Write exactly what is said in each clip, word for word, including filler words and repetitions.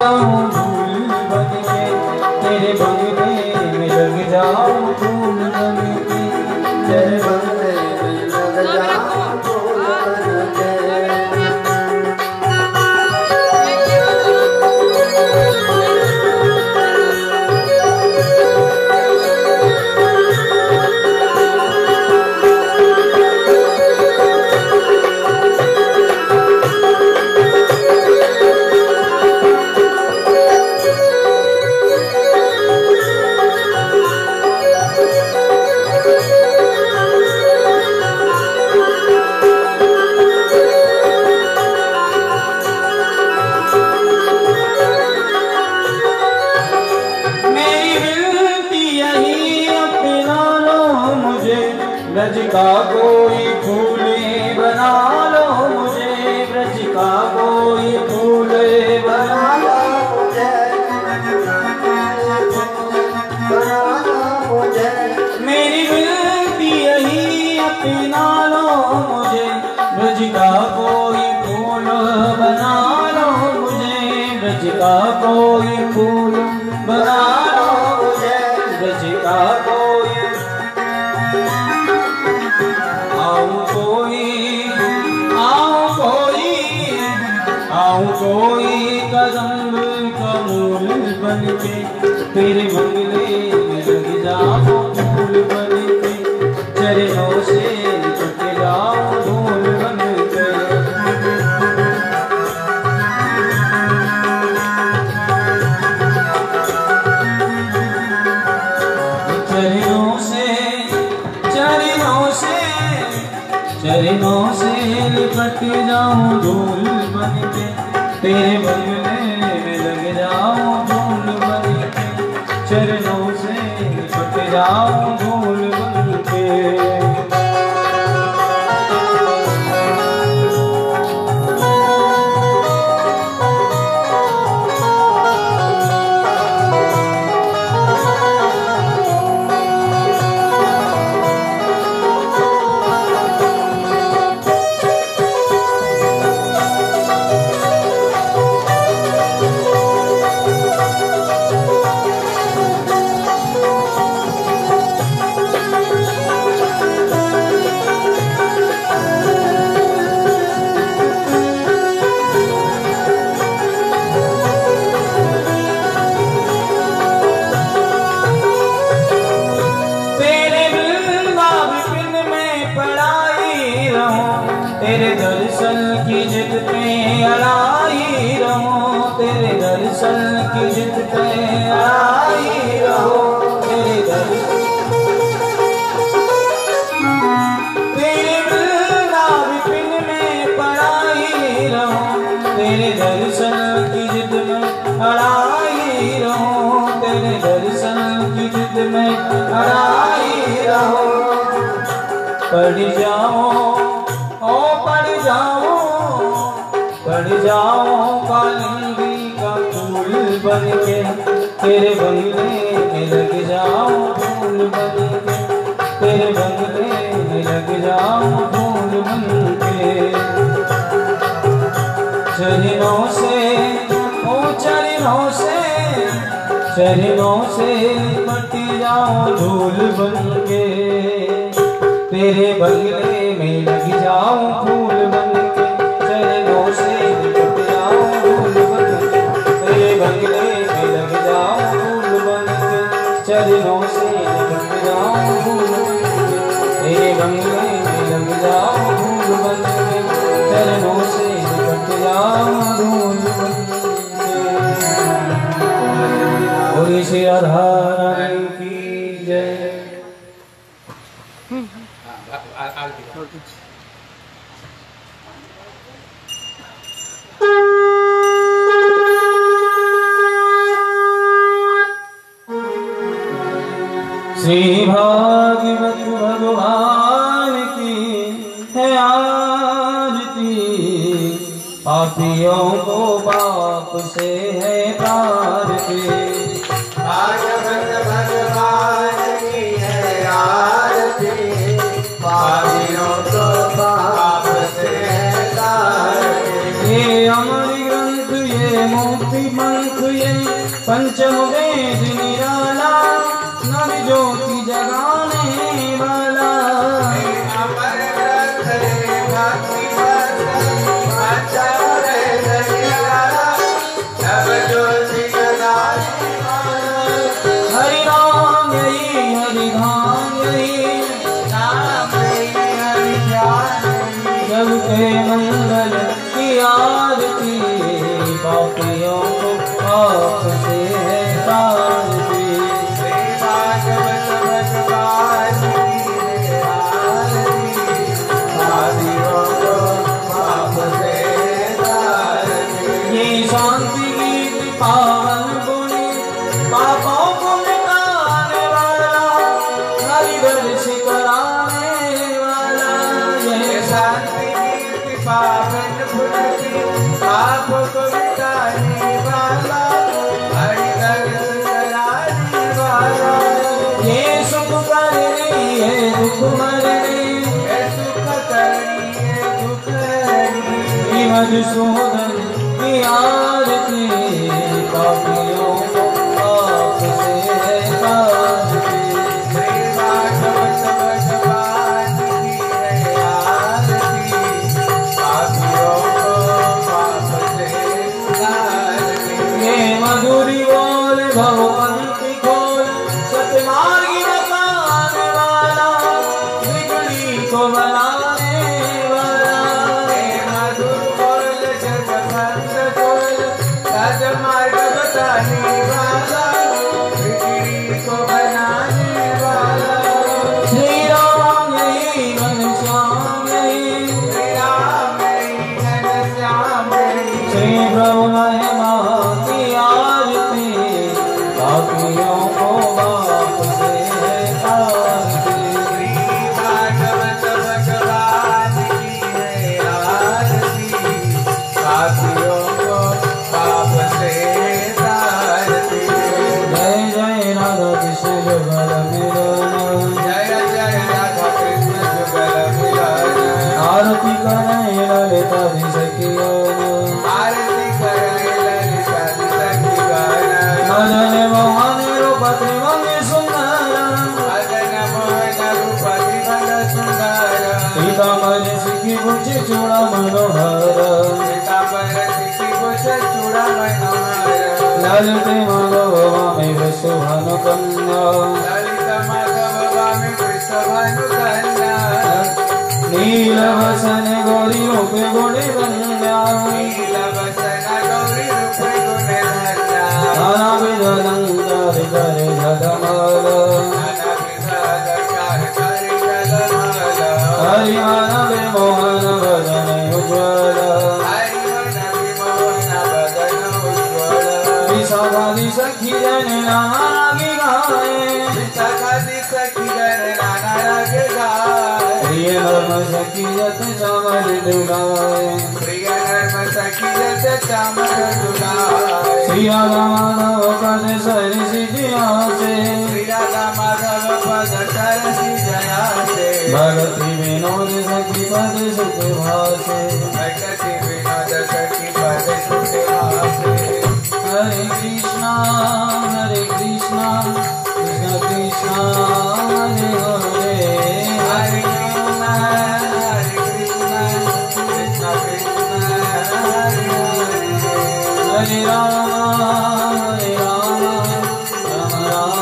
धूल बन के तेरे बंगले में लग जाऊं धूल बन के तेरे बंगले में लग जाऊं धूल बन के। ब्रज का कोई फूल बना लो मुझे, ब्रज का कोई फूल बना लो मुझे, बना लो मुझे। मेरी विनती यही अपना लो मुझे, ब्रज का कोई फूल बना लो मुझे, ब्रज का कोई फूल बना लो मुझे, ब्रज का कोई कोई कदम कमूल बन के तेरे बंगले में लग जाओ धूल बन के, चरणों से छुट जाओ धूल बन के। चरणों से चरणों से चरणों से लिपट जाऊं धूल बन के तेरे बंगले में लग जाऊं धूल बन के, चरणों से लिपट जाऊं धूल बन के। तेरे दर्शन की जिद पे अड़ाई रहो, तेरे दर्शन की जिद पे अड़ाई रहो, तेरे दर्शन तेरे बिना विपिन में पड़ाई रहो, तेरे दर्शन की जिद में अड़ाई रहो, तेरे दर्शन की जिद में अड़ाई रहो। पड़ जाओ ओ पड़ जाओ पड़ जाओ कालिंदी का फूल बन के तेरे बंगले में लग जाओ फूल बन के, तेरे बंगले में लग जाओ फूल बन के। चरणों से ओ चरणों से चरणों से लिपट जाओ धूल बन के तेरे बंगले में लग जाऊं फूल बन के, चरणों से लिपट जाऊं फूल बन के तेरे बंगले में लग जाऊं फूल बन के, चरणों से लिपट जाऊं फूल बन के तेरे बंगले में लग जाऊं फूल बन के, चरणों से लिपट जाऊं फूल बन के। और श्री राधा रानी की जय। श्री भागवत भगवान की है आरती, पापियों को पाप से है तारती। भागवत भगवान की है आरती, पापियों को पाप से है तारती। ये अमर ग्रंथ ये मुक्ति मंत्र मुख ये पंचम वेद निराला, नव ज्योति जगाने वाला। हरि राम यही हरि धाम यही, जब के मंगल की आरती, पापियों को पाप से है तारती। भागवत भगवान की आरती, पापियों को पाप से तारती। ये शांति गीत पावन गुणी, पापों को मिटाने वाला, हरिदर्श कराने वाला। यह शांति गीत पावन गुणी, पापों को मिटाने वाला, हरिदर्श कराने वाला। ये सुख करनी है दुख मरनी, ये सुख करनी है दुख हरनी। मधुसूदन की आरती, पापियों को पाप से है तारती। भागवत भगवान की है आरती, पापियों को पाप से तारती। ये मधुरी बोल भगवंती खोल, सतमार्गी बताने वाला, बिगड़ी को बनाने वाला। ये मधुर बोल जगवंत खोल, सतमार्ग बताने वाला, बिगड़ी को बनाने वाला। श्री राम यही घनश्याम यही, श्री राम यही घनश्याम यही। श्री प्रभु महिमा की आरती, पापियों को बाप से है तारती। भागवत भगवान की है आरती, पापियों को पाप से तारती। जय जय राधा कृष्ण जुगल मिलन, जय जय राधा कृष्ण जुगल मिलन। आरती करें ललिता सखियन, आरती करें ललिता सखियन। मदन मोहन रूप त्रिभंग सुंदर, मदन मोहन रूप त्रिभंग सुंदर। पीताम्बर सिखी भुज चूड़ा मनोहर, पीताम्बर सिखी भुज चूड़ा मनोहर। ललित माधव वामे वृषभानु कन्या, ललित माधव वामे वृषभानु कन्या। नील वसन गौरी रूप गुण गंगा, नील वसन गौरी रूप गुण गंगा। नाना विध अलंकार कर झलमल, नाना विध अलंकार कर झलमल। हरि मानव मोहन भजन उज्ज्वल, हरि मानव मोहन भजन उज्ज्वल। विशाखादि सखी जन नाना राग गाए, विशाखादि सखी जन नाना राग गाए। प्रिय नर्म सखी जत चामर डुलाए, प्रिय नर्म सखी जत चामर डुलाए। श्री राधा माधव पद सरसि जया से, श्री राधा माधव पद सरसि जया से। भगति विनोद सखी पद सुख भासे, भगति विनोद सखी पद सुख भासे। हरे कृष्णा हरे कृष्णा, कृष्ण कृष्णा हरे हरे, हरे कृष्णा हरे कृष्णा, कृष्ण कृष्ण हरे हरे। हरे राम हरे राम, राम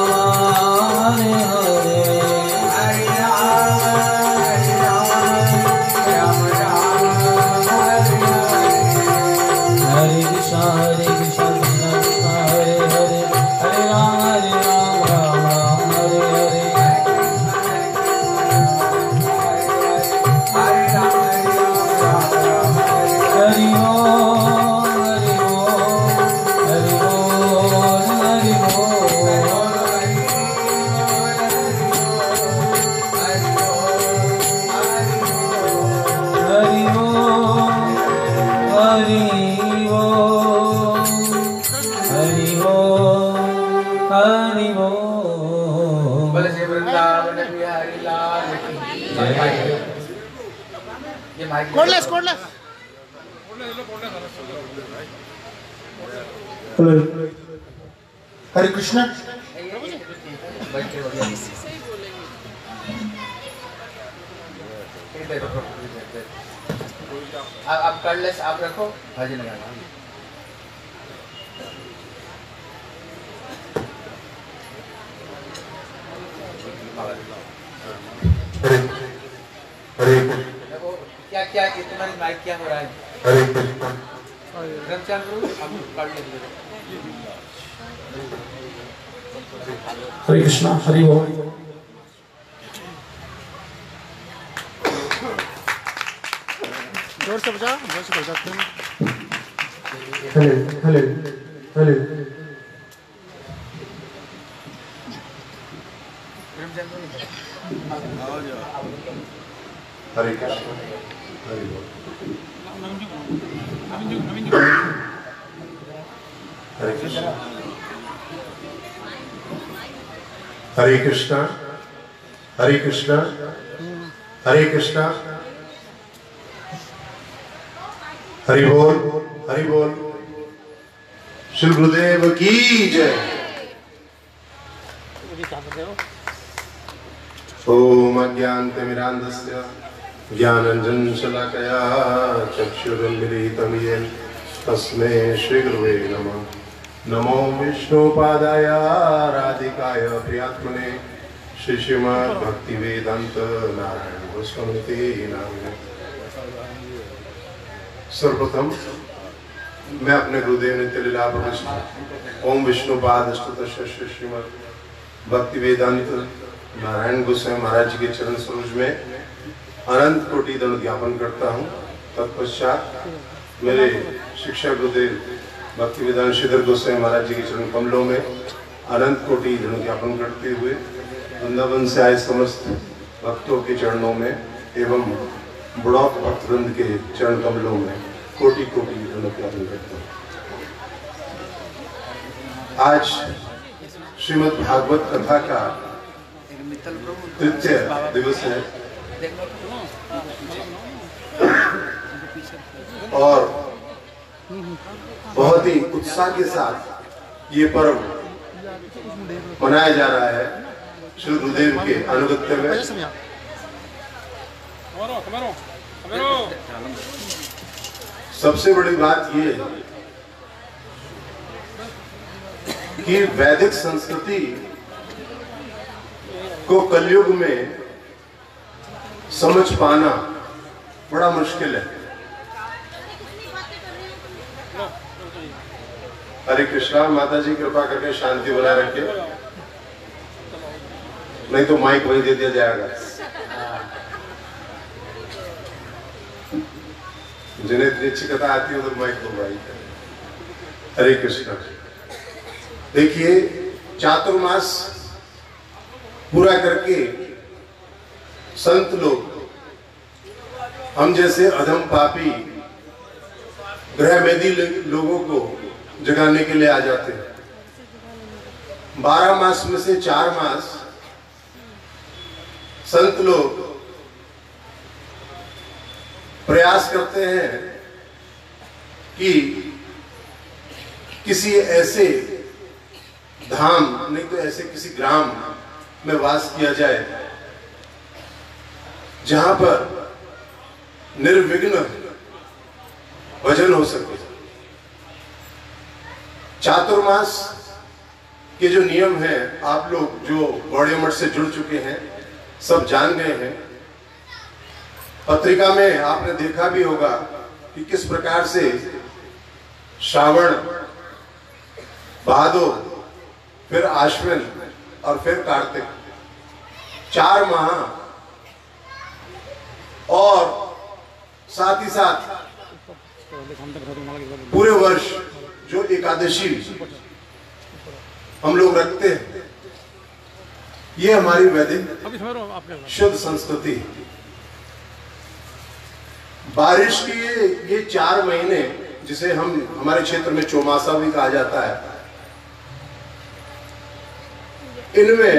राम हरे हरे। हरे राम हरे राम, राम राम हरे हरे। हरे कृष्णा हरे कृष्णा, कृष्ण कृष्ण हरे हरे, हरे राम हरे राम, राम राम हरे हरे। हरे राम हरे राम, राम राम हरे हरे। हरि ओम हरि ओम, हरि बोल हरि बोल, हरि ओम हरि ओम, हरि ओम हरि ओम। बोले श्री वृंदावन बिहारी लाल की जय। ये माइक कोडलेस कोडलेस कोडलेस लो कोडलेस हरे कृष्णा। आप कर ले, आप रखो, भाजी लगाना। हरे हरे क्या क्या तुम्हारी माइक क्या हो रहा है? हरे कृष्णा। हरे कृष्णा। हरि बोल। जोर से बजा, जोर से बजाते हैं। हरे हरे हरे हरे कृष्णा। हरि बोल। हरे कृष्णा। हरे कृष्णा। हरे कृष्णा। हरे कृष्णा। हरि बोल। हरि बोल। श्री गुरुदेव की जय। ओम अज्ञानतिमिरान्धस्य ज्ञानाञ्जनशलाकया चक्षुरुन्मीलितं येन तस्मै श्रीगुरुवे नमः। नमो विष्णुपादाय राधिकाय प्रियात्मने श्री श्रीमद् भक्तिवेदांत नारायण गोस्वामी नामिने। सर्वप्रथम मैं अपने गुरुदेव नित्य लीला प्रविष्ट ओम विष्णुपाद अष्टोत्तर श्रीमद् भक्तिवेदांत नारायण गोस्वामी महाराज जी के चरण सरोज में अनंत कोटि दंड ज्ञापन करता हूँ। तत्पश्चात मेरे शिक्षा गुरुदेव भक्तिवेदांत श्रीधर गोस्वामी महाराज जी के चरण कमलों में अनंत कोटि दंड ज्ञापन करते हुए वृंदावन से आए समस्त भक्तों के चरणों में एवं बुढ़ौत भक्तवृंद के चरण कमलों में कोटि कोटि दंड ज्ञापन करता हूँ। आज श्रीमद् भागवत कथा का तृतीय दिवस है और बहुत ही उत्साह के साथ ये पर्व मनाया जा रहा है श्री गुरुदेव के अनुगत्य में। सबसे बड़ी बात ये कि वैदिक संस्कृति को कलयुग में समझ पाना बड़ा मुश्किल है। हरे कृष्णा। माता जी कृपा करके शांति बनाए रखे, नहीं तो माइक वही दे दिया जाएगा। जिन्हें इतनी अच्छी कथा आती है उधर माइक को भाई। हरे कृष्णा। देखिए, चातुर्मास पूरा करके संत लोग हम जैसे अधम पापी ग्रह मेदी लोगों को जगाने के लिए आ जाते हैं। बारह मास में से चार मास संत लोग प्रयास करते हैं कि किसी ऐसे धाम नहीं तो ऐसे किसी ग्राम में वास किया जाए जहां पर निर्विघ्न भजन हो सके। चातुर्मास के जो नियम हैं आप लोग जो गौड़िया मठ से जुड़ चुके हैं सब जान गए हैं। पत्रिका में आपने देखा भी होगा कि किस प्रकार से श्रावण, भादो, फिर आश्विन और फिर कार्तिक, चार माह और साथ ही साथ पूरे वर्ष जो एकादशी हम लोग रखते हैं, ये हमारी वैदिक शुद्ध संस्कृति। बारिश के ये, ये चार महीने जिसे हम हमारे क्षेत्र में चौमासा भी कहा जाता है, इनमें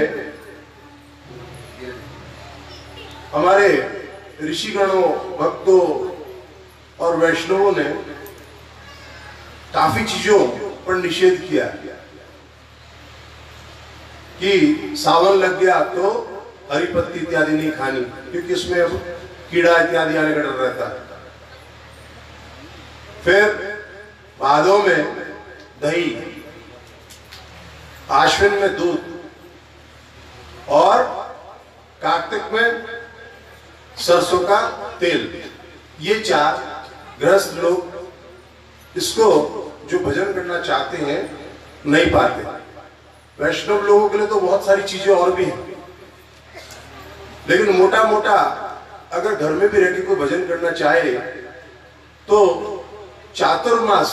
हमारे ऋषिगणों, भक्तों और वैष्णवों ने काफी चीजों पर निषेध किया कि सावन लग गया तो हरी पत्ती इत्यादि नहीं खानी, क्योंकि इसमें अब कीड़ा इत्यादि आने का डर रहता है। फिर भादों में दही, आश्विन में दूध और कार्तिक में सरसों का तेल। ये चार गृहस्थ लोग इसको जो भजन करना चाहते हैं नहीं पाते। वैष्णव लोगों के लिए तो बहुत सारी चीजें और भी हैं, लेकिन मोटा मोटा अगर घर में भी रह के कोई भजन करना चाहे तो चातुर्मास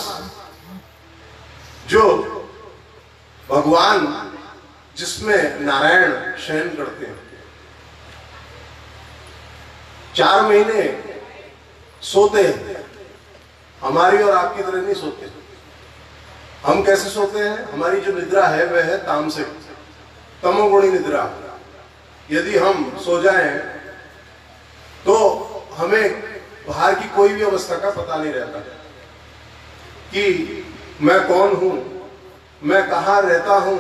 जो भगवान जिसमें नारायण शयन करते हैं, चार महीने सोते हैं। हमारी और आपकी तरह नहीं सोते। हम कैसे सोते हैं? हमारी जो निद्रा है वह है तामसिक, तमोगुणी निद्रा। यदि हम सो जाएं तो हमें बाहर की कोई भी अवस्था का पता नहीं रहता कि मैं कौन हूं, मैं कहां रहता हूं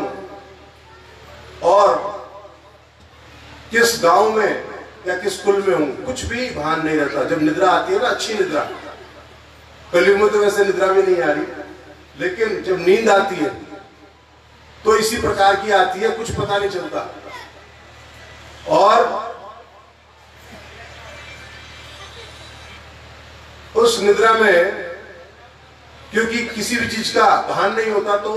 और किस गांव में या किस कुल में हूं, कुछ भी भान नहीं रहता। जब निद्रा आती है ना, अच्छी निद्रा, कलयुग में तो वैसे निद्रा भी नहीं आ रही, लेकिन जब नींद आती है तो इसी प्रकार की आती है, कुछ पता नहीं चलता। और उस निद्रा में क्योंकि किसी भी चीज का भान नहीं होता तो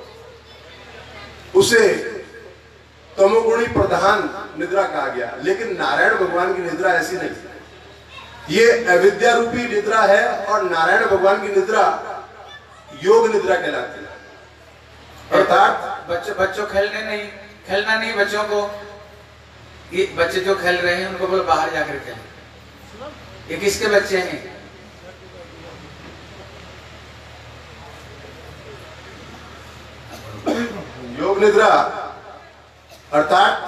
उसे तमोगुणी प्रधान निद्रा कहा गया। लेकिन नारायण भगवान की निद्रा ऐसी नहीं, ये अविद्या रूपी निद्रा है और नारायण भगवान की निद्रा योग निद्रा कहलाती है। अर्थात बच्चों बच्चों खेलने नहीं, खेलना नहीं बच्चों को। ये बच्चे जो खेल रहे हैं उनको बोलो बाहर जाकर खेलें। ये किसके बच्चे हैं? योग निद्रा अर्थात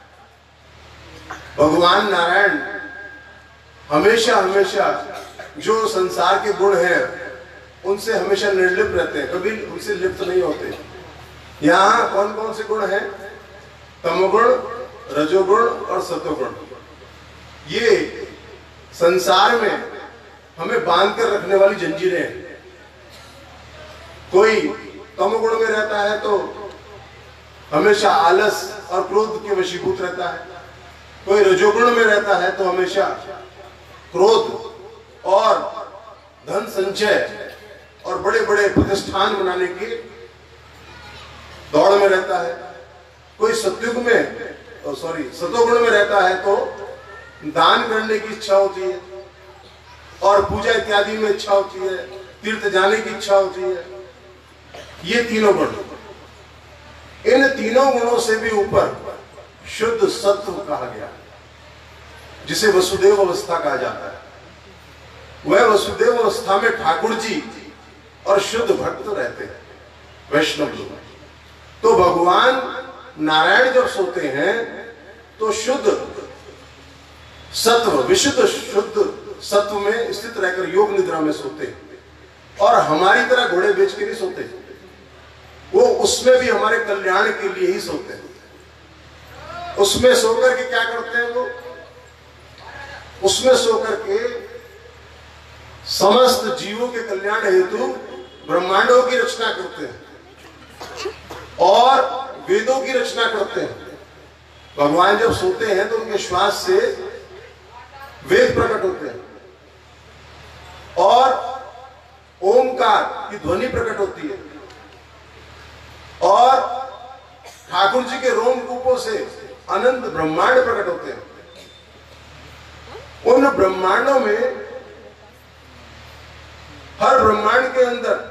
भगवान नारायण हमेशा हमेशा जो संसार के गुण हैं उनसे हमेशा निर्लिप्त रहते हैं, कभी उनसे लिप्त नहीं होते। यहाँ कौन कौन से गुण हैं? तमोगुण, रजोगुण और सतोगुण। ये संसार में हमें बांध कर रखने वाली जंजीरें हैं। कोई तमोगुण में रहता है तो हमेशा आलस और क्रोध के वशीभूत रहता है। कोई रजोगुण में रहता है तो हमेशा क्रोध और धन संचय और बड़े बड़े प्रतिष्ठान बनाने की दौड़ में रहता है। कोई सत्युग में सॉरी सतोगुण में रहता है तो दान करने की इच्छा होती है और पूजा इत्यादि में इच्छा होती है, तीर्थ जाने की इच्छा होती है। ये तीनों गुण, इन तीनों गुणों से भी ऊपर शुद्ध सत्व कहा गया, जिसे वसुदेव अवस्था कहा जाता है। वह वसुदेव अवस्था में ठाकुर जी और शुद्ध भक्त रहते हैं, वैष्णव लोग। तो भगवान नारायण जब सोते हैं तो शुद्ध सत्व, विशुद्ध शुद्ध सत्व में स्थित रहकर योग निद्रा में सोते हैं। और हमारी तरह घोड़े बेच के नहीं सोते, वो उसमें भी हमारे कल्याण के लिए ही सोते हैं। उसमें सोकर के क्या करते हैं? वो उसमें सोकर के समस्त जीवों के कल्याण हेतु ब्रह्मांडों की रचना करते हैं और वेदों की रचना करते हैं। भगवान जब सोते हैं तो उनके श्वास से वेद प्रकट होते हैं और ओमकार की ध्वनि प्रकट होती है और ठाकुर जी के रोमकूपों से अनंत ब्रह्मांड प्रकट होते हैं। उन ब्रह्मांडों में हर ब्रह्मांड के अंदर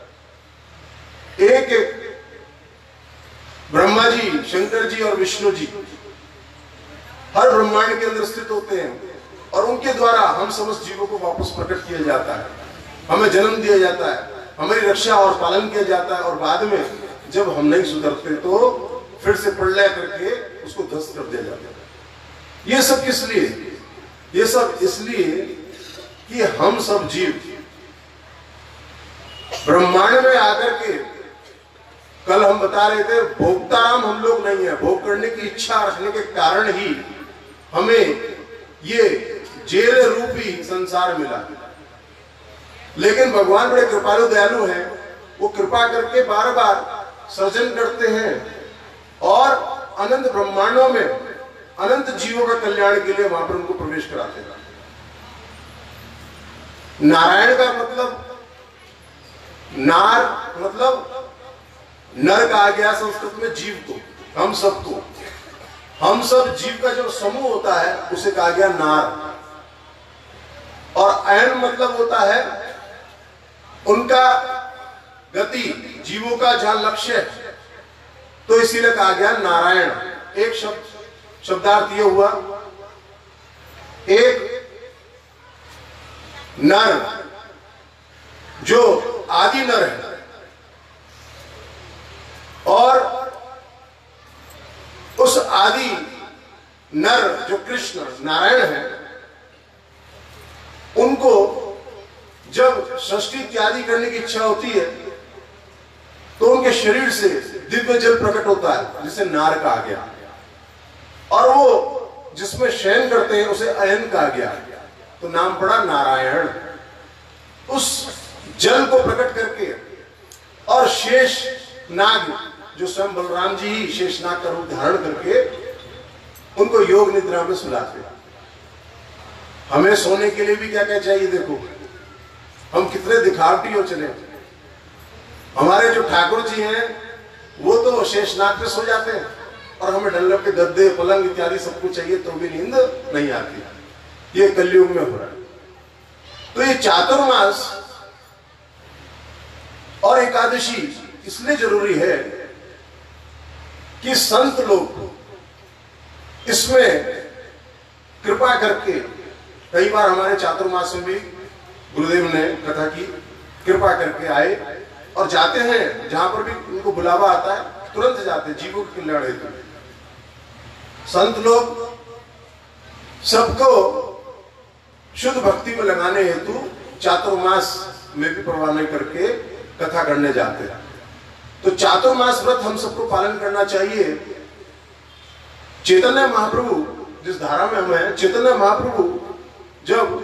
एक एक ब्रह्मा जी, शंकर जी और विष्णु जी हर ब्रह्मांड के अंदर स्थित होते हैं और उनके द्वारा हम समस्त जीवों को वापस प्रकट किया जाता है, हमें जन्म दिया जाता है, हमारी रक्षा और पालन किया जाता है और बाद में जब हम नहीं सुधरते तो फिर से प्रलय करके उसको ध्वस्त कर दिया जाता है। ये सब किस लिए? ये सब इसलिए कि हम सब जीव ब्रह्मांड में आकर के कल हम बता रहे थे भोक्ताराम हम लोग नहीं है, भोग करने की इच्छा रखने के कारण ही हमें ये जेल रूपी संसार मिला। लेकिन भगवान बड़े कृपालु दयालु हैं, वो कृपा करके बार बार सृजन करते हैं और अनंत ब्रह्मांडों में अनंत जीवों का कल्याण के लिए वहां पर उनको प्रवेश कराते हैं। नारायण का मतलब नार मतलब नर कहा गया संस्कृत में जीव को, हम सबको, हम सब जीव का जो समूह होता है उसे कहा गया नार। और अयन मतलब होता है उनका गति, जीवों का जहां लक्ष्य है, तो इसीलिए कहा गया नारायण। एक शब्द शब्दार्थ ये हुआ, एक नर जो आदि नर है और उस आदि नर जो कृष्ण नारायण है, उनको जब सृष्टि इत्यादि करने की इच्छा होती है तो उनके शरीर से दिव्य जल प्रकट होता है जिसे नार कहा गया, और वो जिसमें शयन करते हैं उसे अयन कहा गया, तो नाम पड़ा नारायण। उस जल को प्रकट करके और शेष नाग जो स्वयं बलराम जी ही शेष नाग का रूप धारण करके उनको योग निद्रा में सुलाते। हमें सोने के लिए भी क्या क्या चाहिए, देखो हम कितने दिखावटी हो चले। हमारे जो ठाकुर जी हैं वो तो शेषनाग पे सो जाते हैं और हमें डल्लब के गद्दे पलंग इत्यादि सब कुछ चाहिए तो भी नींद नहीं आती। ये कलयुग में हो रहा है। तो ये चातुर्मास और एकादशी इसलिए जरूरी है कि संत लोग इसमें कृपा करके, कई बार हमारे चातुर्मास में भी गुरुदेव ने कथा की, कृपा करके आए और जाते हैं जहां पर भी उनको बुलावा आता है तुरंत जाते, जीवों के कल्याण हेतु। संत लोग सबको शुद्ध भक्ति में लगाने हेतु चातुर्मास में भी परवाह करके कथा करने जाते हैं। तो चातुर्मास व्रत हम सबको पालन करना चाहिए। चैतन्य महाप्रभु जिस धारा में हम हैं, चैतन्य महाप्रभु जब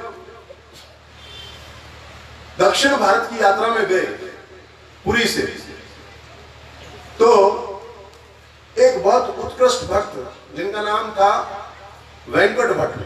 दक्षिण भारत की यात्रा में गए पुरी से, तो एक बहुत उत्कृष्ट भक्त जिनका नाम था वेंकट भट्ट,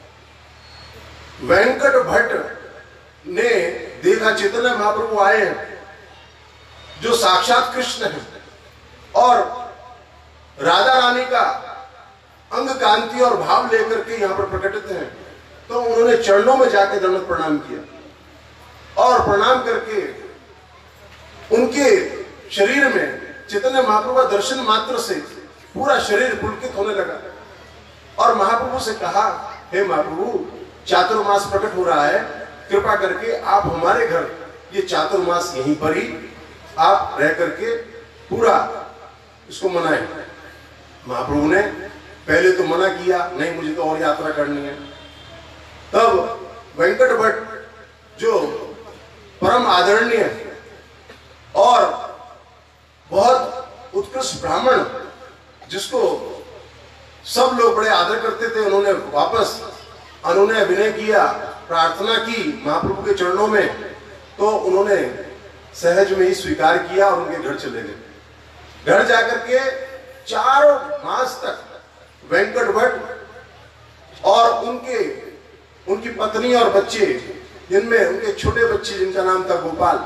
वेंकट भट्ट ने देखा चैतन्य महाप्रभु आए हैं जो साक्षात कृष्ण है और राधा रानी का अंग कांति और भाव लेकर के यहां पर प्रकटित हैं। तो उन्होंने चरणों में जाकर दंडवत प्रणाम किया और प्रणाम करके उनके शरीर में चैतन्य महाप्रभु का दर्शन मात्र से पूरा शरीर पुलकित होने लगा और महाप्रभु से कहा, हे महाप्रभु चातुर्मास प्रकट हो रहा है, कृपा करके आप हमारे घर ये चातुर्मास यहीं पर ही आप रह करके पूरा इसको मनाएं। महाप्रभु ने पहले तो मना किया, नहीं मुझे तो और यात्रा करनी है। तब वेंकट भट्ट जो परम आदरणीय और बहुत उत्कृष्ट ब्राह्मण जिसको सब लोग बड़े आदर करते थे, उन्होंने वापस अनुनय विनय किया, प्रार्थना की महाप्रभु के चरणों में, तो उन्होंने सहज में ही स्वीकार किया और उनके घर चले गए। घर जाकर के चार मास तक वेंकट भट्ट और उनके उनकी पत्नी और बच्चे, जिनमें उनके छोटे बच्चे जिनका नाम था गोपाल,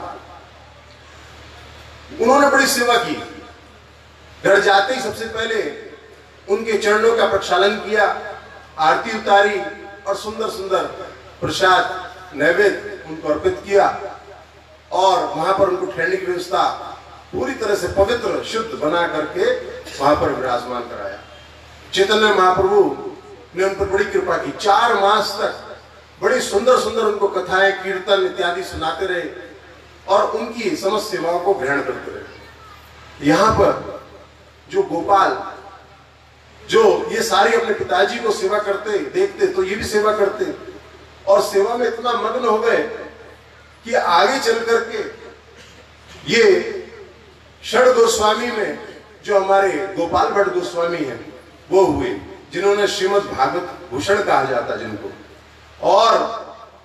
उन्होंने बड़ी सेवा की। घर जाते ही सबसे पहले उनके चरणों का प्रक्षालन किया, आरती उतारी और सुंदर सुंदर प्रसाद नैवेद्य उनको अर्पित किया और वहां पर उनको ठहरने की व्यवस्था पूरी तरह से पवित्र शुद्ध बना करके वहां पर विराजमान कराया। चैतन्य महाप्रभु ने उन पर बड़ी कृपा की। चार मास तक बड़ी सुंदर सुंदर उनको कथाएं कीर्तन इत्यादि सुनाते रहे और उनकी समस्त सेवाओं को ग्रहण करते रहे। यहाँ पर जो गोपाल जो ये सारे अपने पिताजी को सेवा करते देखते तो ये भी सेवा करते और सेवा में इतना मग्न हो गए कि आगे चल करके ये षड गोस्वामी में जो हमारे गोपाल भट्ट गोस्वामी हैं वो हुए, जिन्होंने श्रीमद् भागवत भूषण कहा जाता जिनको। और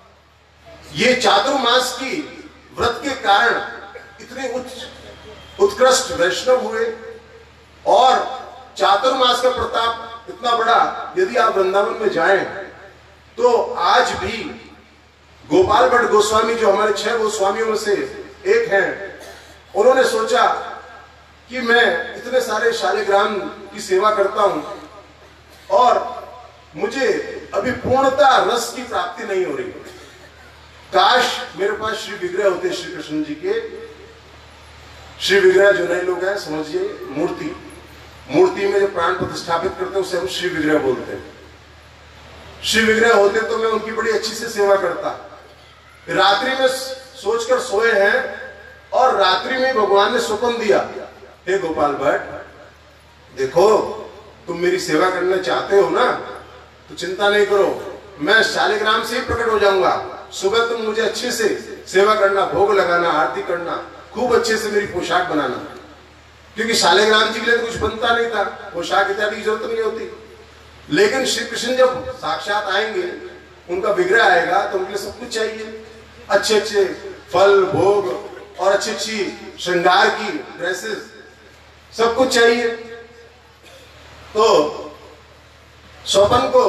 ये चातुर्मास की व्रत के कारण इतने उच्च उत्कृष्ट वैष्णव हुए। और चातुर्मास का प्रताप इतना बड़ा, यदि आप वृंदावन में जाएं तो आज भी गोपाल भट्ट गोस्वामी जो हमारे छह गोस्वामियों में से एक हैं, उन्होंने सोचा कि मैं इतने सारे शालिग्राम की सेवा करता हूं और मुझे अभी पूर्णता रस की प्राप्ति नहीं हो रही, काश मेरे पास श्री विग्रह होते श्री कृष्ण जी के। श्री विग्रह जो नए लोग हैं समझिए, मूर्ति मूर्ति में जो प्राण प्रतिष्ठापित करते हैं उसे हम श्री विग्रह बोलते हैं। श्री विग्रह होते तो मैं उनकी बड़ी अच्छी से सेवा करता। रात्रि में सोचकर सोए हैं और रात्रि में भगवान ने स्वप्न दिया, हे गोपाल भट्ट देखो तुम मेरी सेवा करना चाहते हो ना, तो चिंता नहीं करो, मैं शालिग्राम से ही प्रकट हो जाऊंगा। सुबह तुम मुझे अच्छे से सेवा करना, भोग लगाना, आरती करना, खूब अच्छे से मेरी पोशाक बनाना, क्योंकि शालिग्राम जी के लिए तो कुछ बनता नहीं था, पोशाक इत्यादि की जरूरत नहीं होती। लेकिन श्री कृष्ण जब साक्षात आएंगे, उनका विग्रह आएगा तो उनके लिए सब कुछ चाहिए, अच्छे अच्छे फल भोग और अच्छी अच्छी श्रृंगार की ड्रेसेस, सब कुछ चाहिए। तो स्वपन को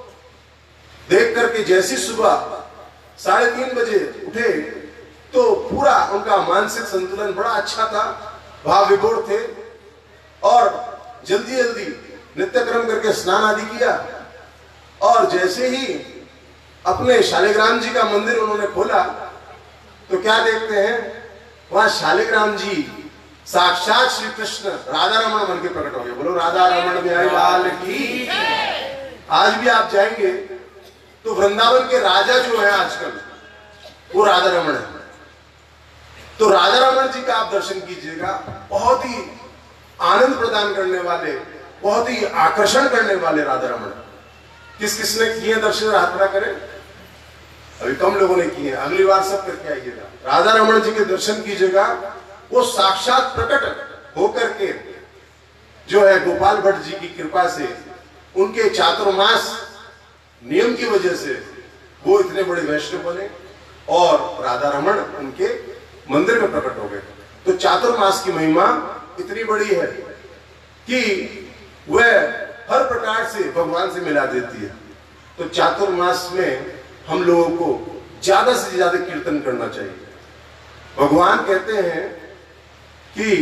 देख करके जैसी सुबह साढ़े तीन बजे उठे तो पूरा उनका मानसिक संतुलन बड़ा अच्छा था, भाव विभोर थे और जल्दी जल्दी नित्यक्रम करके स्नान आदि किया। और जैसे ही अपने शालिग्राम जी का मंदिर उन्होंने खोला तो क्या देखते हैं, वहां शालिग्राम जी साक्षात श्री कृष्ण राधा रमण बन के प्रकट हो गए। बोलो राधा रमण बिहारी लाल की। आज भी आप जाएंगे तो वृंदावन के राजा जो है आजकल वो राधा रमण है। तो राधा रमण जी का आप दर्शन कीजिएगा, बहुत ही आनंद प्रदान करने वाले, बहुत ही आकर्षण करने वाले राधा रमण। किस किसने किए दर्शन, हाथ खड़ा करें। अभी कम लोगों ने किए, अगली बार सब करके आइएगा, राधा रमण जी के दर्शन कीजिएगा। वो साक्षात प्रकट होकर के जो है गोपाल भट्ट जी की कृपा से, उनके चातुर्मास नियम की वजह से वो इतने बड़े वैष्णव बने और राधा रमण उनके मंदिर में प्रकट हो गए। तो चातुर्मास की महिमा इतनी बड़ी है कि वह हर प्रकार से भगवान से मिला देती है। तो चातुर्मास में हम लोगों को ज्यादा से ज्यादा कीर्तन करना चाहिए। भगवान कहते हैं कि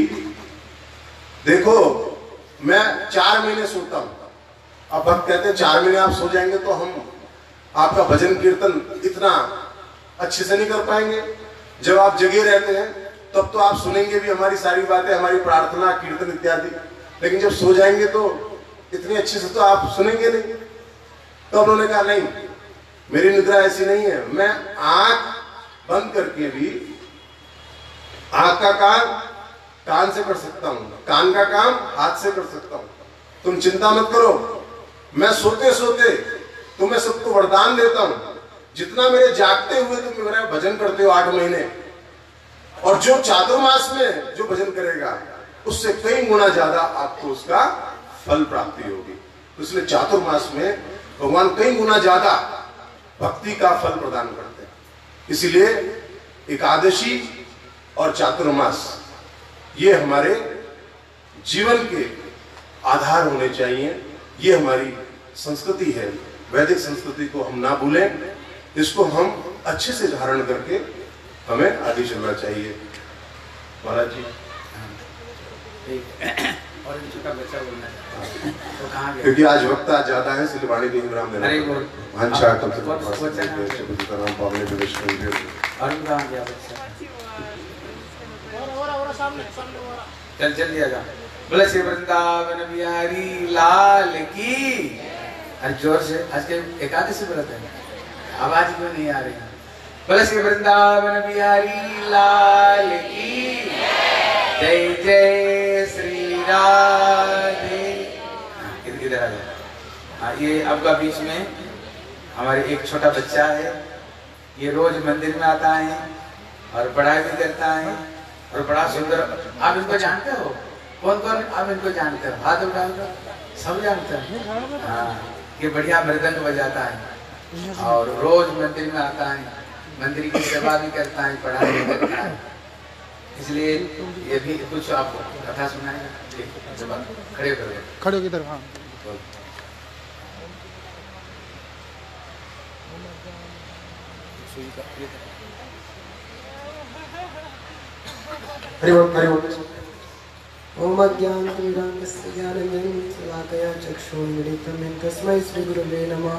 देखो मैं चार महीने सोता हूं। अब भक्त कहते हैं चार महीने आप सो जाएंगे तो हम आपका भजन कीर्तन इतना अच्छे से नहीं कर पाएंगे। जब आप जगे रहते हैं तब तो आप सुनेंगे भी हमारी सारी बातें, हमारी प्रार्थना कीर्तन इत्यादि, लेकिन जब सो जाएंगे तो इतने अच्छे से तो आप सुनेंगे नहीं। तो उन्होंने कहा नहीं, मेरी निद्रा ऐसी नहीं है, मैं आंख बंद करके भी आंख का काम कान से कर सकता हूं, कान का काम हाथ से कर सकता हूं। तुम चिंता मत करो, मैं सोते सोते तुम्हें सबको वरदान देता हूं, जितना मेरे जागते हुए तुम मेरा भजन करते हो आठ महीने, और जो चातुर्मास में जो भजन करेगा उससे कई गुना ज्यादा आपको उसका फल प्राप्ति होगी। तो इसलिए चातुर्मास में भगवान कई गुना ज्यादा भक्ति का फल प्रदान करते हैं। इसीलिए एकादशी और चातुर्मास ये हमारे जीवन के आधार होने चाहिए। ये हमारी संस्कृति है, वैदिक संस्कृति को हम ना भूलें, इसको हम अच्छे से धारण करके हमें आगे चलना चाहिए। महाराज जी और छोटा बच्चा बोलना है तो कहाँ गया? क्योंकि आज वक्त आज ज्यादा है, इसलिए वाणी को विराम देना। अरे बोल अच्छा तब तक और कहाँ गया बच्चा? चल जल्दी आ जा। बोले श्री वृंदावन बिहारी लाल की। अरे जोर से, आज के एकादशी व्रत है, आवाज क्यों नहीं आ रही? बोले श्री वृंदावन बिहारी लाल की जय जय श्री राधे। इधर आ जाए। हाँ, ये आपका बीच में हमारे एक छोटा बच्चा है, ये रोज मंदिर में आता है और पढ़ाई भी करता है और बड़ा सुंदर। आप इनको जानते हो? कौन कौन आप इनको जानते हो? हाथ उठाओ तो सब जानते हैं। हाँ, ये बढ़िया मृदंग बजाता है और रोज मंदिर में आता है, मंदिर की सेवा भी करता है, पढ़ाई भी करता है। इसलिए ये भी कुछ आपको कथा सुनाएगा। खड़े करो, खड़े हो किधर? हाँ, ओम अज्ञानतिमिरान्धस्य ज्ञानञ्जनं शलाकया चक्षुरुन्मीलितं येन तस्मै श्रीगुरवे नमः।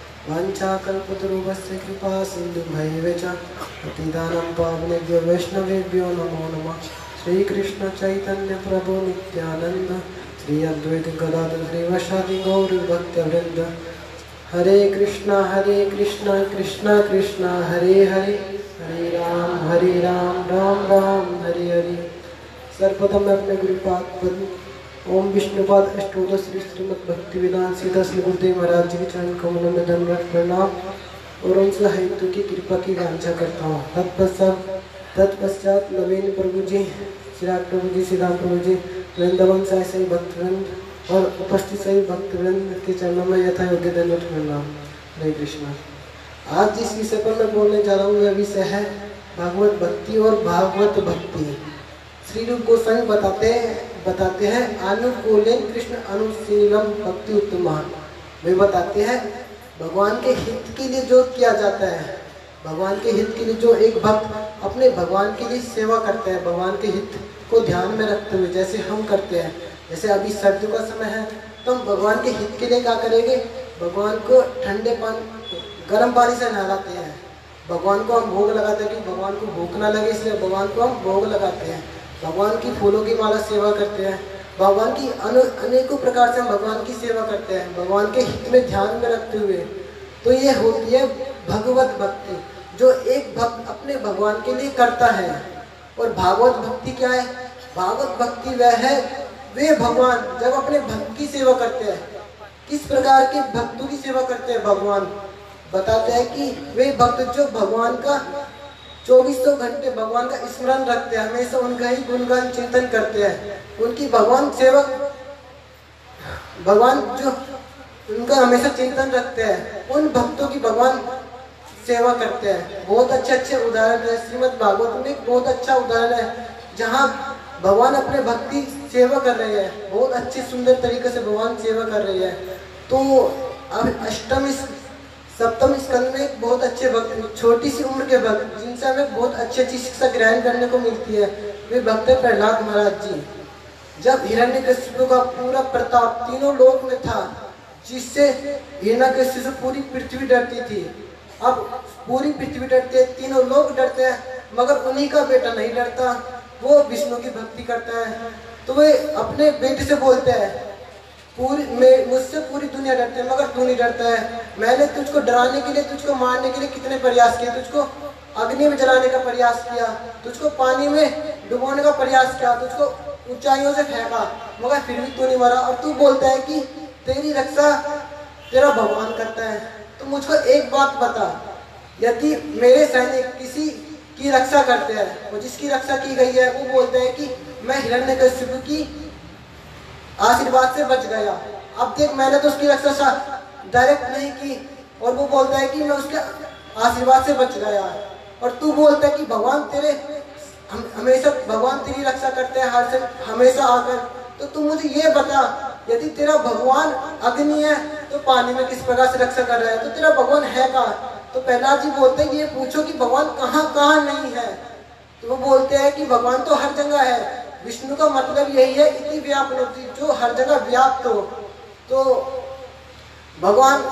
वाञ्छाकल्पतरुभ्यश्च कृपा सिन्धुभैव च पतितानां पावनेभ्यो वैष्णवेभ्यो नमो नमः। श्रीकृष्ण चैतन्य प्रभु नित्यानंद श्री अद्वैत गदाधर श्रीवासादि गौर भक्तवृंद। हरे कृष्णा हरे कृष्णा कृष्णा कृष्णा हरे हरे, हरे राम हरे राम राम राम हरे हरे। सर्वप्रथम मैं अपने गुरुपाद पद्म ओम विष्णुपाद अष्टोदश श्री श्रीमद् भक्ति वेदांत सीता श्री गुरुदेव महाराज जी के चरण कमलों में दंडवत प्रणाम और उनसे हेतु की कृपा की वांछा करता हूँ। तत्पश्चात तत्पश्चात नवीन प्रभु जी, चिराग प्रभु जी, सिद्धांत प्रभु जी, वृंदावन साई सही भक्तवृंद और उपस्थित सही भक्तवृंद के चरणों में यथा योग्य दंडवत प्रणाम। हरे कृष्णा। आज जिस विषय पर मैं बोलने जा रहा हूँ वह विषय है भागवत भक्ति और भागवत भक्ति। श्री रूप गोस्वामी बताते बताते हैं अनुकूलेन कृष्ण अनुशीलम भक्ति उत्तमा। वे बताते हैं भगवान के हित के लिए जो किया जाता है, भगवान के हित के लिए जो एक भक्त अपने भगवान के लिए सेवा करते हैं, भगवान के हित को ध्यान में रखते हुए जैसे हम करते हैं। जैसे अभी सर्दियों का समय है तो हम भगवान के हित के लिए क्या करेंगे? भगवान को ठंडे पानी गर्म पानी से नहलाते हैं, भगवान को हम भोग लगाते हैं कि भगवान को भूख ना लगे, इसलिए भगवान को हम भोग लगाते हैं। भगवान की फूलों की माला सेवा करते हैं, भगवान की अनेकों प्रकार से हम भगवान की सेवा करते हैं भगवान के हित में ध्यान में रखते हुए। तो ये होती है भगवत भक्ति जो एक भक्त अपने भगवान के लिए करता है। और भागवत भक्ति क्या है? भागवत भक्ति वह है वे भगवान जब अपने भक्त की सेवा करते हैं। किस प्रकार के भक्तों की सेवा करते हैं? भगवान बताते हैं कि वे भक्त जो भगवान का चौबीसों घंटे भगवान का स्मरण रखते हैं, हमेशा उनका ही गुणगान चिंतन करते हैं, उनकी भगवान सेवक भगवान जो उनका हमेशा चिंतन रखते हैं, उन भक्तों की भगवान सेवा करते हैं। बहुत अच्छे अच्छे उदाहरण है श्रीमद् भागवत में, एक बहुत अच्छा उदाहरण है जहाँ भगवान अपने भक्ति सेवा कर रहे हैं, बहुत अच्छे सुंदर तरीके से भगवान सेवा कर रहे हैं। तो अब अष्टम सप्तम स्कंद में एक बहुत अच्छे भक्त, छोटी सी उम्र के भक्त जिनसे हमें बहुत अच्छी अच्छी शिक्षा ग्रहण करने को मिलती है, वे भक्त है प्रहलाद महाराज जी। जब हिरण्यकशिपु का पूरा प्रताप तीनों लोक में था, जिससे हिरण्यकशिपु से पूरी पृथ्वी डरती थी, अब पूरी पृथ्वी डरती है, तीनों लोग डरते हैं, मगर उन्हीं का बेटा नहीं डरता, वो विष्णु की भक्ति करता है। तो वे अपने बेटे से बोलते हैं पूरी मुझसे पूरी दुनिया डरती है मगर तू नहीं डरता है। मैंने तुझको डराने के लिए, तुझको मारने के लिए कितने प्रयास किए, तुझको अग्नि में जलाने का प्रयास किया, तुझको पानी में डुबोने का प्रयास किया, तुझको ऊंचाइयों से फेंका, मगर फिर भी तू नहीं मरा। और तू बोलता है कि तेरी रक्षा तेरा भगवान करता है। तो मुझको एक बात बता, यदि मेरे सैनिक किसी की रक्षा करते हैं और जिसकी रक्षा की गई है वो बोलते हैं कि मैं हिरण्यकशिपु की आशीर्वाद से बच गया, अब देख मैंने तो उसकी रक्षा डायरेक्ट नहीं की और वो बोलता है कि मैं उसके आशीर्वाद से बच गया, और तू बोलता है कि भगवान तेरे हम, हमेशा भगवान तेरी रक्षा करते हैं हर से हमेशा आकर। तो तू मुझे ये बता, यदि तेरा भगवान अग्नि है तो पानी में किस प्रकार से रक्षा कर रहा है? तो तेरा भगवान है कहाँ? तो प्रहलाद जी बोलते हैं ये पूछो कि भगवान कहाँ कहाँ नहीं है? तो वो बोलते हैं कि भगवान तो हर जगह है। विष्णु का मतलब यही है इति व्याप्नोति, जो हर जगह व्याप्त हो। तो भगवान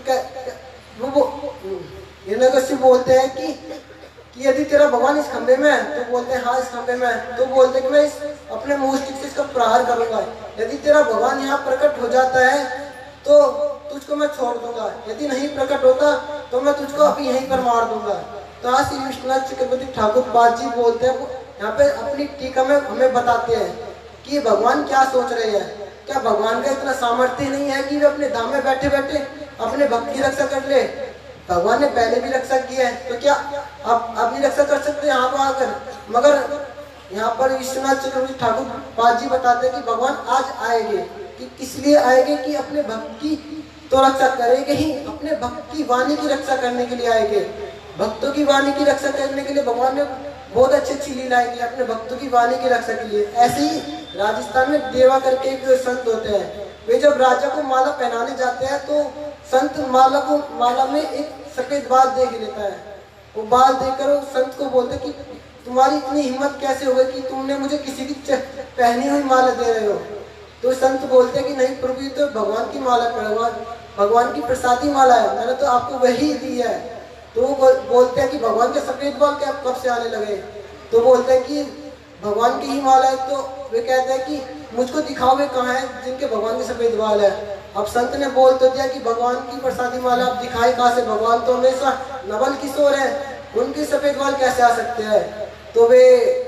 वो हिरण्यकशिपु बोलते हैं कि, कि यदि तेरा भगवान इस खंबे में है, तो बोलते हैं हाँ इस खंबे में है। तो बोलते हैं कि मैं इस अपने मुष्टिक से इसका प्रहार करूंगा, यदि तेरा भगवान यहाँ प्रकट हो जाता है तो तुझको मैं छोड़ दूंगा, यदि नहीं प्रकट होता तो मैं तुझको अभी यहीं पर मार दूंगा। तो आज श्री विश्वनाथ चक्रवर्ती ठाकुर पाद जी बोलते हैं, यहाँ पे अपनी टीका में हमें बताते हैं कि भगवान क्या सोच रहे हैं। क्या भगवान का इतना सामर्थ्य नहीं है कि वे अपने धाम में बैठे बैठे अपने भक्त की रक्षा कर ले? भगवान ने पहले भी रक्षा की है, तो क्या अब अब नहीं रक्षा कर सकते यहाँ पर आकर? मगर यहाँ पर विश्वनाथ चक्रवर्ती ठाकुर पाद जी बताते हैं कि भगवान आज आएंगे, कि किस लिए आएंगे, कि अपने भक्त की तो रक्षा करेंगे ही, अपने भक्त की वाणी की रक्षा करने के लिए आएंगे। भक्तों की वाणी की रक्षा करने के लिए भगवान ने बहुत अच्छी अच्छी लीलाएं की अपने भक्तों की वाणी की रक्षा के लिए। ऐसे ही राजस्थान में देवा करके एक संत होते हैं, वे जब राजा को माला पहनाने जाते हैं तो संत माला को माला में एक सफेद बाल देख लेता है। वो बाल देखकर वो संत को बोलते कि तुम्हारी इतनी हिम्मत कैसे हो गई कि तुमने मुझे किसी की पहनी हुई माला दे रहे हो। तो संत बोलते कि नहीं प्रभु, ये तो भगवान की माला पड़ा, भगवान की प्रसादी माला है, मैंने तो आपको वही दी है। तो वो बोलते हैं कि भगवान के सफेद बाल क्या कब से आने लगे? तो बोलते हैं कि भगवान की ही माला है। तो वे कहते हैं कि मुझको दिखाओ वे कहाँ है जिनके भगवान के सफेद बाल है। अब संत ने बोल तो दिया कि भगवान की प्रसादी माला आप दिखाई कहाँ से, भगवान तो हमेशा नवल किशोर है, उनके सफेद बाल कैसे आ सकते हैं? तो वे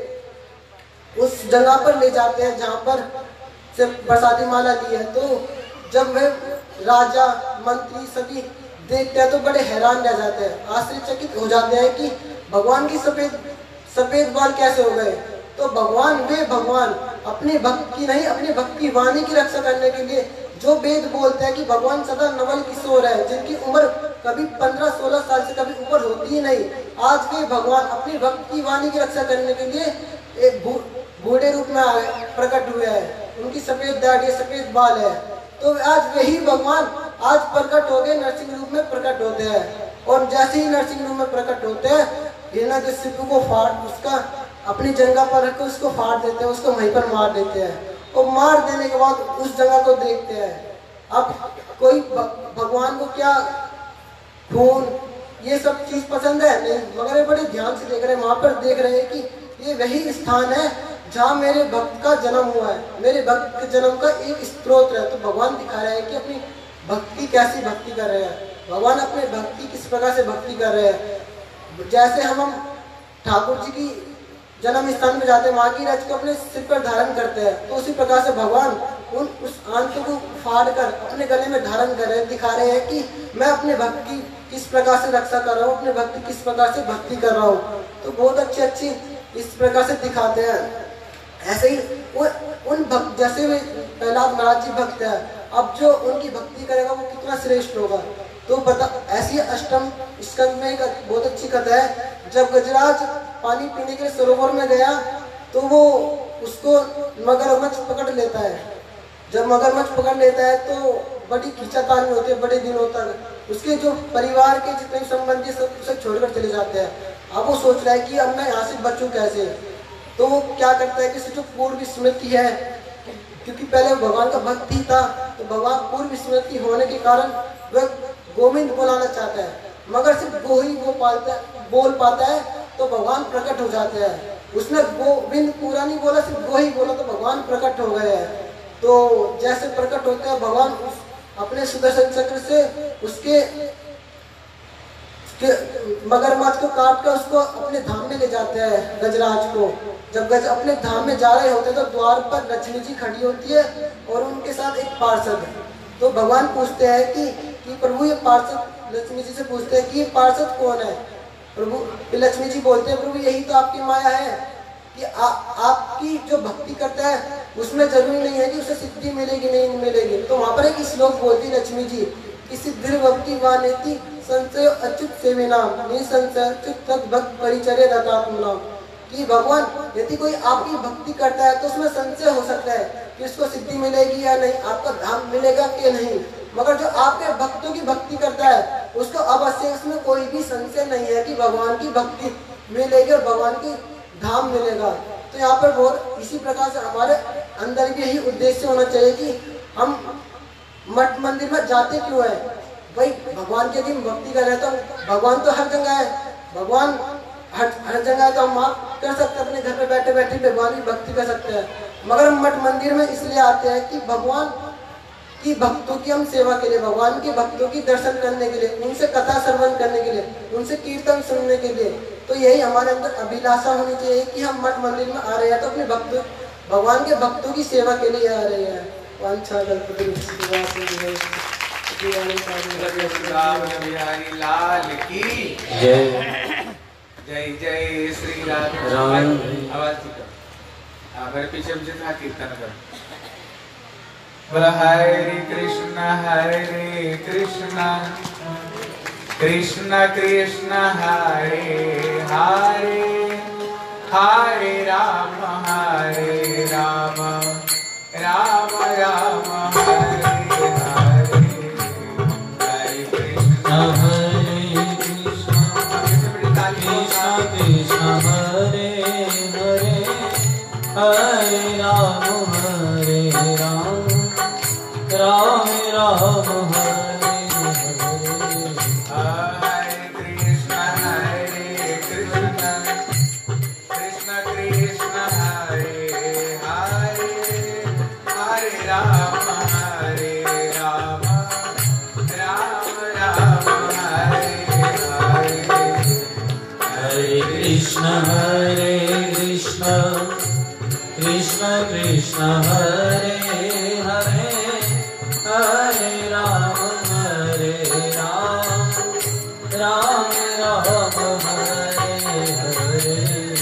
उस जगह पर ले जाते हैं जहाँ पर से प्रसादी माला ली है। तो जब वे राजा मंत्री सभी देखते हैं तो बड़े हैरान रह जाते हैं, आश्चर्यचकित हो जाते हैं कि भगवान की सफेद सफेद बाल कैसे हो गए। तो भगवान वे भगवान अपने भक्त की नहीं, अपने भक्त की वाणी की रक्षा करने के लिए जो वेद बोलते हैं कि भगवान सदा नवल किशोर है, जिनकी उम्र कभी पंद्रह सोलह साल से कभी ऊपर होती ही नहीं, आज वे भगवान अपनी भक्त की वाणी की रक्षा करने के लिए एक बूढ़े रूप में प्रकट हुए हैं। उनकी सफेद दाढ़ी सफेद बाल है। तो आज वही भगवान आज प्रकट हो गए, नरसिंह रूप में प्रकट होते हैं। और जैसे ही नरसिंह रूप में प्रकट होते हैं, हिरण्यकशिपु को फाड़ उसका अपनी जंगा पर रखकर उसको फाड़ देते हैं, उसको वहीं पर मार देते हैं। और मार देने के बाद उस जगह को देखते हैं। अब कोई भगवान को क्या खून ये सब चीज पसंद है? नहीं, मगर ये बड़े ध्यान से देख रहे हैं। वहां पर देख रहे हैं कि ये वही स्थान है जहाँ मेरे भक्त का जन्म हुआ है, मेरे भक्त के जन्म का एक स्त्रोत है। तो भगवान दिखा रहे हैं कि अपनी भक्ति कैसी भक्ति कर रहे हैं, भगवान अपने भक्ति किस प्रकार से भक्ति कर रहे हैं। जैसे हम हम ठाकुर जी की जन्म स्थान में जाते हैं, वहाँ की रज को अपने सिर पर धारण करते हैं, तो उसी प्रकार से भगवान उन उस आंत को फाड़ कर अपने गले में धारण कर रहे हैं, दिखा रहे हैं कि मैं अपने भक्त की किस प्रकार से रक्षा कर रहा हूँ, अपने भक्त की किस प्रकार से भक्ति कर रहा हूँ। तो बहुत अच्छी अच्छी इस प्रकार से दिखाते हैं। ऐसे ही वो उन भक्त जैसे वे प्रहलाद महाराज जी भक्त है, अब जो उनकी भक्ति करेगा वो कितना श्रेष्ठ होगा। तो बता ऐसी अष्टम स्कंद में एक बहुत अच्छी कथा है। जब गजराज पानी पीने के लिए सरोवर में गया तो वो उसको मगरमच्छ पकड़ लेता है। जब मगरमच्छ पकड़ लेता है तो बड़ी खींचातानी होती है बड़े दिनों तक। उसके जो परिवार के जितने संबंधी सब उसे छोड़कर चले जाते हैं। अब वो सोच रहा है कि अब मैं यहाँ से बचूं कैसे। तो वो क्या करता है कि जो पूर्व स्मृति है, क्योंकि पहले भगवान का भक्त ही था, तो भगवान पूर्व स्मृति होने के कारण वह गोविंद बुलाना चाहता है, मगर सिर्फ गो ही वो पालता बोल पाता है। तो भगवान प्रकट हो जाते हैं। उसने गोविंद पूरा नहीं बोला, सिर्फ गो ही बोला, तो भगवान प्रकट हो गए हैं। तो जैसे प्रकट होते हैं भगवान उस अपने सुदर्शन चक्र से उसके मगरमच्छ को काट कर उसको अपने धाम में ले जाते हैं गजराज को। जब गज अपने धाम में जा रहे होते हैं तो द्वार पर लक्ष्मी जी खड़ी होती है और उनके साथ एक पार्षद है। तो भगवान पूछते हैं कि, कि प्रभु ये पार्षद, लक्ष्मी जी से पूछते हैं कि ये पार्षद कौन है। प्रभु लक्ष्मी जी बोलते हैं प्रभु यही तो आपकी माया है कि आ, आपकी जो भक्ति करता है उसमें जरूरी नहीं है कि उसे सिद्धि मिलेगी नहीं मिलेगी। तो वहाँ पर एक श्लोक बोलती लक्ष्मी जी कि सिद्धि भक्ति वानेति संशय अच्युत सेवे नाम निसंशय अच्युत तत् भक्त परिचर्य दत्तात्म नाम। कि भगवान यदि कोई आपकी भक्ति करता है तो उसमें संशय हो सकता है कि उसको सिद्धि मिलेगी या नहीं, आपका धाम मिलेगा कि नहीं, मगर जो आपके भक्तों की भक्ति करता है उसको अवश्य उसमें कोई भी संशय नहीं है कि भगवान की भक्ति मिलेगी और भगवान की धाम मिलेगा। तो यहाँ पर बहुत इसी प्रकार से हमारे अंदर भी यही उद्देश्य होना चाहिए कि हम मठ मंदिर में जाते क्यों है। भाई भगवान के दिन भक्ति कर रहे हैं तो भगवान तो हर जगह है, भगवान हर हर जगह है, तो हम आप कर सकते हैं अपने घर पे बैठे बैठे भगवान की भक्ति कर सकते हैं। मगर हम मठ मंदिर में इसलिए आते हैं कि भगवान की भक्तों की हम सेवा के लिए, भगवान के भक्तों की दर्शन करने के लिए, उनसे कथा श्रवण करने के लिए, उनसे कीर्तन सुनने के लिए। तो यही हमारे अंदर अभिलाषा होनी चाहिए कि हम मठ मंदिर में आ रहे हैं तो अपने भक्तों भगवान के भक्तों की सेवा के लिए आ रहे हैं। लाल की जय जय जय श्री राम। आवाज मेरे पीछे मुझे था कीर्तन कर। बोला हरे कृष्ण हरे कृष्ण कृष्ण कृष्ण हरे हरे हरे राम हरे राम राम राम हरे हरे हरे कृष्ण हरे कृष्ण कृष्ण कृष्ण हरे हरे हरे राम हरे राम राम राम हरे हरे हरे कृष्ण हरे कृष्ण कृष्ण कृष्ण हरे हरे हरे राम हरे राम राम राम हरे हरे हरे कृष्ण हरे कृष्ण कृष्ण कृष्ण हरे हरे हरे राम हरे राम राम राम हरे हरे।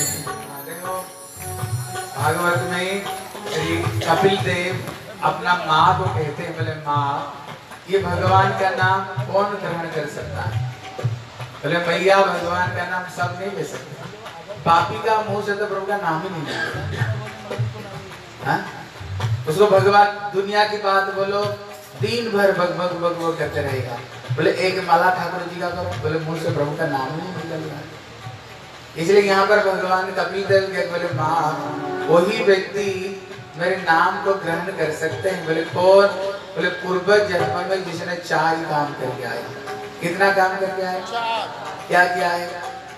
भागवत में श्री कपिल देव अपना माँ को कहते हैं, बोले माँ ये भगवान का नाम कौन ग्रहण कर सकता है? बोले भैया भगवान का नाम सब नहीं ले सकते, पापी का मुंह से तो प्रभु का नाम ही नहीं लेते। उसको भगवान दुनिया की बात बोलो दिन भर भग भग भग भग करते रहेगा। बोले एक माला ठाकुर जी का करो, बोले मुंह से प्रभु का नाम ही नहीं निकल रहा। इसलिए यहाँ पर भगवान कपिल देव के बोले माँ वही व्यक्ति मेरे नाम को ग्रहण कर सकते हैं। बोले कौन? बोले पूर्व जन्म में जिसने चार काम करके आया। कितना काम करके आया? क्या किया है?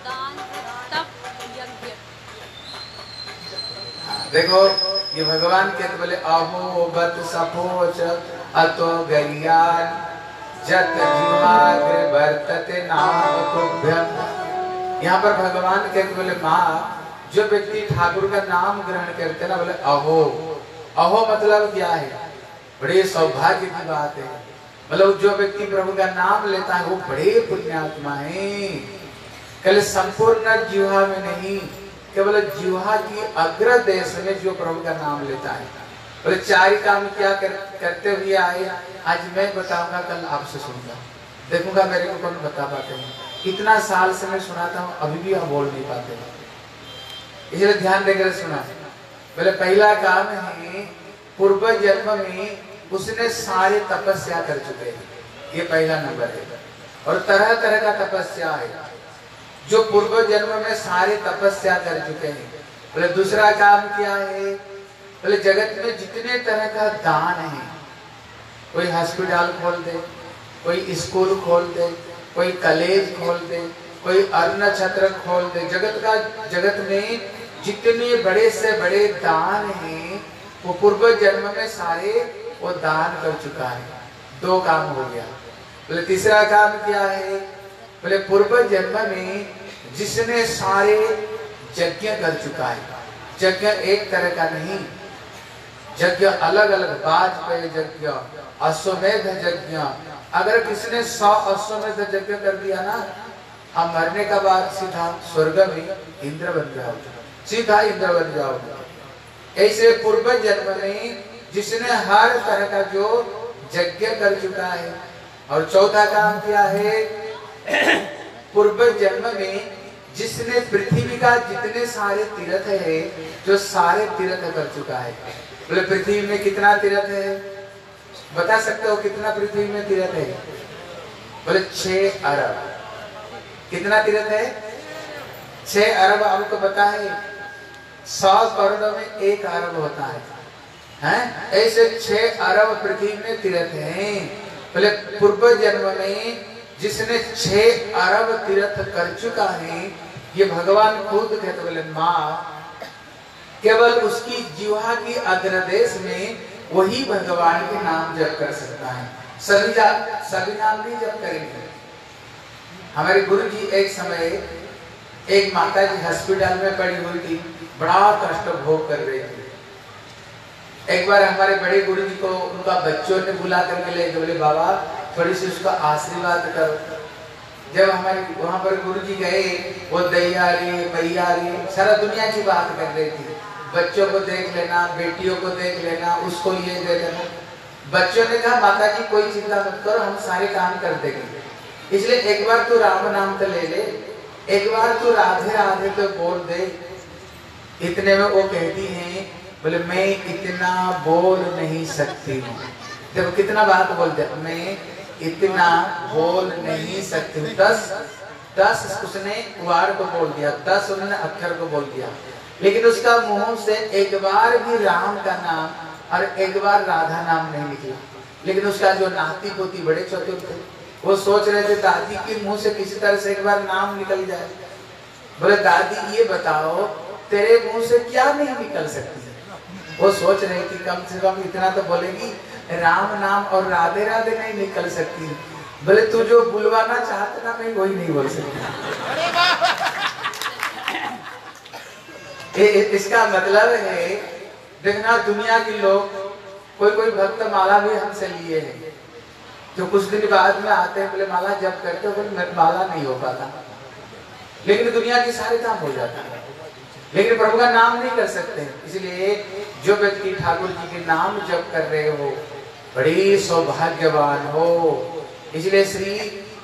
देखो ये भगवान के तो बोले अहो बत सपोच अतो गरियान जत जिह्वाग्र वर्तते नाम तुभ्यम। यहाँ पर भगवान के तो बोले माँ जो व्यक्ति ठाकुर का नाम ग्रहण करते ना, बोले अहो। अहो मतलब क्या है? बड़े सौभाग्य की बात है। मतलब जो व्यक्ति प्रभु का नाम लेता है वो बड़े पुण्यात्मा है। कल संपूर्ण जिह्वा में नहीं, केवल जिह्वा की अग्र देश में जो प्रभु का नाम लेता है। बोले चार काम क्या कर, करते हुए आए, आज मैं बताऊंगा, कल आपसे सुनूंगा, देखूंगा मेरे को कौन बता पाते हैं। कितना साल से मैं सुनाता हूँ अभी भी आप बोल नहीं पाते, इसलिए ध्यान देकर सुना। बोले पहला काम है पूर्व जन्म में उसने सारे तपस्या कर चुके हैं, ये पहला नंबर है। और तरह तरह का तपस्या है जो पूर्व जन्म में सारे तपस्या कर चुके हैं। बोले दूसरा काम क्या है? बोले जगत में जितने तरह का दान है, कोई हॉस्पिटल खोल दे, कोई स्कूल खोल दे, कोई कॉलेज खोल दे, कोई अन्न छत्र खोल दे, जगत का जगत में जितने बड़े से बड़े दान हैं वो पूर्व जन्म में सारे वो दान कर चुका है। दो काम हो गया। बोले तीसरा काम क्या है? बोले पूर्व जन्म में जिसने सारे यज्ञ कर चुका है। यज्ञ एक तरह का नहीं, यज्ञ अलग अलग, वाजपेयी यज्ञ, अश्वमेध यज्ञ। अगर किसने सौ अश्वमेध यज्ञ कर दिया ना, हम मरने का बाद सीधा स्वर्ग में इंद्र बन जाओ, सीधा इंद्र बन जाओगे। ऐसे पूर्व जन्म में जिसने हर तरह का जो यज्ञ कर चुका है। और चौथा काम क्या है? पूर्व जन्म में जिसने पृथ्वी का जितने सारे तीर्थ है जो सारे तीर्थ कर चुका है। बोले पृथ्वी में कितना तीर्थ है? बता सकते हो कितना पृथ्वी में तीर्थ है? बोले छह अरब। कितना तीर्थ है? छह अरब। हमको पता है सौ करोड़ में एक अरब होता है, हैं? ऐसे छह अरब पृथ्वी में तीर्थ हैं। बोले पूर्व जन्म में जिसने छह अरब तीर्थ कर चुका है, ये भगवान खुद कहते। बोले माँ केवल उसकी जिह्वा की अग्रदेश में वही भगवान के नाम जप कर सकता है। सभी सभी नाम नहीं जप करेंगे। हमारे गुरु जी एक समय एक माता जी हॉस्पिटल में पड़ी हुई थी, बड़ा कष्ट भोग कर रही थी। एक बार हमारे बड़े गुरु जी को उनका बच्चों ने बुला करके ले, बोले बाबा थोड़ी सी उसका आशीर्वाद करो। जब हमारे वहां पर गुरु जी गए, वो दैया रे मैया रे सारा दुनिया की बात कर रही थी। बच्चों को देख लेना, बेटियों को देख लेना, उसको ये दे देना। बच्चों ने कहा माता जी कोई चिंता मत करो, हम सारे काम कर देंगे, इसलिए एक बार तू राम नाम तो ले ले, एक बार तू राधे राधे तो बोल दे। इतने में वो कहती हैं बोले मैं इतना बोल नहीं सकती हूँ। देखो कितना बात बोल दिया, मैं इतना बोल नहीं सकती हूँ। दस दस उसने वार को बोल दिया, दस उन्होंने अक्षर को बोल दिया, लेकिन उसका मुंह से एक बार भी राम का नाम और एक बार राधा नाम नहीं निकला। लेकिन उसका जो नाती पोती बड़े चतुर थे, वो सोच रहे थे दादी के मुंह से किसी तरह से एक बार नाम निकल जाए। बोले दादी ये बताओ तेरे मुंह से क्या नहीं निकल सकती है? वो सोच रही थी कम से कम इतना तो बोलेगी, राम नाम और राधे राधे नहीं निकल सकती। बोले तू जो बुलवाना चाहता ना मैं वही नहीं बोल सकती। इसका मतलब है देखना, दुनिया के लोग कोई कोई भक्त माला भी हमसे लिए हैं, जो कुछ दिन बाद में आते हैं बोले माला जब करते हो, बोले माला नहीं हो पाता, लेकिन दुनिया के सारे काम हो जाता है, लेकिन प्रभु का नाम नहीं कर सकते। इसलिए जो व्यक्ति ठाकुर जी के नाम जप कर रहे हो बड़ी सौभाग्यवान हो। इसलिए श्री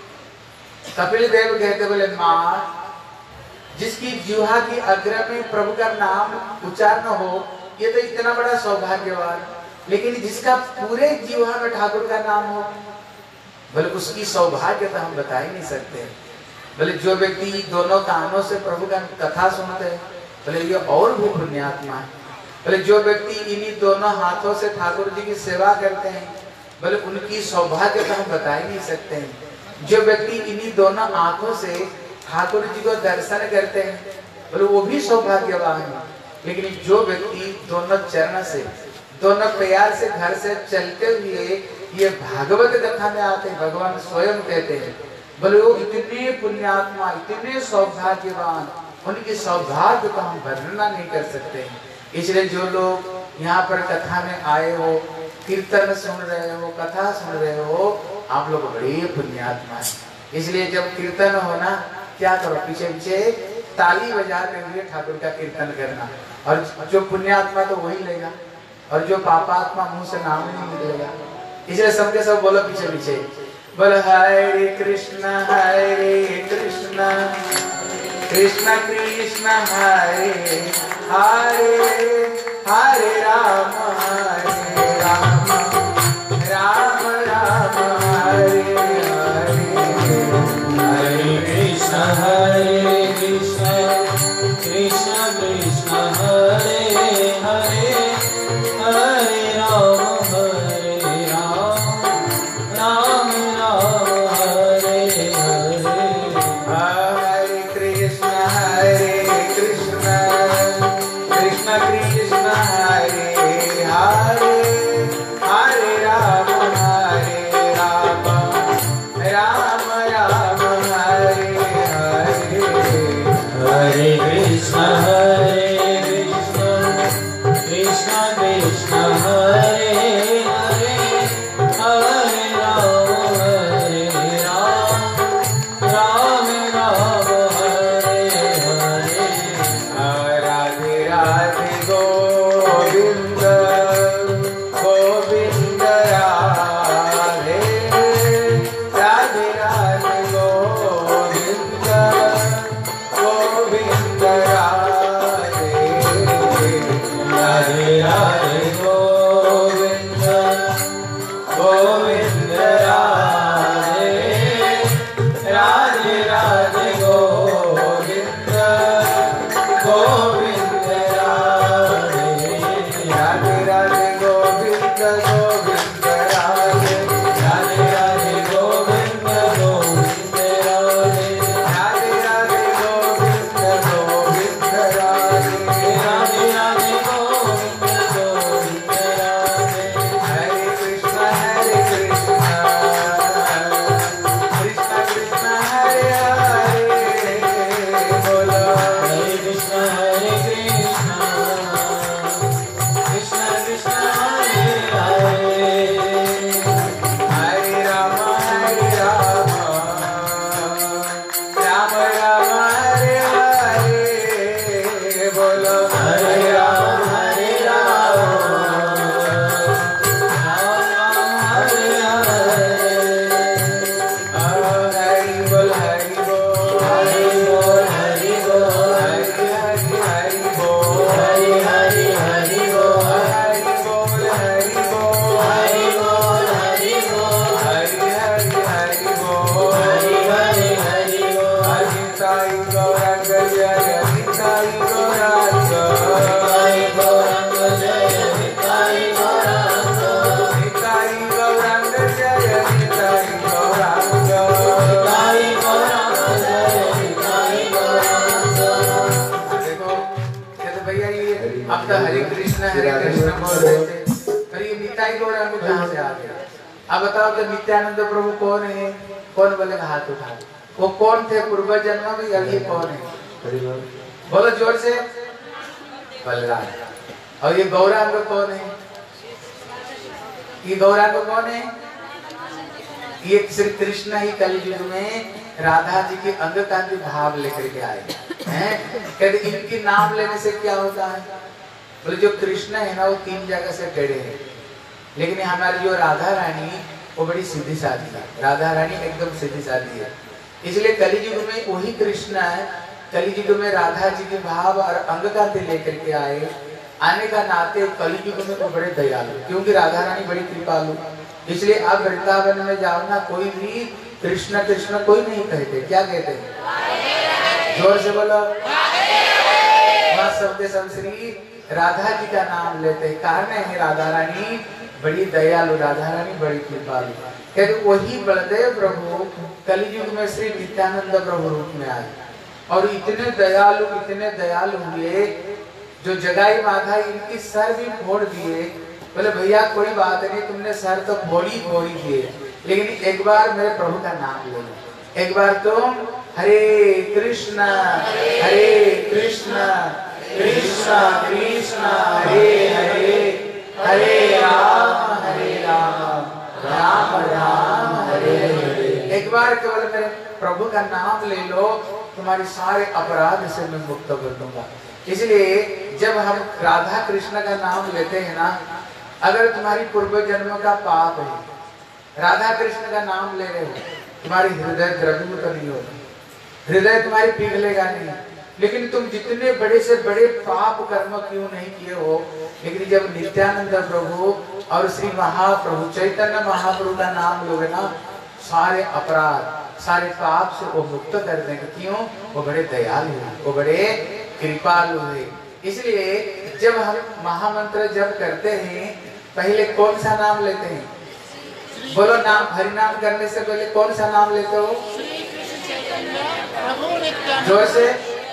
कपिल देव कहते बोले माँ जिसकी जीवा की अग्र में प्रभु का नाम उच्चारण हो, ये तो इतना बड़ा सौभाग्यवान, लेकिन जिसका पूरे जीवा में ठाकुर का नाम हो, बोले उसकी सौभाग्य तो हम बता ही नहीं सकते। बोले जो व्यक्ति दोनों कानों से प्रभु का कथा सुनते हैं, बोले ये और भी पुण्यात्मा है। बोले जो व्यक्ति इन्हीं दोनों हाथों से ठाकुर जी की सेवा करते हैं, बोले उनकी सौभाग्य तो हम बता ही नहीं सकते हैं। जो व्यक्ति इन्हीं दोनों आंखों से ठाकुर जी को दर्शन करते हैं, बोले वो भी सौभाग्यवान है। लेकिन जो व्यक्ति दोनों चरण से, दोनों पैर से घर से चलते हुए ये भागवत कथा में आते हैं, भगवान स्वयं कहते हैं, बोले वो इतने पुण्यात्मा, इतने सौभाग्यवान, उनके सौभाग्य को हम वर्णना नहीं कर सकते। इसलिए जो लोग यहाँ पर कथा में आए हो, कीर्तन सुन रहे हो, कथा सुन रहे हो, आप लोग बड़े पुण्यात्मा है। इसलिए जब कीर्तन हो ना, क्या करो, पीछे पीछे ताली बजाते हुए ठाकुर का कीर्तन करना, और जो पुण्यात्मा तो वही लेगा, और जो पापात्मा मुंह से नाम नहीं निकलेगा। इसलिए सबके सब बोलो पीछे पीछे, बोलो हरे कृष्ण हरे कृष्ण कृष्ण कृष्ण हरे हरे, हरे राम हरे राम, राम राम हरे हरे, हरे कृष्ण हरे कृष्ण कृष्ण कृष्ण हरे हरे, हरे राम हरे राम, राम राम हरे हरे। हरे कृष्ण हरे कृष्ण कृष्ण कृष्ण हरे हरे, हरि बोल हरि बोल हरि बोल हरि हरि हरि बोल हरि हरि हरि बोल हरि साई गौरंग जय निताई गौरंग निताई गौरंग जय निताई गौरंग निताई गौरंग जय निताई गौरंग निताई गौरंग जय निताई गौरंग। देखो कहते भैया ये अब तो हरे कृष्ण हरे कृष्ण बोल रहे थे, पर ये निताई गौरंग कहाँ से आ गया? अब बताओ तो नित्यानंद प्रभु कौन है? कौन बोलेगा हाथ उठा? वो कौन थे पूर्व जन्म में, या ये कौन है? बोलो जोर से। बलराम। और ये गौरांग कौन है? ये गौरांग कौन है? ये श्री कृष्ण ही कलयुग में राधा जी के अंग कांति भाव लेकर के आए हैं। कहते इनके नाम लेने से क्या होता है? बोले जो कृष्ण है ना वो तीन जगह से टेढ़े हैं, लेकिन हमारी जो राधा रानी वो बड़ी सीधी साधी है। राधा रानी एकदम सीधी साधी है, इसलिए कलियुग में वही कृष्ण है। कलियुग में राधा जी के भाव और अंग कांति लेकर के आए, आने का नाते कलियुग में वो बड़े दयालु, क्योंकि राधा रानी बड़ी कृपालु। इसलिए आप वृंदावन में जाओ ना, कोई भी कृष्ण कृष्ण कोई नहीं कहते, क्या कहते हैं? जोर से बोलो। वहाँ शब्द सब श्री राधा जी का नाम लेते हैं। कारण है राधा रानी बड़ी दयालु, राधा रानी बड़ी कृपालु। कहते वही बलदेव प्रभु कलियुग में श्री नित्यानंद प्रभु रूप में आए और इतने दयालु इतने दयालु हुए, जो जगाई माधा इनकी सर भी फोड़ दिए। बोले भैया कोई बात नहीं, तुमने सर तो फोड़ी फोड़ी दिए, लेकिन एक बार मेरे प्रभु का नाम ले लो। एक बार तुम हरे कृष्ण हरे कृष्ण कृष्ण कृष्ण हरे हरे हरे राम हरे राम राम राम हरे हरे। एक बार केवल मेरे प्रभु का नाम ले लो, तुम्हारे सारे अपराध से मैं मुक्त कर दूंगा। इसलिए जब हम राधा कृष्ण का नाम लेते हैं ना, अगर तुम्हारी पूर्व जन्म का पाप है, राधा कृष्ण का नाम ले रहे हो, तुम्हारी हृदय द्रवित तो नहीं होगा, हृदय तुम्हारी पिघलेगा नहीं। लेकिन तुम जितने बड़े से बड़े पाप कर्म क्यों नहीं किए हो, लेकिन जब नित्यानंद प्रभु और श्री महाप्रभु चैतन्य महाप्रभु का नाम लोगे ना, सारे अपराध सारे पाप से वो मुक्त कर देंगे। क्यों? वो बड़े दयालु हैं, वो बड़े कृपालु हैं। इसलिए जब हम महामंत्र जप करते हैं, पहले कौन सा नाम लेते हैं? बोलो नाम। हरि नाम करने से पहले कौन सा नाम लेते हो? जोर से।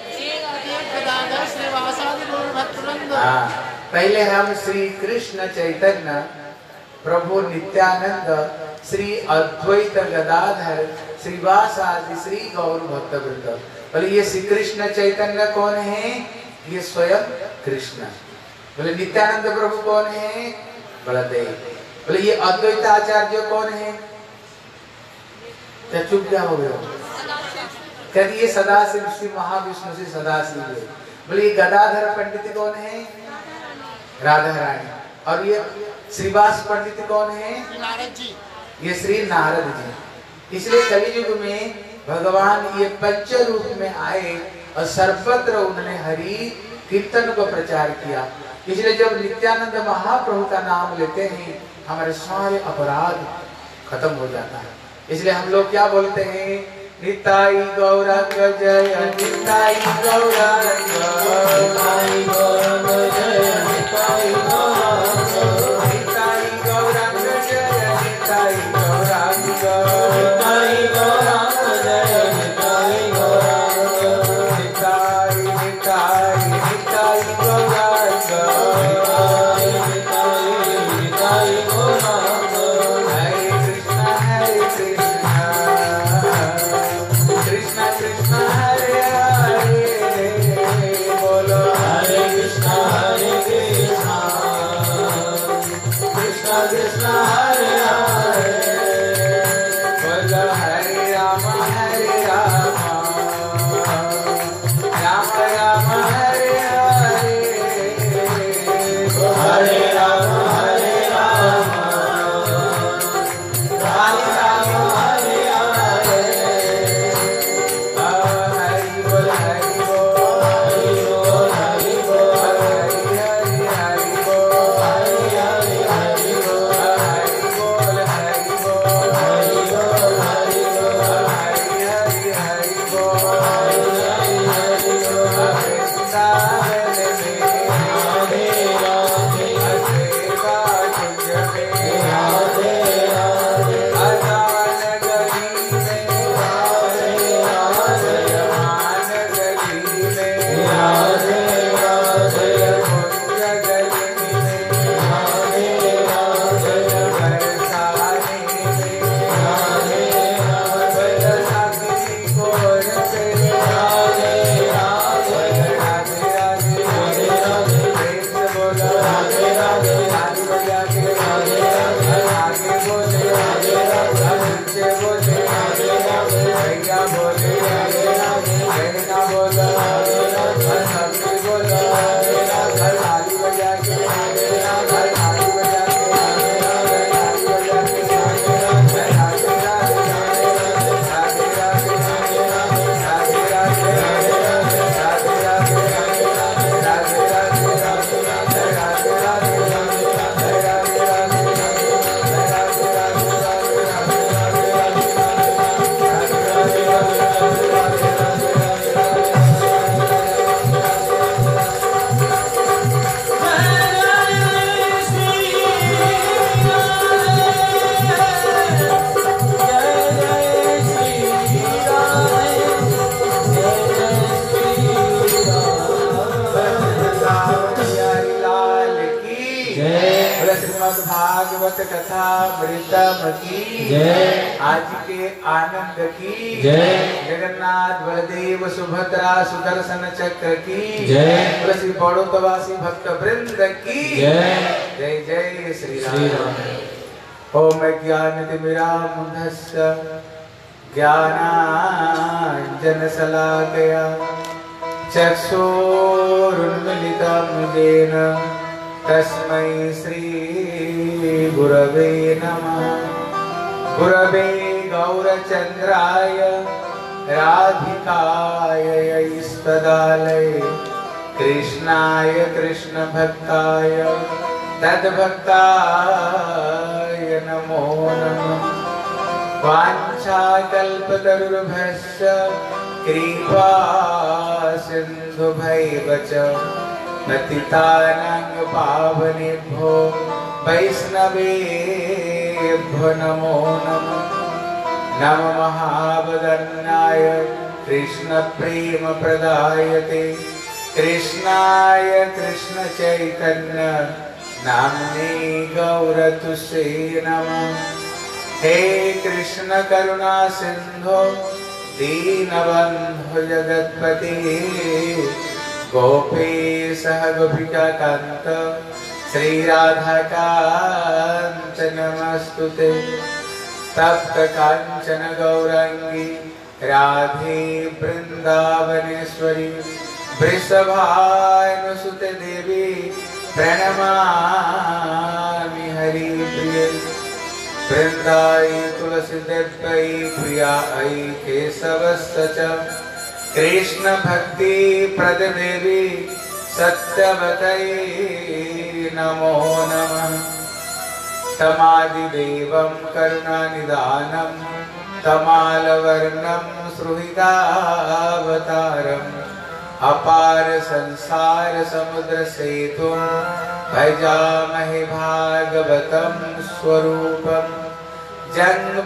हाँ, पहले हम श्री कृष्ण चैतन्य प्रभु नित्यानंद श्री अद्वैत गदाधर श्रीवासादि श्री गौर भक्तवृंद। बोले ये श्री कृष्ण चैतन्य कौन है? ये स्वयं कृष्ण। बोले नित्यानंद प्रभु कौन है? बलदेव। बोले ये अद्वैत आचार्य कौन है? क्या चुप क्या हो गया? कहते ये सदाशिव श्री महाविष्णु से सदाशिव है। बोले ये गदाधर पंडित कौन है? राधा रानी। और ये श्रीवास पंडित कौन है? नारद जी। ये श्री नारद जी। इसलिए कलियुग में भगवान ये पंच रूप में आए और सर्वत्र उन्होंने हरि कीर्तन को प्रचार किया। इसलिए जब नित्यानंद महाप्रभु का नाम लेते हैं, हमारे सारे अपराध खत्म हो जाता है। इसलिए हम लोग क्या बोलते हैं? निताई गौरंग जय निताई गौरंग निताई गौरंग जय निताई गौरंग निताई गौरंग जय निताई गौरंग निताई गौरंग जय निताई गौरंग निताई निताई निताई गौरंग निताई निताई निताई गौरंग। हरे कृष्ण हरे कृष्ण कृष्ण कृष्ण हरे हरे। बोलो हरे कृष्ण हरे कृष्ण कृष्ण कृष्ण हरे हरे। बोलो हरे राम हरे राम राम राम हरे हरे। हरे राम हरे राम राम राम हरे हरे। हरि बोल हरि बोल हरि बोल हरि बोल हरि हरि हरि बोल हरि हरि हरि कथामृतम की जय। आज के आनंद की जय। जगन्नाथ बलदेव सुभद्रा सुदर्शन चक्र की जय। तुलसी बड़ौतवासी भक्त वृंद की जय। जय जय श्री श्री राम। राम। ओम ज्ञानतिमिरान्धस्य ज्ञानाञ्जन शलाकया चक्षुरुन्मीलितं येन तस्मै श्री गुरवे नमः। गुरवे गौरचन्द्राय राधिकाय ईश्वरालये कृष्णाय कृष्णभक्ताय तद्भक्ताय नमो नमः। वाञ्छाकल्पतरुर्भश्च कृपा सिन्धुभैव च पतितानां पावनेभ्यो वैष्णवेभ्यो नमो नमः। नमो महावदन्नाय कृष्णप्रेमप्रदायते कृष्णाय कृष्णचैतन्य नाम्ने गौरतुसे नमः। हे कृष्ण करुणा सिंधु दीनबंधु जगत्पति गोपेशः गोपिकान्त श्री राधा कांत नमस्तुते। तप्त कांचन गौरांगी राधे वृंदावनेश्वरी वृषभानुसुते देवी प्रणमामि हरिप्रिये। वृंदाई तुलसी देव्यै प्रियायै केशवस्य च कृष्ण भक्ति प्रददेवी सत्यवतै नमो नमः। तमादिदेवं करुणानिधानं तमालवर्णं सुहृदावतारम् अपार संसार समुद्र सेतुं भजामहे भागवतं स्वरूपम्। जन्म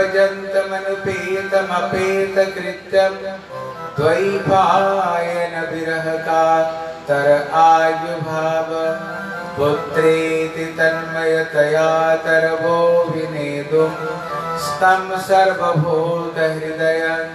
प्रभजन्तमनुपेतमपेतकृत्यं द्वैपायन विरह कातर आयुभाव पुत्रेति तन्मयतया तरवो विनेदुं स्तं सर्वभूतहृदयं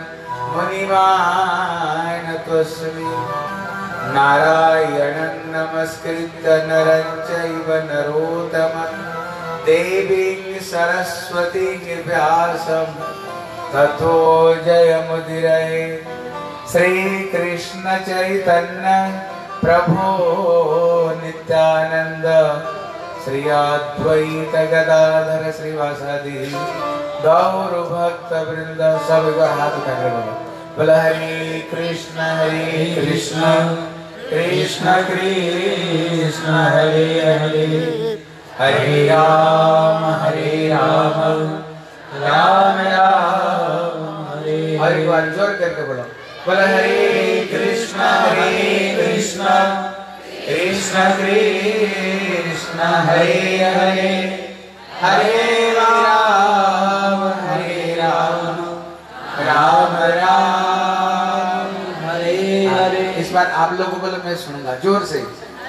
मुनिमानतोऽस्मि। नारायणं नमस्कृत्य नरं चैव नरोत्तमं देवीं सरस्वतीं व्यासं ततो जयमुदीरये। श्रीकृष्ण चैतन्य प्रभो नित्यानंद श्री अद्वैत गदाधर श्रीवासादि गौर भक्त वृंद सब हाथ उठाकर बोलो बोला हरे कृष्ण हरे कृष्ण कृष्ण कृष्ण हरे हरे हरे राम हरे राम राम राम हरे हरे। एक बार जोर करके बोलो बोला हरे कृष्ण हरे कृष्ण कृष्ण कृष्ण हरे हरे हरे राम हरे राम राम राम हरे हरे। इस बार आप लोगों को मैं सुनूंगा जोर से।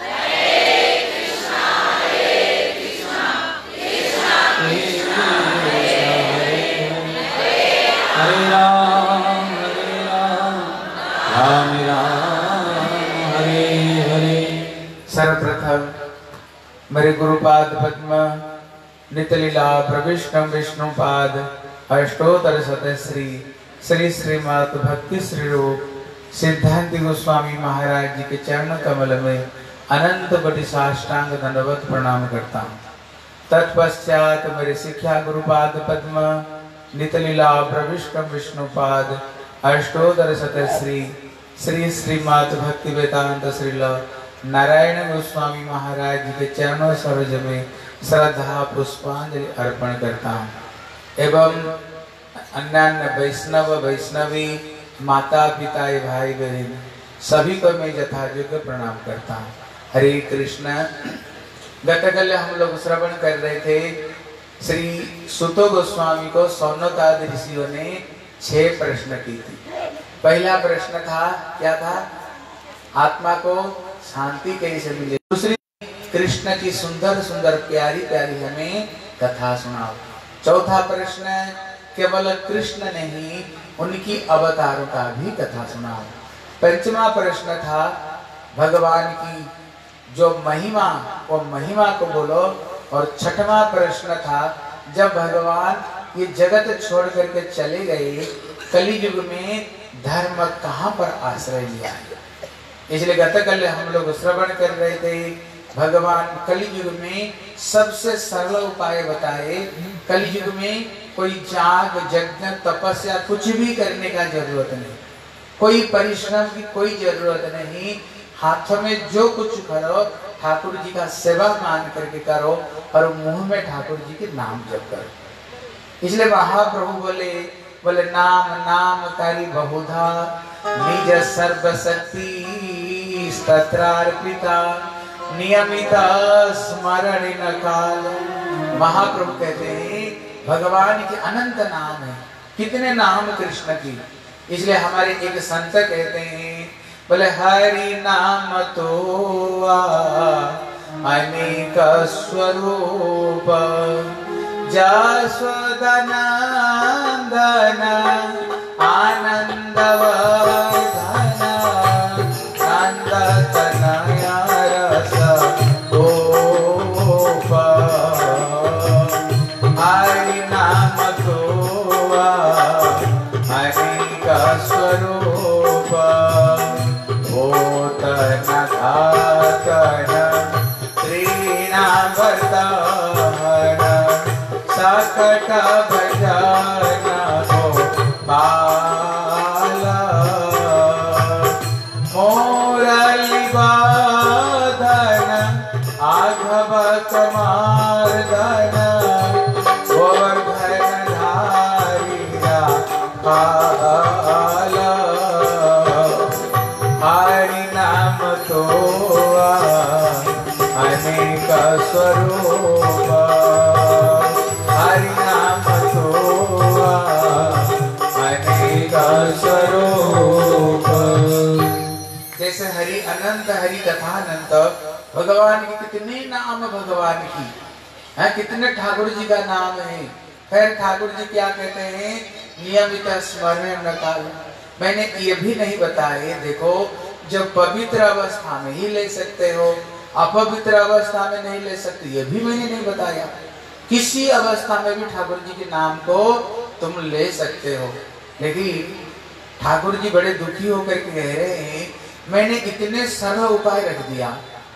हरे राम हरे राम राम राम हरे हरे। सर्वप्रथम मेरे गुरुपाद पद्म नितलीला प्रविष्णु विष्णुपाद अष्टोत्तर शतश्री श्री श्रीमद् भक्ति श्री रूप सिद्धांत गोस्वामी महाराज जी के चरण कमल में अनंत कोटि साष्टांग दंडवत प्रणाम करता हूँ। तत्पश्चात मेरे शिक्षा गुरुपाद पद्म नितलीला प्रविष्णु विष्णुपाद अष्टोत्तर शतश्री श्री श्रीमद् भक्ति वेदांत श्रील नारायण गोस्वामी महाराज जी के चरणों सरोज में श्रद्धा पुष्पांजलि अर्पण करता हूँ एवं अन्यान्य वैष्णव वैष्णवी माता पिता भाई बहन सभी को मैं यथायोग्य प्रणाम करता हूँ। हरे कृष्ण। गतकल हम लोग श्रवण कर रहे थे श्री सुतो गोस्वामी को सौनकादि ऋषियों ने छह प्रश्न की थी। पहला प्रश्न था क्या था? आत्मा को शांति कैसे मिले। दूसरी कृष्ण की सुंदर सुंदर प्यारी प्यारी हमें कथा सुनाओ। चौथा प्रश्न, केवल कृष्ण नहीं उनकी अवतारों का भी कथा सुनाओ। पंचमा प्रश्न था भगवान की जो महिमा, वो महिमा को बोलो। और छठवां प्रश्न था जब भगवान ये जगत छोड़ करके चले गए, कलियुग में धर्म कहाँ पर आश्रय लिया है। इसलिए गतकल हम लोग श्रवण कर रहे थे, भगवान कलियुग में सबसे सरल उपाय बताए। कलियुग में कोई जाग यज्ञ तपस्या कुछ भी करने का जरूरत नहीं, कोई परिश्रम की कोई जरूरत नहीं। हाथों में जो कुछ करो ठाकुर जी का सेवा मान करके करो और मुंह में ठाकुर जी के नाम जप करो। इसलिए महाप्रभु बोले बोले नाम नाम कारी बहुधा निज सर्वशक्ति स्तत्रार्पिता नियमित स्मरण न काल। महाप्रभु कहते हैं भगवान के अनंत नाम है, कितने नाम कृष्ण की। इसलिए हमारे एक संत कहते हैं बोले हरि नाम तो अनेक स्वरूप जसोदनंदन आनंद वर्धन नंद तनया रस गोप। हरि नाम तो अनेक स्वरूप होतन घातन त्रिणावर्तन सकट भजन गोपाल। मोरली बाधन आघव कमार्दन गोवर्धन धारिया काल। हरि नाम तो अनेक स्वरूप हरि नाम तो अनेक स्वरूप। जैसे हरि अनंत, हरि कथा अनंत, भगवान के कितने नाम भगवान की है, कितने ठाकुर जी का नाम है। फिर ठाकुर जी क्या कहते हैं, नियमित स्मरण न काल। मैंने ये भी नहीं बताया, देखो जब पवित्र अवस्था में ही ले सकते हो, अपवित्र अवस्था में नहीं ले सकते, ये भी मैंने नहीं बताया। किसी अवस्था में भी ठाकुर जी के नाम को तुम ले सकते हो। लेकिन ठाकुर जी बड़े दुखी होकर के कह रहे हैं मैंने इतने सरल उपाय रख दिया,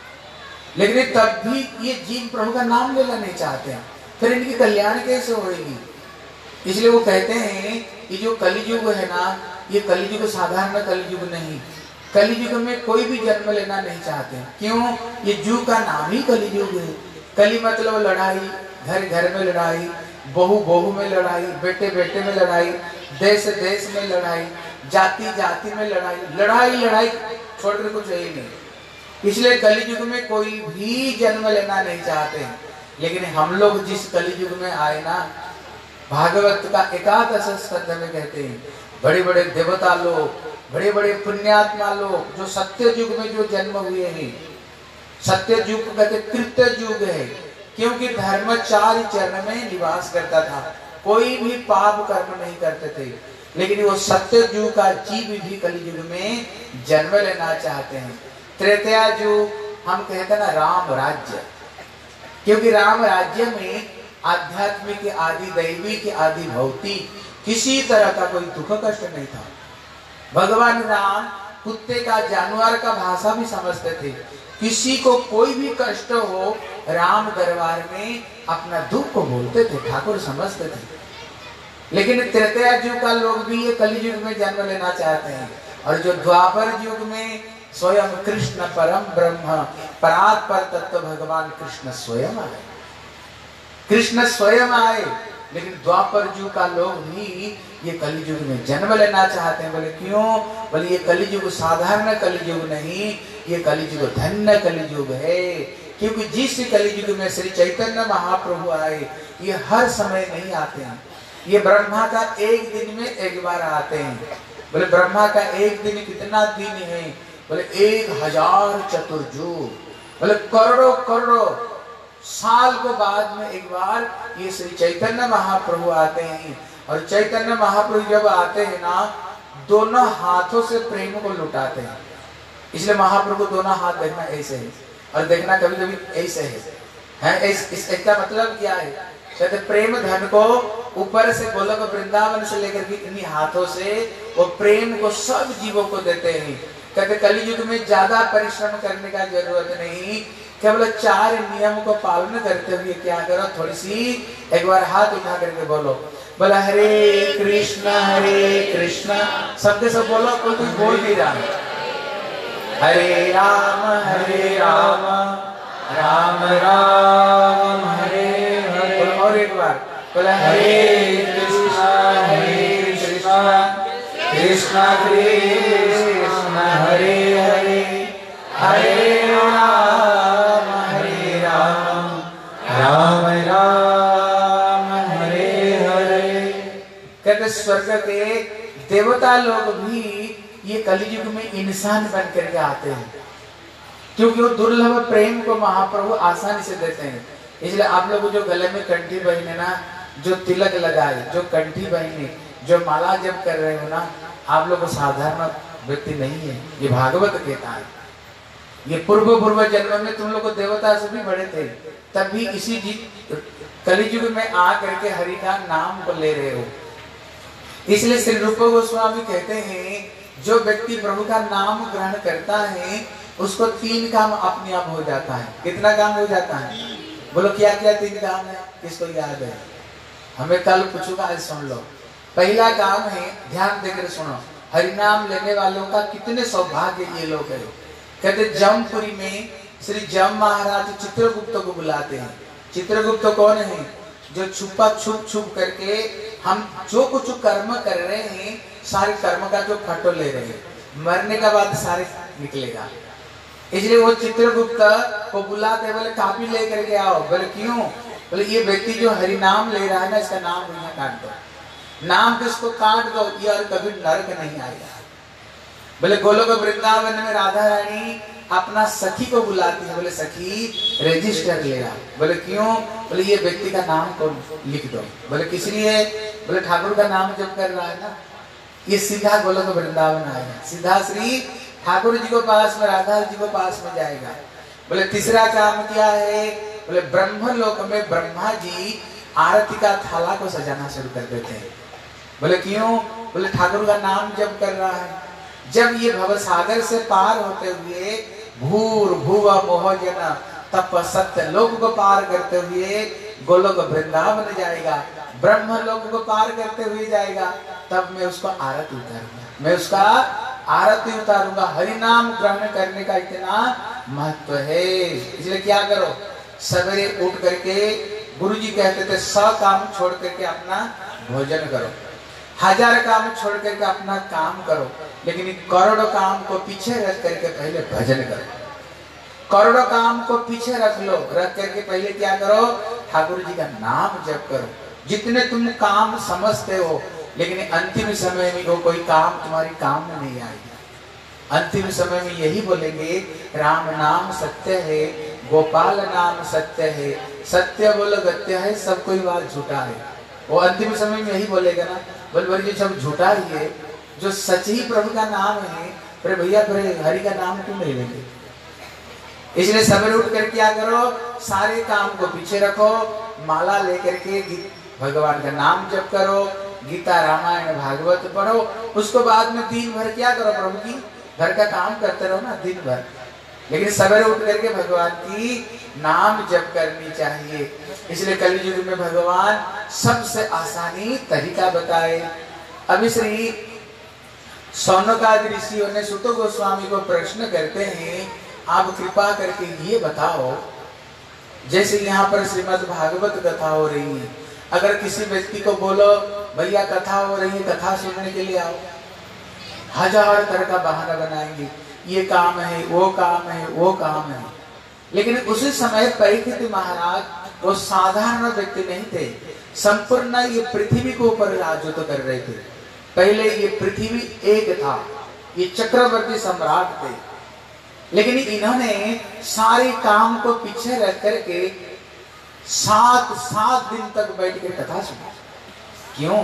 लेकिन तब भी ये जीव प्रभु का नाम लेना नहीं चाहते हैं, फिर इनकी कल्याण कैसे होगी। इसलिए वो कहते हैं ये जो कलियुग है ना, ये कलियुग साधारण कलियुग नहीं, कलियुग में कोई भी जन्म लेना नहीं चाहते। क्यों? ये जुग का नाम ही कलियुग है। कली मतलब लड़ाई, घर घर में लड़ाई, बहू बहू में लड़ाई, बेटे बेटे में लड़ाई, देश देश में लड़ाई, जाति जाति में लड़ाई, लड़ाई लड़ाई छोड़कर कुछ है ही नहीं। इसलिए कलियुग में कोई भी जन्म लेना नहीं चाहते। लेकिन हम लोग जिस कलियुग में आए ना, भागवत का एकादश स्कंध में कहते हैं बड़े बड़े देवता लोग, बड़े बड़े पुण्यात्मा लोग जो सत्य युग में जो जन्म हुए हैं, सत्य युग कहते कृत्य युग है, क्योंकि धर्म चार चरण में निवास करता था, कोई भी पाप कर्म नहीं करते थे। लेकिन वो सत्य युग का जीव भी कलियुग में जन्म लेना चाहते हैं। त्रेतया युग हम कहते हैं ना राम राज्य, क्योंकि राम राज्य में आध्यात्मिक आदि दैविक आदि भौतिक किसी तरह का कोई दुख कष्ट नहीं था। भगवान राम कुत्ते का जानवर का भाषा भी समझते थे, किसी को कोई भी कष्ट हो राम दरबार में अपना दुख को बोलते थे, ठाकुर समझते थे। लेकिन त्रेतया युग का लोग भी ये कलियुग में जन्म लेना चाहते हैं, और जो द्वापर युग में स्वयं कृष्ण परम ब्रह्म परात्पर तत्व भगवान कृष्ण स्वयं आए, कृष्ण स्वयं आए। लेकिन द्वापर युग का लोग भी ये कलियुग में जन्म लेना चाहते हैं। बोले क्यों? बोले ये कलियुग साधारण कलियुग नहीं, ये कलियुग धन्य कलियुग है, क्योंकि जिस कलियुग में श्री चैतन्य महाप्रभु आए ये हर समय नहीं आते हैं, ये ब्रह्मा का एक दिन में एक बार आते हैं। बोले ब्रह्मा का एक दिन कितना दिन है? बोले एक हजार चतुर्युग, बोले करोड़ों करोड़ों साल को बाद में एक बार ये श्री चैतन्य महाप्रभु आते हैं, और चैतन्य महाप्रभु जब आते हैं ना, दोनों हाथों से प्रेम को लुटाते हैं। इसलिए महाप्रभु दोनों हाथ देखना ऐसे है, और देखना कभी कभी ऐसे है, है इस, इस इसका मतलब क्या है? कहते प्रेम धन को ऊपर से गोलोक वृंदावन से लेकर के इन्हीं हाथों से वो प्रेम को सब जीवों को देते हैं। कहते कलयुग में ज्यादा परिश्रम करने का जरूरत नहीं, केवल चार नियम को पालन करते हुए क्या करो, थोड़ी सी एक बार हाथ उठा करके बोलो, बोला हरे कृष्णा हरे कृष्णा, सबके सब बोलो, कोई कोई बोल नहीं रहा, हरे राम हरे राम राम राम हरे हरे, और एक बार बोला हरे कृष्णा हरे कृष्णा कृष्णा कृष्णा हरे हरे, हरे राम हरे राम राम राम हरे हरे। कहते स्वर्ग के देवता लोग भी ये कलयुग में इंसान बन करके आते हैं, क्योंकि वो दुर्लभ प्रेम को महाप्रभु आसानी से देते हैं। इसलिए आप लोग जो गले में कंठी पहने ना, जो तिलक लगाए, जो कंठी पहने, जो माला जप कर रहे हो ना, आप लोग साधारण व्यक्ति नहीं है, ये भागवत कहता है। ये पूर्व पूर्व जन्म में तुम लोग को देवता से भी बड़े थे, तब भी इसी कलयुग में आ करके हरि का नाम को ले रहे हो। इसलिए श्री रूप गोस्वामी कहते हैं, जो व्यक्ति प्रभु का नाम ग्रहण करता है उसको तीन काम अपने आप हो जाता है। कितना काम हो जाता है? बोलो क्या क्या तीन काम है, किसको याद है? हमें कल पूछूंगा, आज सुन लो। पहला काम है, ध्यान देकर सुनो, हरिनाम लेने वालों का कितने सौभाग्य ये लोग है। कहते जमपुरी में श्री जम महाराज चित्रगुप्त को बुलाते हैं। चित्रगुप्त कौन है? जो छुपा छुप छुप करके हम जो कुछ कर्म कर रहे हैं, सारे कर्म का जो फोटो ले रहे हैं, मरने का बाद सारे निकलेगा। इसलिए वो चित्रगुप्त को बुलाते, बोले कापी लेकर के आओ। बोले क्यों? बोले ये व्यक्ति जो हरि नाम ले रहा है ना, इसका नाम यहाँ काट दो, नाम किसको काट दो, ये और कभी नरक नहीं आएगा। बोले गोलोक वृंदावन में राधा रानी अपना सखी को बुलाती है, बोले सखी रजिस्टर ले आ। बोले क्यों? बोले ये व्यक्ति का नाम को लिख दो। बोले किस लिए? बोले ठाकुर का नाम जब कर रहा है ना, ये सीधा गोलोक वृंदावन आएगा, सीधा श्री ठाकुर जी को पास में, राधा जी को पास में जाएगा। बोले तीसरा काम क्या है? बोले ब्रह्म लोक में ब्रह्मा जी आरती का थाला को सजाना शुरू कर देते हैं। बोले क्यों? बोले ठाकुर का नाम जब कर रहा है। जब ये भव सागर से पार होते हुए भूर भुव मोहजन तप सत्य लोक को पार करते हुए गोलोक वृंदावन जाएगा, ब्रह्म लोक को पार करते हुए जाएगा, तब मैं उसको आरती उतारूंगा, मैं उसका आरती उतारूंगा। हरि नाम ग्रहण करने का इतना महत्व है। इसलिए क्या करो, सवेरे उठ करके गुरुजी कहते थे सौ काम छोड़ करके अपना भोजन करो, हजार काम छोड़ करके अपना काम करो, लेकिन करोड़ों काम को पीछे रख करके पहले भजन करो। करोड़ों काम को पीछे रख लो, रख करके पहले क्या करो? ठाकुर जी का नाम जप करो। जितने तुम काम समझते हो, लेकिन अंतिम समय में वो कोई काम तुम्हारी काम में नहीं आएगा। अंतिम समय में यही बोलेंगे, राम नाम सत्य है, गोपाल नाम सत्य है, सत्य बोल गत्य है, सब कोई बात झूठा है। वो अंतिम समय में यही बोलेगा ना, बोल बोल जी सब झूठा ही है, जो सच ही प्रभु का नाम है, फिर भैया फिर हरि का नाम क्यों नहीं लेंगे? इसलिए सवेरे उठ कर क्या करो, सारे काम को पीछे रखो, माला लेकर के भगवान का नाम जप करो, गीता रामायण भागवत पढ़ो। उसको बाद में दिन भर क्या करो, प्रभु की घर का काम करते रहो ना दिन भर, लेकिन सवेरे उठ करके भगवान की नाम जप करनी चाहिए। इसलिए कलयुग में भगवान सबसे आसानी तरीका बताए। अभी श्री सौनकादि ऋषियों ने सुत गोस्वामी को प्रश्न करते हैं, आप कृपा करके ये बताओ, जैसे यहाँ पर श्रीमद् भागवत कथा हो रही है, अगर किसी व्यक्ति को बोलो भैया कथा हो रही है, कथा सुनने के लिए आओ, हजार तरह का बहाना बनाएंगे, ये काम है, वो काम है, वो काम है। लेकिन उसी समय परीक्षित महाराज वो साधारण व्यक्ति नहीं थे, संपूर्ण ये पृथ्वी को ऊपर राजत्व कर रहे थे। पहले ये पृथ्वी एक था, ये चक्रवर्ती सम्राट थे, लेकिन इन्होंने सारे काम को पीछे रख करके सात सात दिन तक बैठ के कथा सुना। क्यों?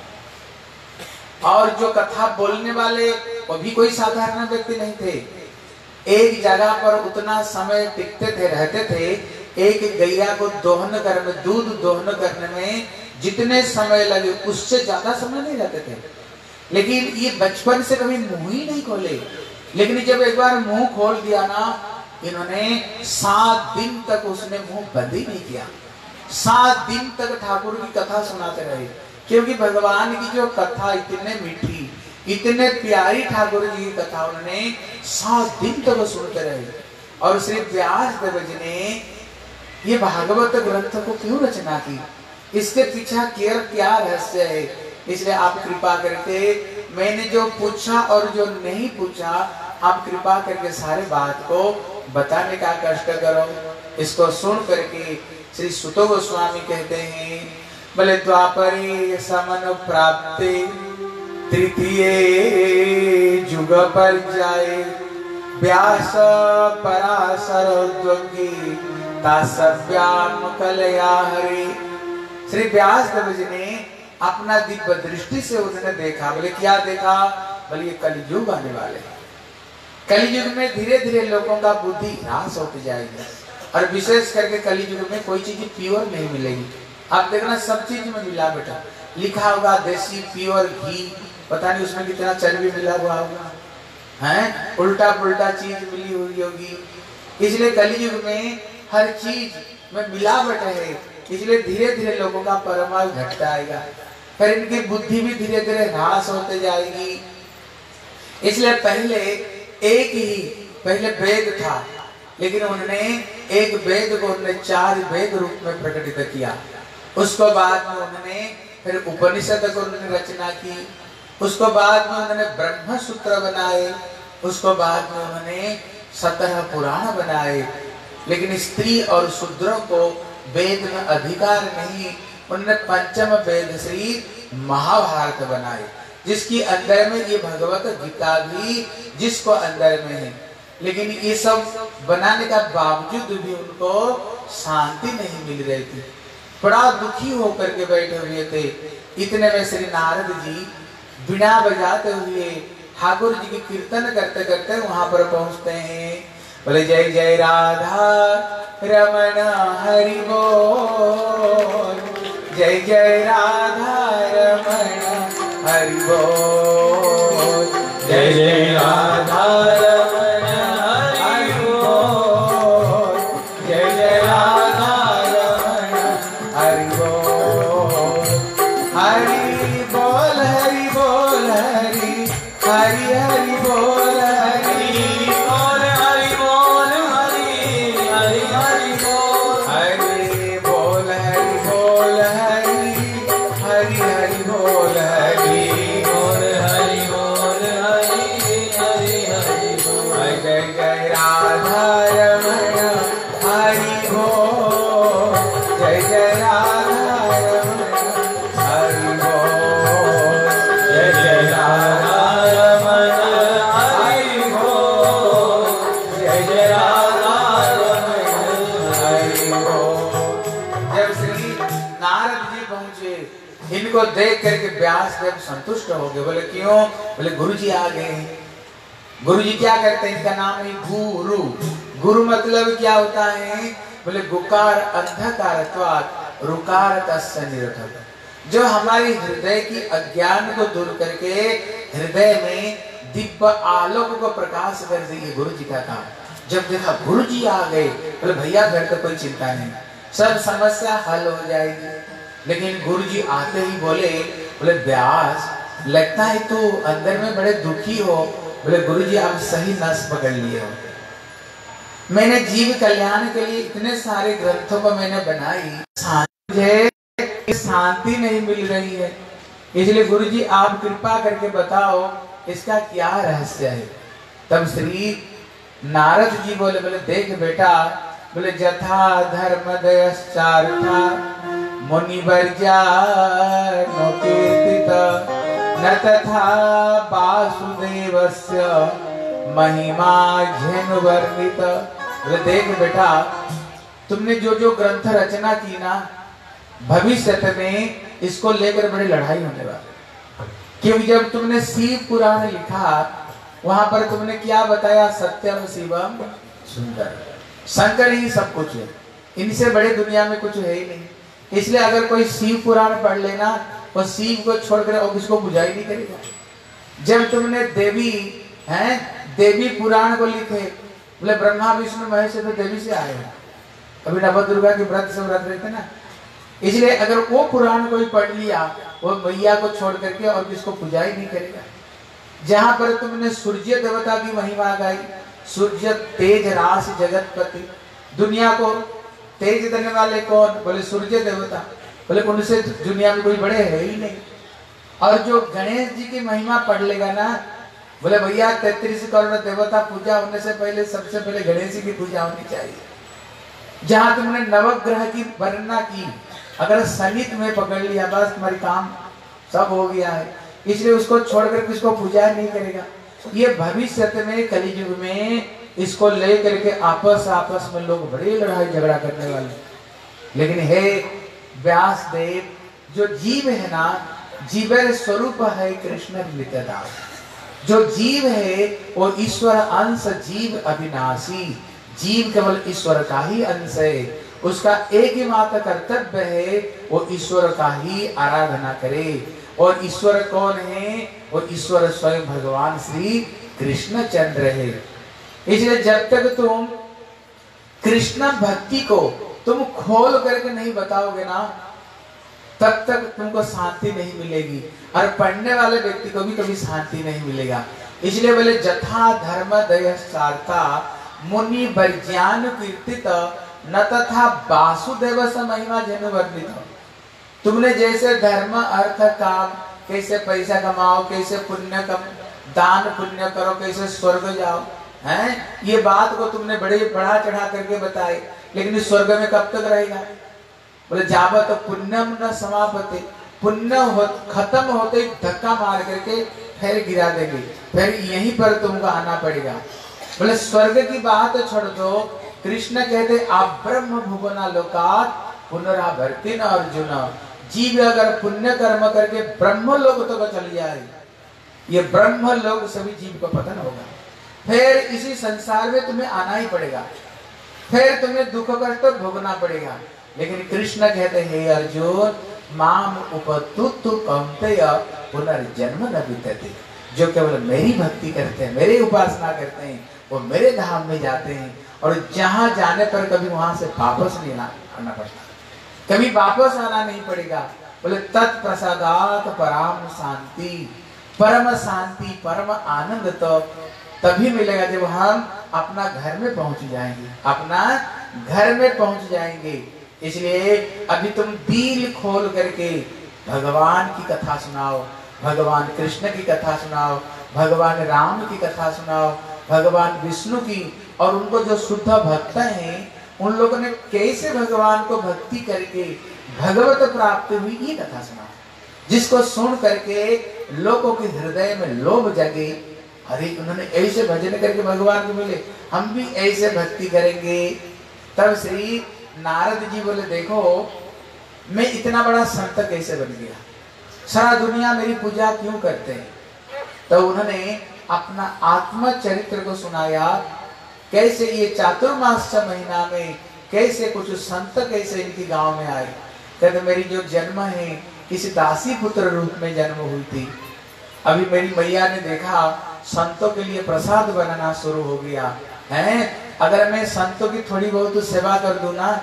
और जो कथा बोलने वाले वो भी कोई साधारण व्यक्ति नहीं थे। एक जगह पर उतना समय टिकते थे, रहते थे। एक गैया को दोहन करने में, दूध दोहन करने में जितने समय लगे उससे ज्यादा समय नहीं रहते थे। लेकिन ये बचपन से कभी मुंह ही नहीं खोले। लेकिन जब एक बार मुंह खोल दिया ना, इन्होंने सात दिन तक उसने मुंह बंद ही नहीं किया। सात दिन तक ठाकुर की कथा सुनाते रहे, क्योंकि भगवान की जो कथा इतने मीठी, इतने प्यारी ठाकुर जी की कथा उन्होंने सात दिन तक सुनते रहे। और श्री व्यास देव जी ने ये भागवत ग्रंथ को क्यों रचना की, इसके पीछे क्या क्या रहस्य है, इसलिए आप कृपा करके, मैंने जो पूछा और जो नहीं पूछा, आप कृपा करके सारे बात को बताने का कष्ट करो। इसको सुन करके श्री सुत गोस्वामी कहते हैं, बोले द्वापरे समन प्राप्ते तृतीय जुग पर जाए, व्यास पराशर द्वंगी तासव्याम कलया हरे। श्री व्यास देव जी ने अपना दिव्य दृष्टि से उन्होंने देखा। बोले क्या देखा? बोले ये कलयुग आने वाले हैं। कलयुग में धीरे धीरे लोगों का बुद्धि ह्रास होती जाएगी, और विशेष करके कलयुग में कोई चीज प्योर नहीं मिलेगी। आप देखना सब चीज में मिला बेटा, लिखा होगा देसी प्योर घी, पता नहीं उसमें कितना चर्बी मिला हुआ होगा, हैं उल्टा पुल्टा चीज मिली हुई होगी। इसलिए कलयुग में हर चीज में मिलावट है, इसलिए धीरे धीरे लोगों का परमार्थ घटता आएगा, फिर इनकी बुद्धि भी धीरे धीरे ह्रास होते जाएगी। इसलिए पहले एक ही पहले वेद था, लेकिन उन्होंने एक वेद को उन्होंने चार वेद रूप में प्रकटित किया। उसको बाद में उन्होंने फिर उपनिषद को उन्होंने रचना की। उसको बाद में उन्होंने ब्रह्म सूत्र बनाए। उसको बाद में उन्होंने सत्रह पुराण बनाए। लेकिन स्त्री और शूद्रों को वेद में अधिकार नहीं, उन्होंने पंचम वेद श्री महाभारत बनाए, जिसकी अंदर में ये भगवत गीता भी जिसको अंदर में है। लेकिन ये सब बनाने का बावजूद भी उनको शांति नहीं मिल रही थी, बड़ा दुखी होकर के बैठे हुए थे। इतने में श्री नारद जी बिना बजाते हुए ठाकुर जी की कीर्तन करते करते वहां पर पहुंचते हैं। बोले जय जय राधा रमण हरि बोल, जय जय राधा रमण हरि बोल, जय जय राधा रमण हरि बोल, जय जय राधा रमण हरि बोल, हरि बोल हरि बोल हरि हरि हरि बोल हरि बोल हरि बोल हरि हरि हरि बोल, हरि बोल हरि बोल हरि हरि हरि बोल हरि बोल हरि बोल हरि हरि हरि बोल, जय जय राधा रमण हरि बोल, जय जय राधा रमण हरि बोल, जय जय राधा रमण हरि बोल, जय जय राधा रमण हरि बोल। जब श्री नारद जी पहुंचे, इनको देख करके व्यास देव संतुष्ट हो गए। बोले क्यों? बोले गुरु जी आ गए। गुरु जी क्या करते हैं? इनका नाम है गुरु। गुरु मतलब क्या होता है? बोले गुकार अंधकारत्वात् रुकार तस्य निरर्थक, जो हमारी हृदय की अज्ञान को दूर करके हृदय में दिव्य आलोक को प्रकाश कर देंगे, गुरु जी का काम। जब देखा गुरु जी आ गए, बोले भैया घर तो कोई चिंता नहीं, सब समस्या हल हो जाएगी। लेकिन गुरु जी आते ही बोले, बोले व्यास लगता है तू अंदर में बड़े दुखी हो। बोले गुरु जी आप सही नस पकड़ लिए हो, मैंने जीव कल्याण के लिए इतने सारे ग्रंथों को मैंने बनाई, मुझे शांति नहीं मिल रही है, इसलिए गुरु जी आप कृपा करके बताओ इसका क्या रहस्य है। तब श्री नारद जी बोले, बोले देख बेटा, बोले जथा धर्म दयश्चार्था मुनिवर्या नोकीर्तित न तथा वासुदेवस्य महिमा झेन वर्णित। बोले देख बेटा, तुमने जो जो ग्रंथ रचना की ना, भविष्य में इसको लेकर बड़ी लड़ाई होने वाली। क्योंकि जब तुमने शिव पुराण लिखा, वहां पर तुमने क्या बताया? सत्यम शिवम सुंदर, शंकर ही सब कुछ है, इनसे बड़े दुनिया में कुछ है ही नहीं। इसलिए अगर कोई शिव पुराण पढ़ लेना, वो शिव को छोड़कर और किसको बुझाई नहीं करेगा। जब तुमने देवी हैं, देवी पुराण को लिखे, बोले ब्रह्मा विष्णु महेश से तो देवी से आए हैं, अभी नव दुर्गा के व्रत से व्रत रहते ना। इसलिए अगर वो पुराण कोई पढ़ लिया, वो मैया को छोड़ करके और किसको पूजा ही नहीं करेगा। जहां पर तुमने सूर्य देवता की महिमा गाई, सूर्य तेज राशि जगतपति, दुनिया को तेज देने वाले कौन? बोले सूर्य देवता। बोले उनसे दुनिया में कोई बड़े है ही नहीं। और जो गणेश जी की महिमा पढ़ लेगा ना, बोले भैया तैतीस करोड़ देवता पूजा होने से पहले सबसे पहले गणेश जी की पूजा होनी चाहिए। जहां तुमने नवग्रह की वर्णना की, अगर सनित में पकड़ लिया, बस तुम्हारी काम सब हो गया है। इसलिए उसको छोड़कर किसको पूजा नहीं करेगा। ये भविष्य में कलियुग में इसको लेकर के आपस आपस में लोग बड़ी लड़ाई झगड़ा करने वाले। लेकिन हे व्यास देव, जो जीव है ना, जीवर स्वरूप है कृष्ण लिखदास। जो जीव है वो ईश्वर अंश, जीव अविनाशी, जीव केवल ईश्वर का ही अंश है। उसका एक ही मात्र कर्तव्य है, वो ईश्वर का ही आराधना करे। और ईश्वर कौन है? वो ईश्वर स्वयं भगवान श्री कृष्ण चंद्र है। इसलिए जब तक तुम कृष्ण भक्ति को तुम खोल करके नहीं बताओगे ना, तब तक तुमको शांति नहीं मिलेगी, और पढ़ने वाले व्यक्ति को भी कभी शांति नहीं मिलेगा। इसलिए बोले जथा धर्म दय सार्था मुनि वर्ज्ञान कीर्तित न तथा वासुदेव स महिमा जन वर्णित। तुमने जैसे धर्म अर्थ काम, कैसे पैसा कमाओ, कैसे पुण्य कम दान पुण्य करो, कैसे स्वर्ग जाओ, हैं? ये बात को तुमने बड़े बढ़ा चढ़ा करके बताए, लेकिन स्वर्ग में कब तक रहेगा? बोले जावत पुण्यम न समापते, पुण्य हो, खत्म होते धक्का मार करके फिर गिरा देंगे, फिर यहीं पर तुमको आना पड़ेगा। बोले स्वर्ग की बात छोड़ दो, कृष्ण कहते आप ब्रह्म भुवना लोकात पुनरावर्तिन अर्जुन। जीव अगर पुण्य कर्म करके ब्रह्म लोक तक चली जाए, ये ब्रह्म लोक सभी जीव को पतन होगा। फिर इसी संसार में तुम्हें आना ही पड़ेगा, फिर तुम्हें दुख कष्ट भोगना पड़ेगा। लेकिन कृष्ण कहते हैं अर्जुन, माम उपतुतु कौन्तेय पुनर्जन्म न विद्यते। जो केवल मेरी भक्ति करते हैं, मेरी उपासना करते हैं, वो मेरे धाम में जाते हैं, और जहां जाने पर कभी वहां से वापस नहीं आना पड़ता, कभी वापस आना नहीं पड़ेगा। बोले तत्प्रसादात परम शांति, परम शांति परम आनंद तो तभी मिलेगा जब हम अपना घर में पहुंच जाएंगे, अपना घर में पहुंच जाएंगे। इसलिए अभी तुम दिल खोल करके भगवान की कथा सुनाओ, भगवान कृष्ण की कथा सुनाओ, भगवान राम की कथा सुनाओ, भगवान विष्णु की, और उनको जो शुद्ध भक्त हैं उन लोगों ने कैसे भगवान को भक्ति करके भगवत प्राप्ति हुई, ये कथा सुनाओ, जिसको सुन करके लोगों के हृदय में लोभ जगे। अरे उन्होंने ऐसे भजन करके भगवान को मिले, हम भी ऐसे भक्ति करेंगे। तब श्री नारद जी बोले देखो मैं इतना बड़ा संत कैसे बन गया, सारा दुनिया मेरी पूजा क्यों करते हैं। तो उन्होंने अपना आत्म चरित्र को सुनाया, कैसे ये चातुर्मास महीना में कैसे कुछ संत कैसे इनके गांव में आए। कहते मेरी जो जन्म है किसी दासी पुत्र रूप में जन्म हुई थी। अभी मेरी मैया ने देखा संतों के लिए प्रसाद बनाना शुरू हो गया है। अगर मैं संतों की थोड़ी बहुत सेवा कर दूं ना,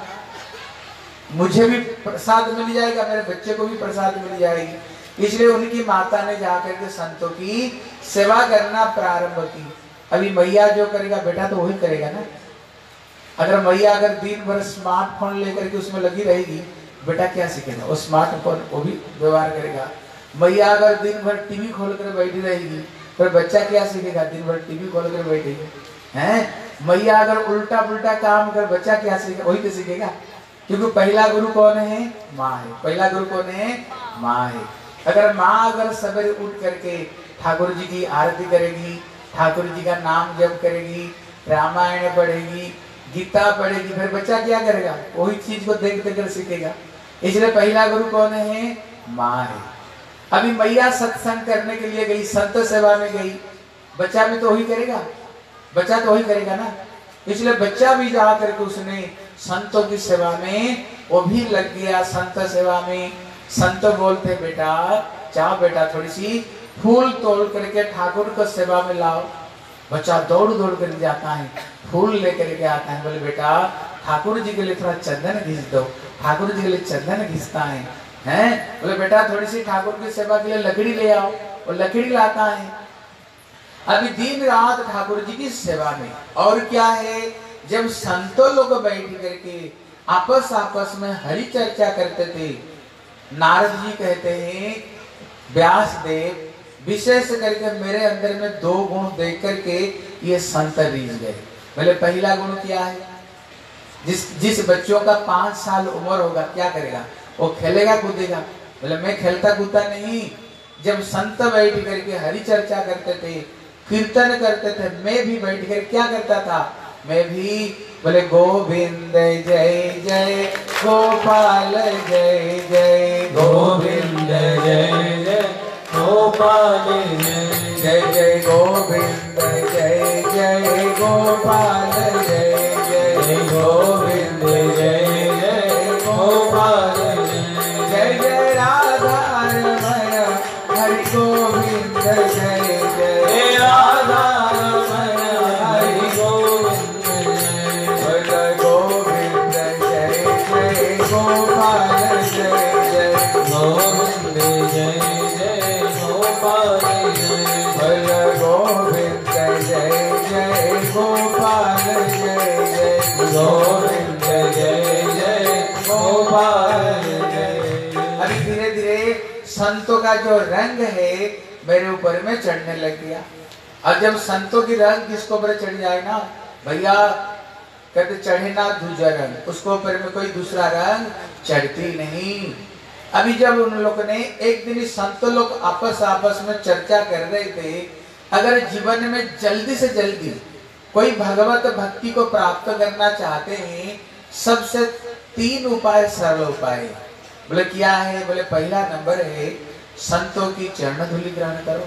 मुझे भी प्रसाद मिल जाएगा, मेरे बच्चे को भी प्रसाद मिल जाएगी। इसलिए उनकी माता ने जाकर के संतों की सेवा करना प्रारंभ की। अभी मैया जो करेगा बेटा तो वही करेगा ना। अगर मैया अगर दिन भर स्मार्टफोन लेकर के उसमें लगी रहेगी, बेटा क्या सीखेगा? वो स्मार्टफोन वो भी व्यवहार करेगा। मैया अगर दिन भर टीवी खोल कर बैठी रहेगी, फिर बच्चा क्या सीखेगा? दिन भर टीवी खोल कर बैठेगी हैं। मैया अगर उल्टा पुल्टा काम कर, बच्चा क्या सीखेगा? वही तो सीखेगा, क्योंकि पहला गुरु कौन है? माँ है। पहला गुरु कौन है? माँ है। अगर माँ अगर सवेरे उठ करके ठाकुर जी की आरती करेगी, ठाकुर जी का नाम जप करेगी, रामायण पढ़ेगी, गीता पढ़ेगी, फिर बच्चा क्या करेगा? वही चीज को देख देख कर सीखेगा। इसलिए पहला गुरु कौन है? माँ है। अभी मैया सत्संग करने के लिए गई, संत सेवा में गई, बच्चा भी तो वही करेगा, बच्चा तो वही करेगा ना। इसलिए बच्चा भी जा करके उसने संतों की सेवा में वो भी लग गया, संत सेवा में। संत बोलते बेटा चाह बेटा थोड़ी सी फूल तोड़ करके ठाकुर को सेवा में लाओ। बच्चा दौड़ दौड़ कर जाता है, फूल लेकर के आता है। बोले बेटा ठाकुर जी के लिए थोड़ा चंदन घिस दो। ठाकुर जी के लिए चंदन घिसता है, हैं? बोले बेटा थोड़ी सी ठाकुर की सेवा के लिए लकड़ी ले आओ, और लकड़ी लाता है। अभी दिन रात ठाकुर जी की सेवा में। और क्या है, जब संतों लोग बैठ करके आपस आपस में हरि चर्चा करते थे, नारद जी कहते हैं व्यास देव विशेष करके मेरे अंदर में दो गुण देख करके ये संत रीझ गए। बोले पहला गुण क्या है? जिस जिस बच्चों का पांच साल उम्र होगा क्या करेगा? वो खेलेगा कूदेगा। बोले मैं खेलता कूदता नहीं। जब संत बैठ करके हरि चर्चा करते थे, कीर्तन करते थे, मैं भी बैठ कर क्या करता था? मैं भी बोले गोविंद जय जय गोपाल जय जय गोविंद जय जय गोपाल जय जय जय गोविंद जय जय गोपाल जय जय गोविंद जय जय गोपाल जय जय राधा रमण हरि गोविंद जय जय राधा रमण हरि गोविंद जय गोविंद जय जय गोपाल जय जय गोविंद जय जय गोपाल जय गोविंद जय जय गोपाल जय जय गोविंद जय जय गोपाल जय। अभी धीरे धीरे संतों का जो रंग है मेरे ऊपर में चढ़ने लग गया। और जब संतों की रंग किसको ऊपर चढ़ जाए ना भैया, कहते चढ़े ना दूजा रंग, उसको ऊपर में कोई दूसरा रंग चढ़ती नहीं। अभी जब उन लोगों ने एक दिन संत लोग आपस आपस में चर्चा कर रहे थे, अगर जीवन में जल्दी से जल्दी कोई भगवत भक्ति को प्राप्त करना चाहते हैं, सबसे तीन उपाय सरल उपाय। बोले क्या है? बोले पहला नंबर है संतों की चरण धूलि ग्रहण करो।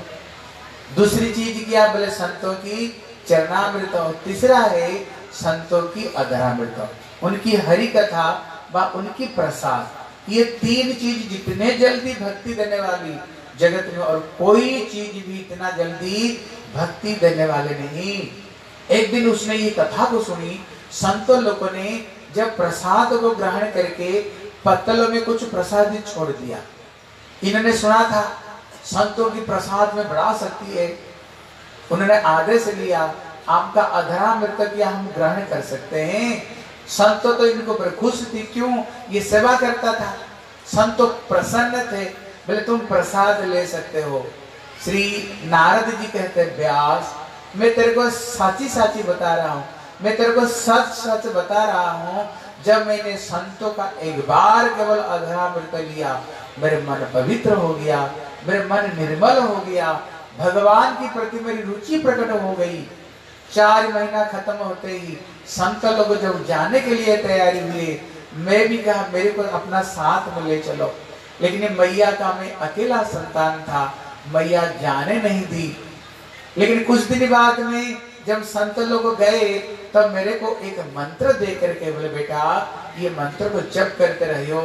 दूसरी चीज क्या? बोले संतों की चरणामृत। तीसरा है संतों की अधरामृत, उनकी हरि कथा व उनकी प्रसाद। ये तीन चीज जितने जल्दी भक्ति देने वाली जगत में और कोई चीज भी इतना जल्दी भक्ति देने वाले नहीं। एक दिन उसने ये कथा को सुनी, संतों लोगों ने जब प्रसाद को ग्रहण करके पत्तलों में कुछ प्रसाद छोड़ दिया। इन्होंने सुना था संतों की प्रसाद में बड़ा शक्ति है, उन्होंने आदेश लिया आपका अधरामृत किया हम ग्रहण कर सकते हैं। संतों तो इनको पर खुश थी, क्यों? ये सेवा करता था। संतों प्रसन्न थे, बोले तुम प्रसाद ले सकते हो। श्री नारद जी कहते व्यास मैं तेरे को साची साची बता रहा हूँ, मैं तेरे को सच सच बता रहा हूँ, जब मैंने संतों का एक बार केवल अधरामृत लिया मेरे मन पवित्र हो गया, मेरे मन निर्मल हो गया, भगवान की प्रति मेरी रुचि प्रकट हो गई। चार महीना खत्म होते ही संत लोग जब जाने के लिए तैयारी हुए, मैं भी कहा मेरे को अपना साथ में ले चलो, लेकिन मैया का मैं अकेला संतान था, मैया जाने नहीं दी। लेकिन कुछ दिन बाद में जब संत लोग गए तब मेरे को एक मंत्र दे करके बोले बेटा ये मंत्र को जप करते रहियो।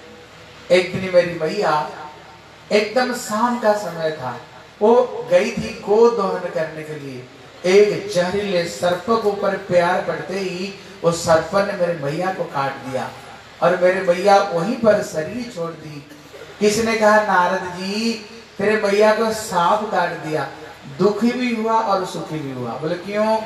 एक दिन मेरी मैया एकदम शाम का समय था, वो गई थी गो दोहन करने के लिए। एक जहरीले सर्प के ऊपर प्यार पड़ते ही वो सर्प ने मेरे मैया को काट दिया और मेरे मैया वहीं पर शरीर छोड़ दी। किसने कहा नारद जी तेरे मैया को सांप काट दिया। दुखी भी हुआ और सुखी भी हुआ। बोले क्यों?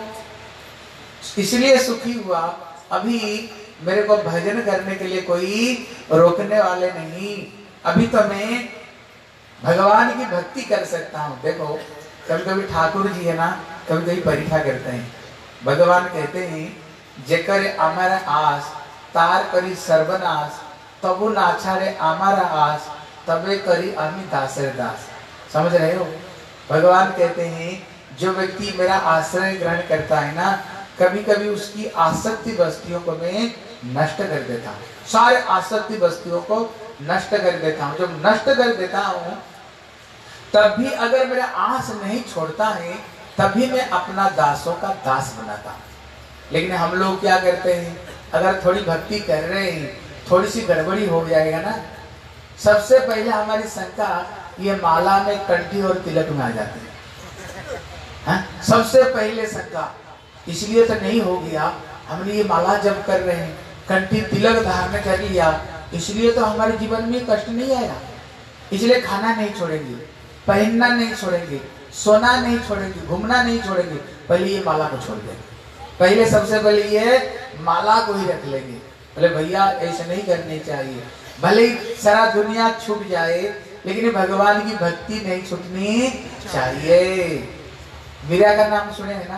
इसलिए सुखी हुआ अभी मेरे को भजन करने के लिए कोई रोकने वाले नहीं, अभी तो मैं भगवान की भक्ति कर सकता हूँ। देखो कभी कभी ठाकुर जी है ना, कभी कभी परीक्षा करते हैं। भगवान कहते हैं जेकर हमारा आस तार करी सर्वनाश, तबु नाचारे हमारा आस तबे करी अमी दासर दास। समझ रहे हो? भगवान कहते हैं जो व्यक्ति मेरा आश्रय ग्रहण करता है ना, कभी कभी उसकी आसक्ति वस्तुओं को मैं नष्ट कर देता हूँ, सारे आसक्ति वस्तुओं को नष्ट कर देता हूँ। जब नष्ट कर देता हूँ तब भी अगर मेरा आस नहीं छोड़ता है, तभी मैं अपना दासों का दास बनाता हूँ। लेकिन हम लोग क्या करते हैं, अगर थोड़ी भक्ति कर रहे हैं, थोड़ी सी गड़बड़ी हो जाएगा ना, सबसे पहले हमारी शंका ये माला में कंठी और तिलक में आ जाती है। हाँ? सबसे पहले शंका इसलिए तो नहीं हो गया, हमने ये माला जब कर रहे हैं, कंठी तिलक धारण कर लिया, इसलिए तो हमारे जीवन में कष्ट नहीं आएगा, इसलिए खाना नहीं छोड़ेंगे, पहनना नहीं छोड़ेंगे, सोना नहीं छोड़ेंगे, घूमना नहीं छोड़ेंगे, पहले ये माला को छोड़ देंगे। पहले सबसे पहले ये माला को ही रख लेंगे। बोले भैया ऐसे नहीं करनी चाहिए, भले ही सारा दुनिया छूट जाए लेकिन भगवान की भक्ति नहीं छूटनी चाहिए। मीरा का नाम सुने है ना,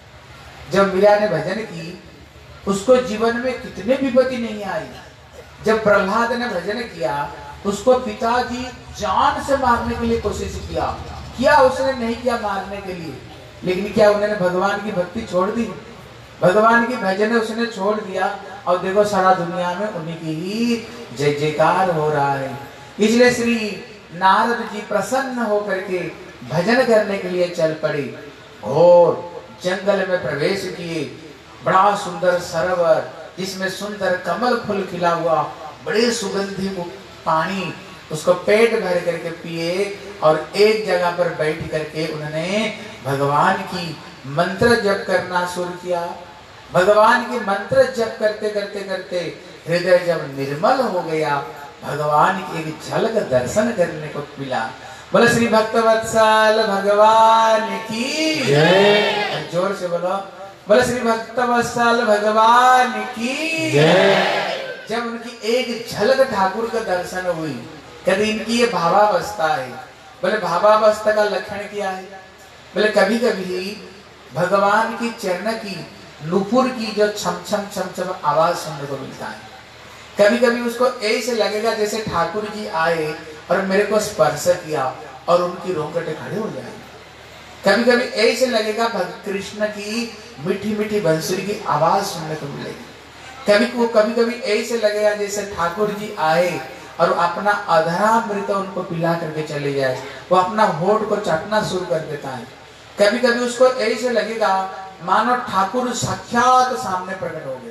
जब मीरा ने भजन की उसको जीवन में कितने विपत्ति नहीं आई। जब प्रहलाद ने भजन किया उसको पिताजी जान से मारने के लिए कोशिश किया किया उसने नहीं किया मारने के लिए, लेकिन क्या उन्होंने भगवान की भक्ति छोड़ दी, भगवान की भजन उसने छोड़ दिया, और देखो सारा दुनिया में उन्हीं की ही जय जयकार हो रहा है। इसलिए श्री नारद जी प्रसन्न होकर के भजन करने के लिए चल पड़े और जंगल में प्रवेश किए। बड़ा सुंदर सरोवर जिसमें सुंदर कमल फूल खिला हुआ, बड़े सुगंधी पानी, उसको पेट भर करके पिए और एक जगह पर बैठ करके उन्होंने भगवान की मंत्र जप करना शुरू किया। भगवान की मंत्र जप करते करते करते हृदय जब निर्मल हो गया, भगवान की एक झलक दर्शन करने को मिला। बोलो श्री भक्तवत्सल भगवान की जय, जोर से बोलो, बोलो श्री भक्तवत्सल भगवान की जय। जब उनकी एक झलक ठाकुर का दर्शन हुई, कहते इनकी ये भावावस्था है। बोले भावावस्था का लक्षण क्या है? बोले कभी कभी भगवान की चरण की नुपुर की जो छम छम छम छम आवाज सुनने को मिलता है। कभी कभी उसको ऐसे लगेगा जैसे ठाकुर जी आए और मेरे को स्पर्श किया और उनकी रोंगटे खड़े हो जाए। कभी कभी ऐसे लगेगा कृष्ण की मीठी मीठी बंसुरी की आवाज सुनने को मिलेगी। कभी को कभी कभी ऐसे लगेगा जैसे ठाकुर जी आए और अपना अधरामृत उनको पिला करके चले जाए, वो अपना होठ को चाटना शुरू कर देता है। कभी कभी उसको ऐसे लगेगा मानो ठाकुर साक्षात सामने प्रकट हो गए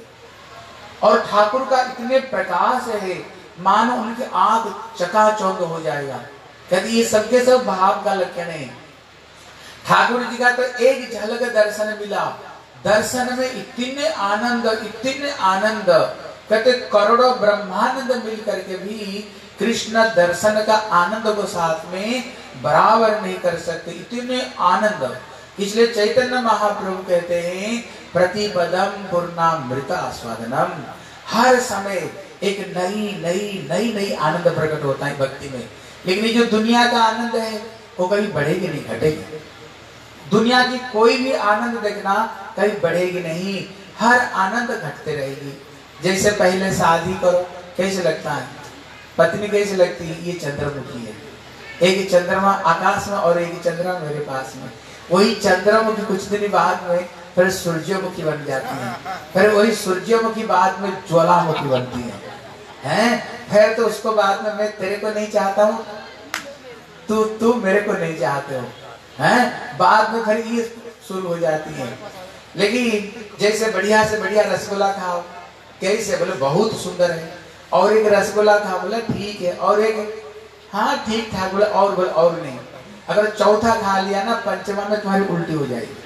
और ठाकुर का इतने प्रकाश है मानो उनकी आंख चकाचौंध हो जाएगा। कहते ये सबके सब भाव का लक्षण है। ठाकुर जी का तो एक झलक दर्शन मिला, दर्शन में इतने आनंद इतने आनंद, कहते करोड़ों ब्रह्मानंद मिल करके भी कृष्ण दर्शन का आनंद को साथ में बराबर नहीं कर सकते, इतने आनंद। इसलिए चैतन्य महाप्रभु कहते हैं प्रतिपदम पूर्णामृत आस्वादनम, हर समय एक नई नई नई नई आनंद प्रकट होता है भक्ति में। लेकिन जो दुनिया का आनंद है वो कभी बढ़ेगी नहीं घटेगी। दुनिया की कोई भी आनंद देखना कभी बढ़ेगी नहीं, हर आनंद घटते रहेगी। जैसे पहले शादी करो कैसे लगता है, पत्नी कैसे लगती है, ये चंद्रमुखी है, एक चंद्रमा आकाश में और एक चंद्रमा मेरे पास में। वही चंद्रमुखी कुछ दिन बाद में फिर सूर्यमुखी बन जाती है, फिर वही सूर्यमुखी बाद में ज्वालामुखी बनती है, हैं? फिर तो उसको बाद में मैं तेरे को नहीं चाहता हूँ, तू तू मेरे को नहीं चाहते हो, हैं? बाद में फिर ये शुरू हो जाती है। लेकिन जैसे बढ़िया से बढ़िया रसगुल्ला खाओ, कैसे बोले बहुत सुंदर है, और एक रसगुल्ला खाओ, बोला ठीक है, और एक हाँ ठीक ठाक, बोले और बोले और नहीं। अगर चौथा खा लिया ना पंचमा में तुम्हारी उल्टी हो जाएगी।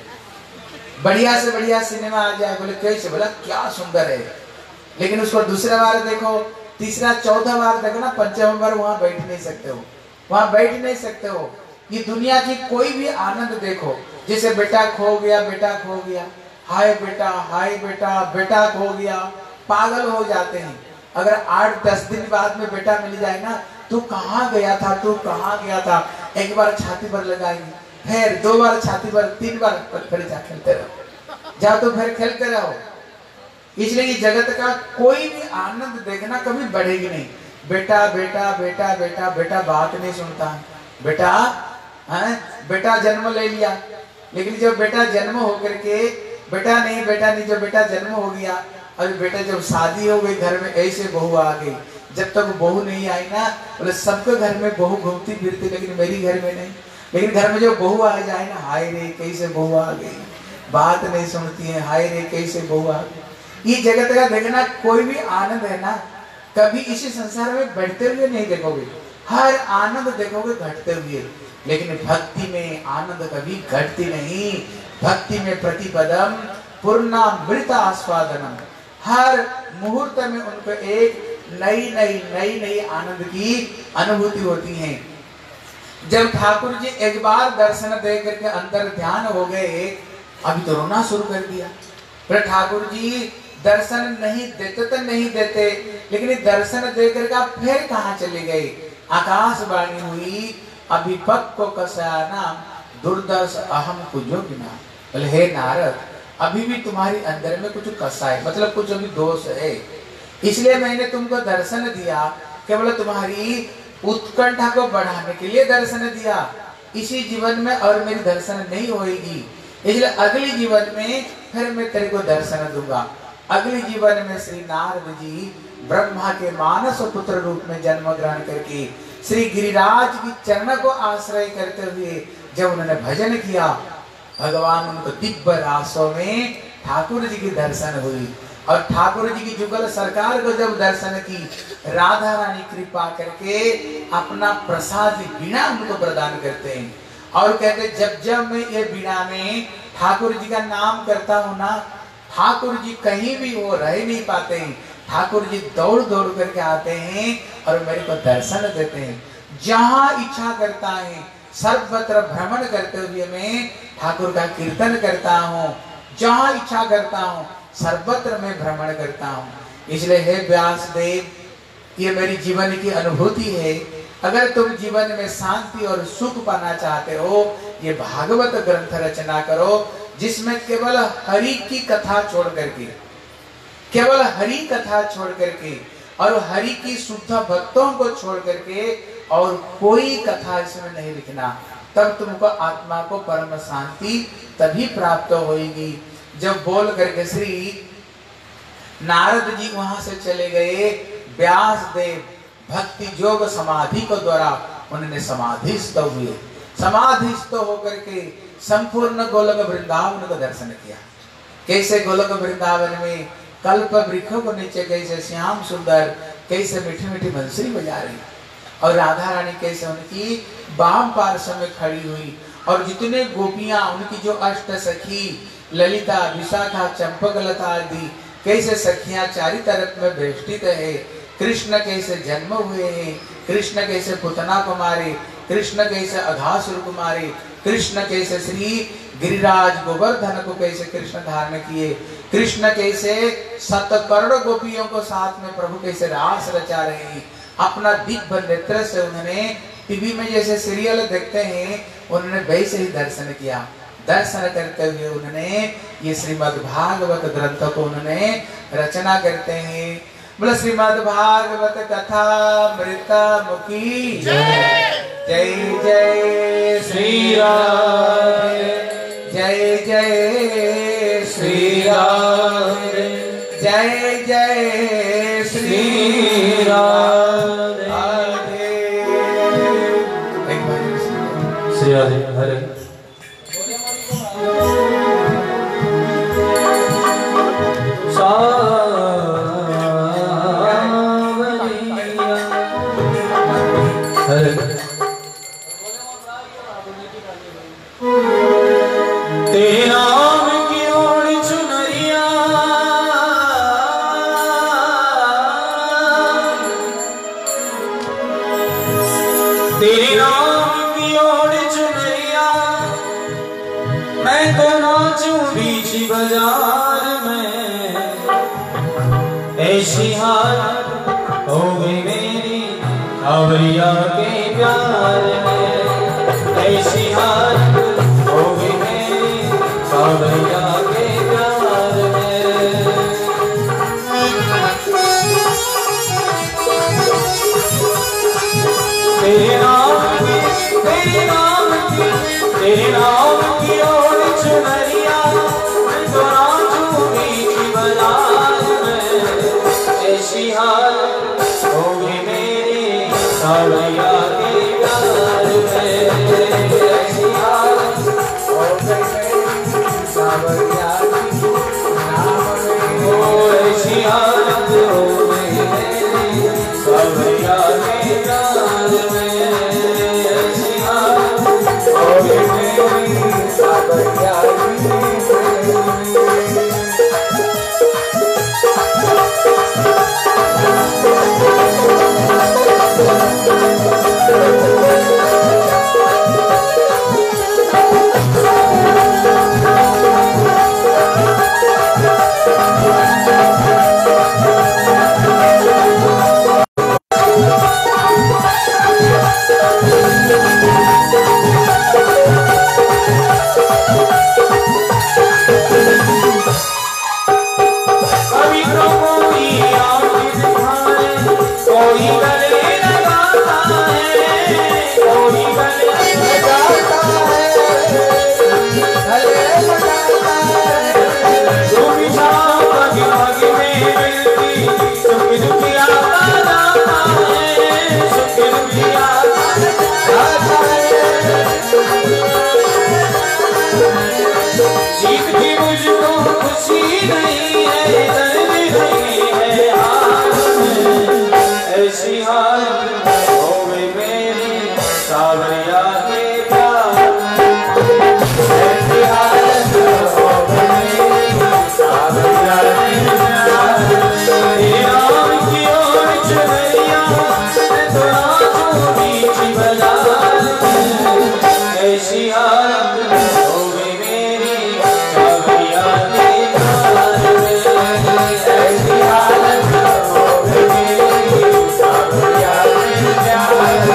बढ़िया से बढ़िया सिनेमा आ जाए, बोले कैसे, बोला क्या सुंदर है, लेकिन उसको दूसरा बार देखो, तीसरा चौथा बार देखो ना, पंचमा बार वहां बैठ नहीं सकते हो, वहां बैठ नहीं सकते हो। ये दुनिया की कोई भी आनंद देखो, जैसे बेटा खो गया, बेटा खो गया, हाय बेटा हाय बेटा, बेटा खो गया, पागल हो जाते हैं। अगर आठ दस दिन बाद में बेटा मिल जाए ना, तू कहाँ गया था, तू कहाँ गया था, एक बार छाती पर लगाएंगे, फिर दो बार छाती पर, तीन बार, फिर जा खेलते रहो, जाओ तो फिर खेलते रहो। इसलिए जगत का कोई भी आनंद देखना कभी बढ़ेगी नहीं। बेटा बेटा बेटा बेटा बेटा बात नहीं सुनता, बेटा है, बेटा जन्म ले लिया, लेकिन जब बेटा जन्म होकर के बेटा नहीं बेटा नहीं, जब बेटा जन्म हो गया, अभी बेटा जब शादी हो गई, घर में ऐसे बहू आ गई, जब तक बहू नहीं आई ना, बोले सबके घर में बहू घूमती फिरती, लेकिन मेरी घर में नहीं। लेकिन घर में जो बहू आ जाए ना, हाय रे कैसे बहू आ गई, बात नहीं सुनती है, हाय रे कैसे बहू आ गई। ये जगत का देखना कोई भी आनंद है ना, कभी इसी संसार में बढ़ते हुए नहीं देखोगे, हर आनंद देखोगे घटते हुए। लेकिन भक्ति में आनंद कभी घटती नहीं। भक्ति में प्रतिपदम पूर्णामृत आस्वादनम, हर मुहूर्त में उनको एक नई नई नई नई आनंद की अनुभूति होती है। जब ठाकुर जी एक बार दर्शन दे करके अंदर ध्यान हो गए, अभी तो रोना शुरू कर दिया। पर ठाकुर जी दर्शन नहीं देते तो नहीं देते, लेकिन दर्शन दे करके फिर कहाँ चले गए। आकाशवाणी हुई, अभी पक को कसाना दुर्दर्श अहम कुजो बिना। बोले हे नारद, अभी भी तुम्हारी अंदर में कुछ कसा है, मतलब कुछ अभी दोष है, इसलिए मैंने तुमको दर्शन दिया, केवल तुम्हारी उत्कंठा को बढ़ाने के लिए दर्शन दिया। इसी जीवन में और मेरी दर्शन नहीं होगी, इसलिए अगले जीवन में फिर मैं तेरे को दर्शन दूंगा। अगले जीवन में श्री नारद जी ब्रह्मा के मानस पुत्र रूप में जन्म ग्रहण करके श्री गिरिराज की चरण को आश्रय करते हुए जब उन्होंने भजन किया, भगवान उनको दिव्य रासों में ठाकुर जी की दर्शन हुई। और ठाकुर जी की जुगल सरकार को जब दर्शन की, राधा रानी कृपा करके अपना प्रसाद बीणा उनको प्रदान करते हैं और कहते जब जब मैं ये बीणा में ठाकुर जी का नाम करता हूँ ना, ठाकुर जी कहीं भी वो रह नहीं पाते हैं, ठाकुर जी दौड़ दौड़ करके आते हैं और मेरे को दर्शन देते हैं। जहाँ इच्छा करता है सर्वत्र भ्रमण करते हुए मैं ठाकुर का कीर्तन करता हूँ, जहाँ इच्छा करता हूँ सर्वत्र में भ्रमण करता हूँ। इसलिए हे व्यास देव, ये मेरी जीवन की अनुभूति है। अगर तुम जीवन में शांति और सुख पाना चाहते हो, ये भागवत ग्रंथ रचना करो, जिसमें केवल हरि की कथा छोड़ करके, केवल हरि कथा छोड़ करके और हरि की शुद्ध भक्तों को छोड़ करके और कोई कथा इसमें नहीं लिखना, तब तुमको आत्मा को परम शांति तभी प्राप्त होगी। जब बोल करके श्री नारद जी वहां से चले गए, व्यास देव भक्ति योग समाधि को द्वारा उन्होंने समाधिस्थ हुए। समाधिस्थ होकर के संपूर्ण गोलक वृंदावन को दर्शन किया। कैसे गोलक वृंदावन में कल्प वृक्षों को नीचे कैसे श्याम सुंदर कैसे मीठी मीठी बंसुरी बजा रही, और राधा रानी कैसे उनकी बाम पार्श्व में खड़ी हुई, और जितने गोपियां उनकी जो अष्ट सखी ललिता विशाखा चंपकलता आदि कैसे सखियां चारी तरफ में बेष्टित है। कृष्ण कैसे जन्म हुए हैं, कृष्ण कैसे पुतना को मारे, कृष्ण कैसे अघासुर को मारे, कृष्ण कैसे श्री गिरिराज गोवर्धन को कैसे कृष्ण धारण किए, कृष्ण कैसे सतकर्ण गोपियों को साथ में प्रभु कैसे रास रचा रहे हैं। अपना दिव्य नेत्र से उन्होंने टीवी में जैसे सीरियल देखते हैं, उन्होंने वैसे ही दर्शन किया। दर्शन करते हुए उन्होंने ये श्रीमद् भागवत ग्रंथ को उन्होंने रचना करते हैं। बोला श्रीमद् भागवत कथा मृतमुखी जय जय जय श्री राम, जय जय श्री राम, जय जय श्री राम। श्री राधे हरे बाजार में, ऐसी हालत हो गई मेरी अवरिया के प्यार में, ऐसी हालत हो गई मेरी अवरिया के प्यार में। तेरे नाम की, तेरे नाम की, तेरे नाम की ओर चुनरिया सावरिया के प्यार ऐसी हालत हो गई सावरिया के प्यार तेरे नाम की ओर चुनरिया तो नाचूं बीच बाजार ऐसी हालत हो गई मेरी सावरिया के प्यार ऐसी हालत हो गई मेरी सावरिया के प्यार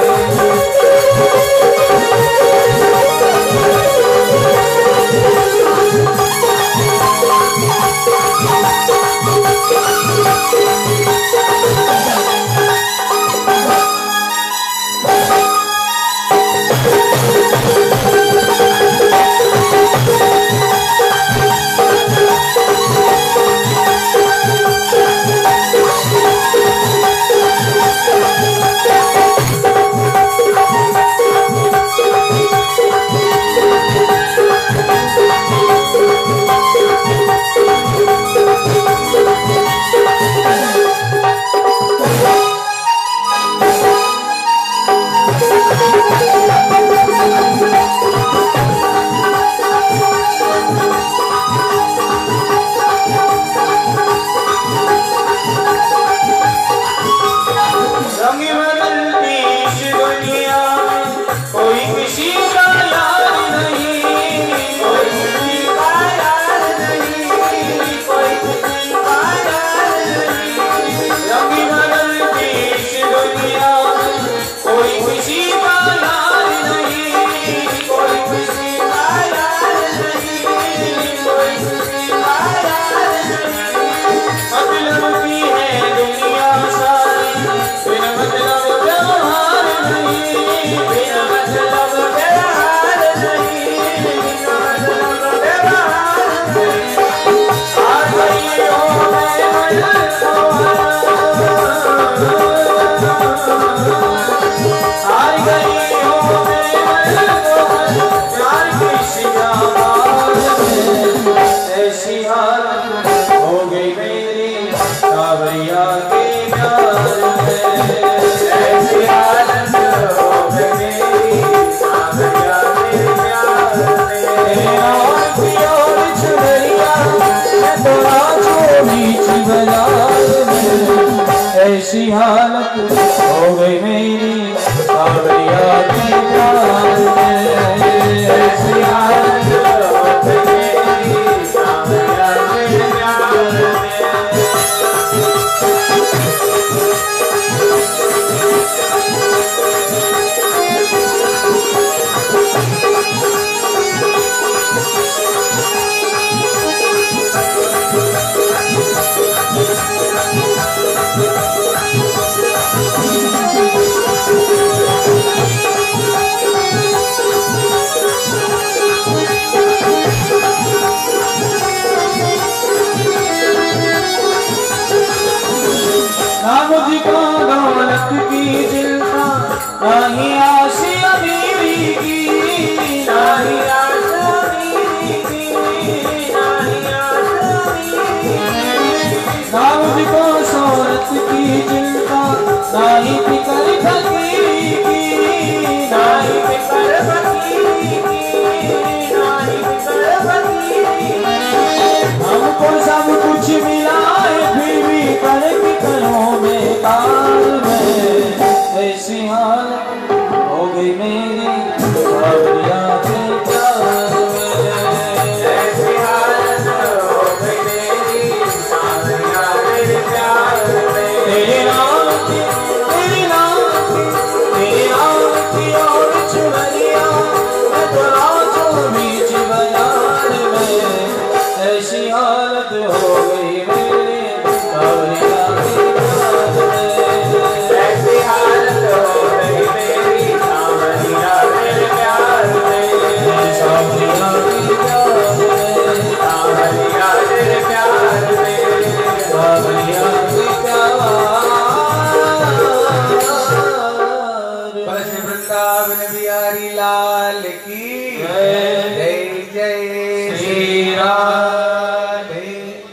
ऐसी हालत हो गई मेरी सावरिया के प्यार में ऐसी हालत हो गई मेरी सावरिया के प्यार में मुझको दौलत की चिंता नहीं आस अमीरी की नहीं आस अमीरी की नहीं आस अमीरी ना मुझको शोहरत की चिंता नहीं फिकर फकीरी की नहीं फिकर फकीरी की नहीं फिकर फकीरी हमको सब कुछ मिला है फिर भी कर फिक्रों में काल में ऐसी हालत हो गई मेरी सावरिया के प्यार में ऐसी हालत हो गई मेरी सावरिया के प्यार में तेरे नाम की तेरे नाम की तेरे नाम की और चुनरिया मैं तो नाचूं बीच बाजार में ऐसी हालत हो गई मेरी सावरिया के प्यार में ऐसी हालत हो गई मेरी सावरिया के प्यार में सावरिया के प्यार में सावरिया के प्यार में सावरिया के प्यार बस वृंदावन बिहारी लाल की जय जय श्री राधे।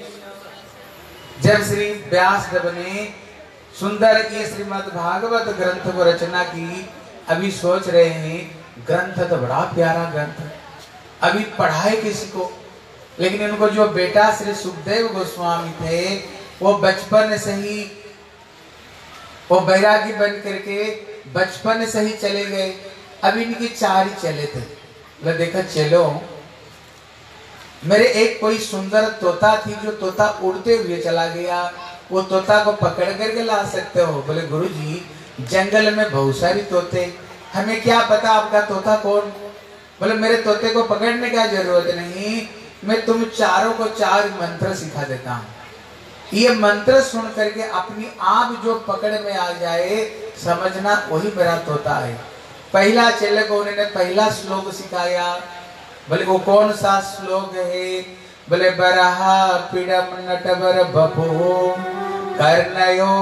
जब श्री व्यास देव ने सुंदर ये श्रीमद् भागवत ग्रंथ को रचना की अभी सोच रहे हैं ग्रंथ तो बड़ा प्यारा ग्रंथ है, अभी पढ़ाए किसी को, लेकिन इनको जो बेटा श्री सुखदेव गोस्वामी थे वो बचपन से ही वो बैरागी बन करके बचपन से ही चले गए। अभी इनकी चार ही चले थे। मैं देखा चलो मेरे एक कोई सुंदर तोता थी, जो तोता उड़ते हुए चला गया, वो तोता को पकड़ करके ला सकते हो? बोले गुरुजी जंगल में बहुत सारी तोते, हमें क्या पता आपका तोता कौन। बोले मेरे तोते को पकड़ने का जरूरत नहीं, मैं तुम चारों को चार मंत्र सिखा देता हूँ। ये मंत्र सुन करके अपनी आप जो पकड़ में आ जाए समझना वही मेरा तोता है। पहला चेले को उन्होंने पहला श्लोक सिखाया। बोले वो कौन सा श्लोक है? बोले बरहा पीड़म नटवर बपो कर्णयो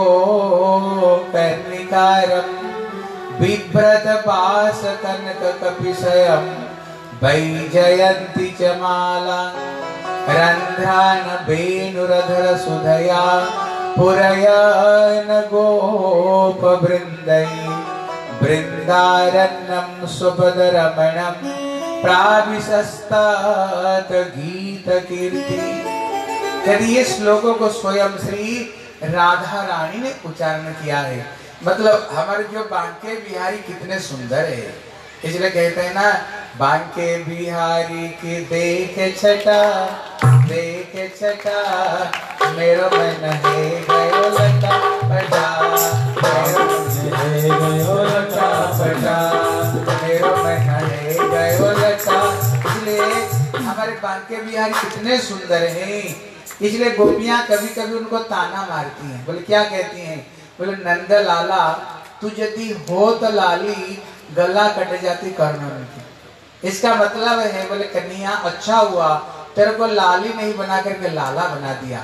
कर्णिकारम बिभ्रत पास कनक कपिशयम वैजयंती च माला रंध्रान वेणुरधर सुधया पुरयन गोप वृंदै वृंदारण्यम सुपद रमणम प्राविशस्तात गीत कीर्ति। यदि ये श्लोकों को स्वयं श्री राधा रानी ने उच्चारण किया है, मतलब हमारे जो बांके बिहारी कितने सुंदर है, इसलिए कहते हैं ना बांके बिहारी की देखे छटा देखे छटा मेरो मन है गयो लटा पटा मेरो मन है गयो लटा पटा मेरो मन है गयो लटा। इसलिए हमारे बांके बिहारी कितने सुंदर हैं, इसलिए गोपियां कभी कभी उनको ताना मारती हैं। बोले क्या कहती हैं? बोले नंद लाला तू यदि हो तो लाली गला कट जाती कर्ण की। इसका मतलब है बोले कन्हैया अच्छा हुआ तेरे को लाली नहीं बना करके लाला बना दिया।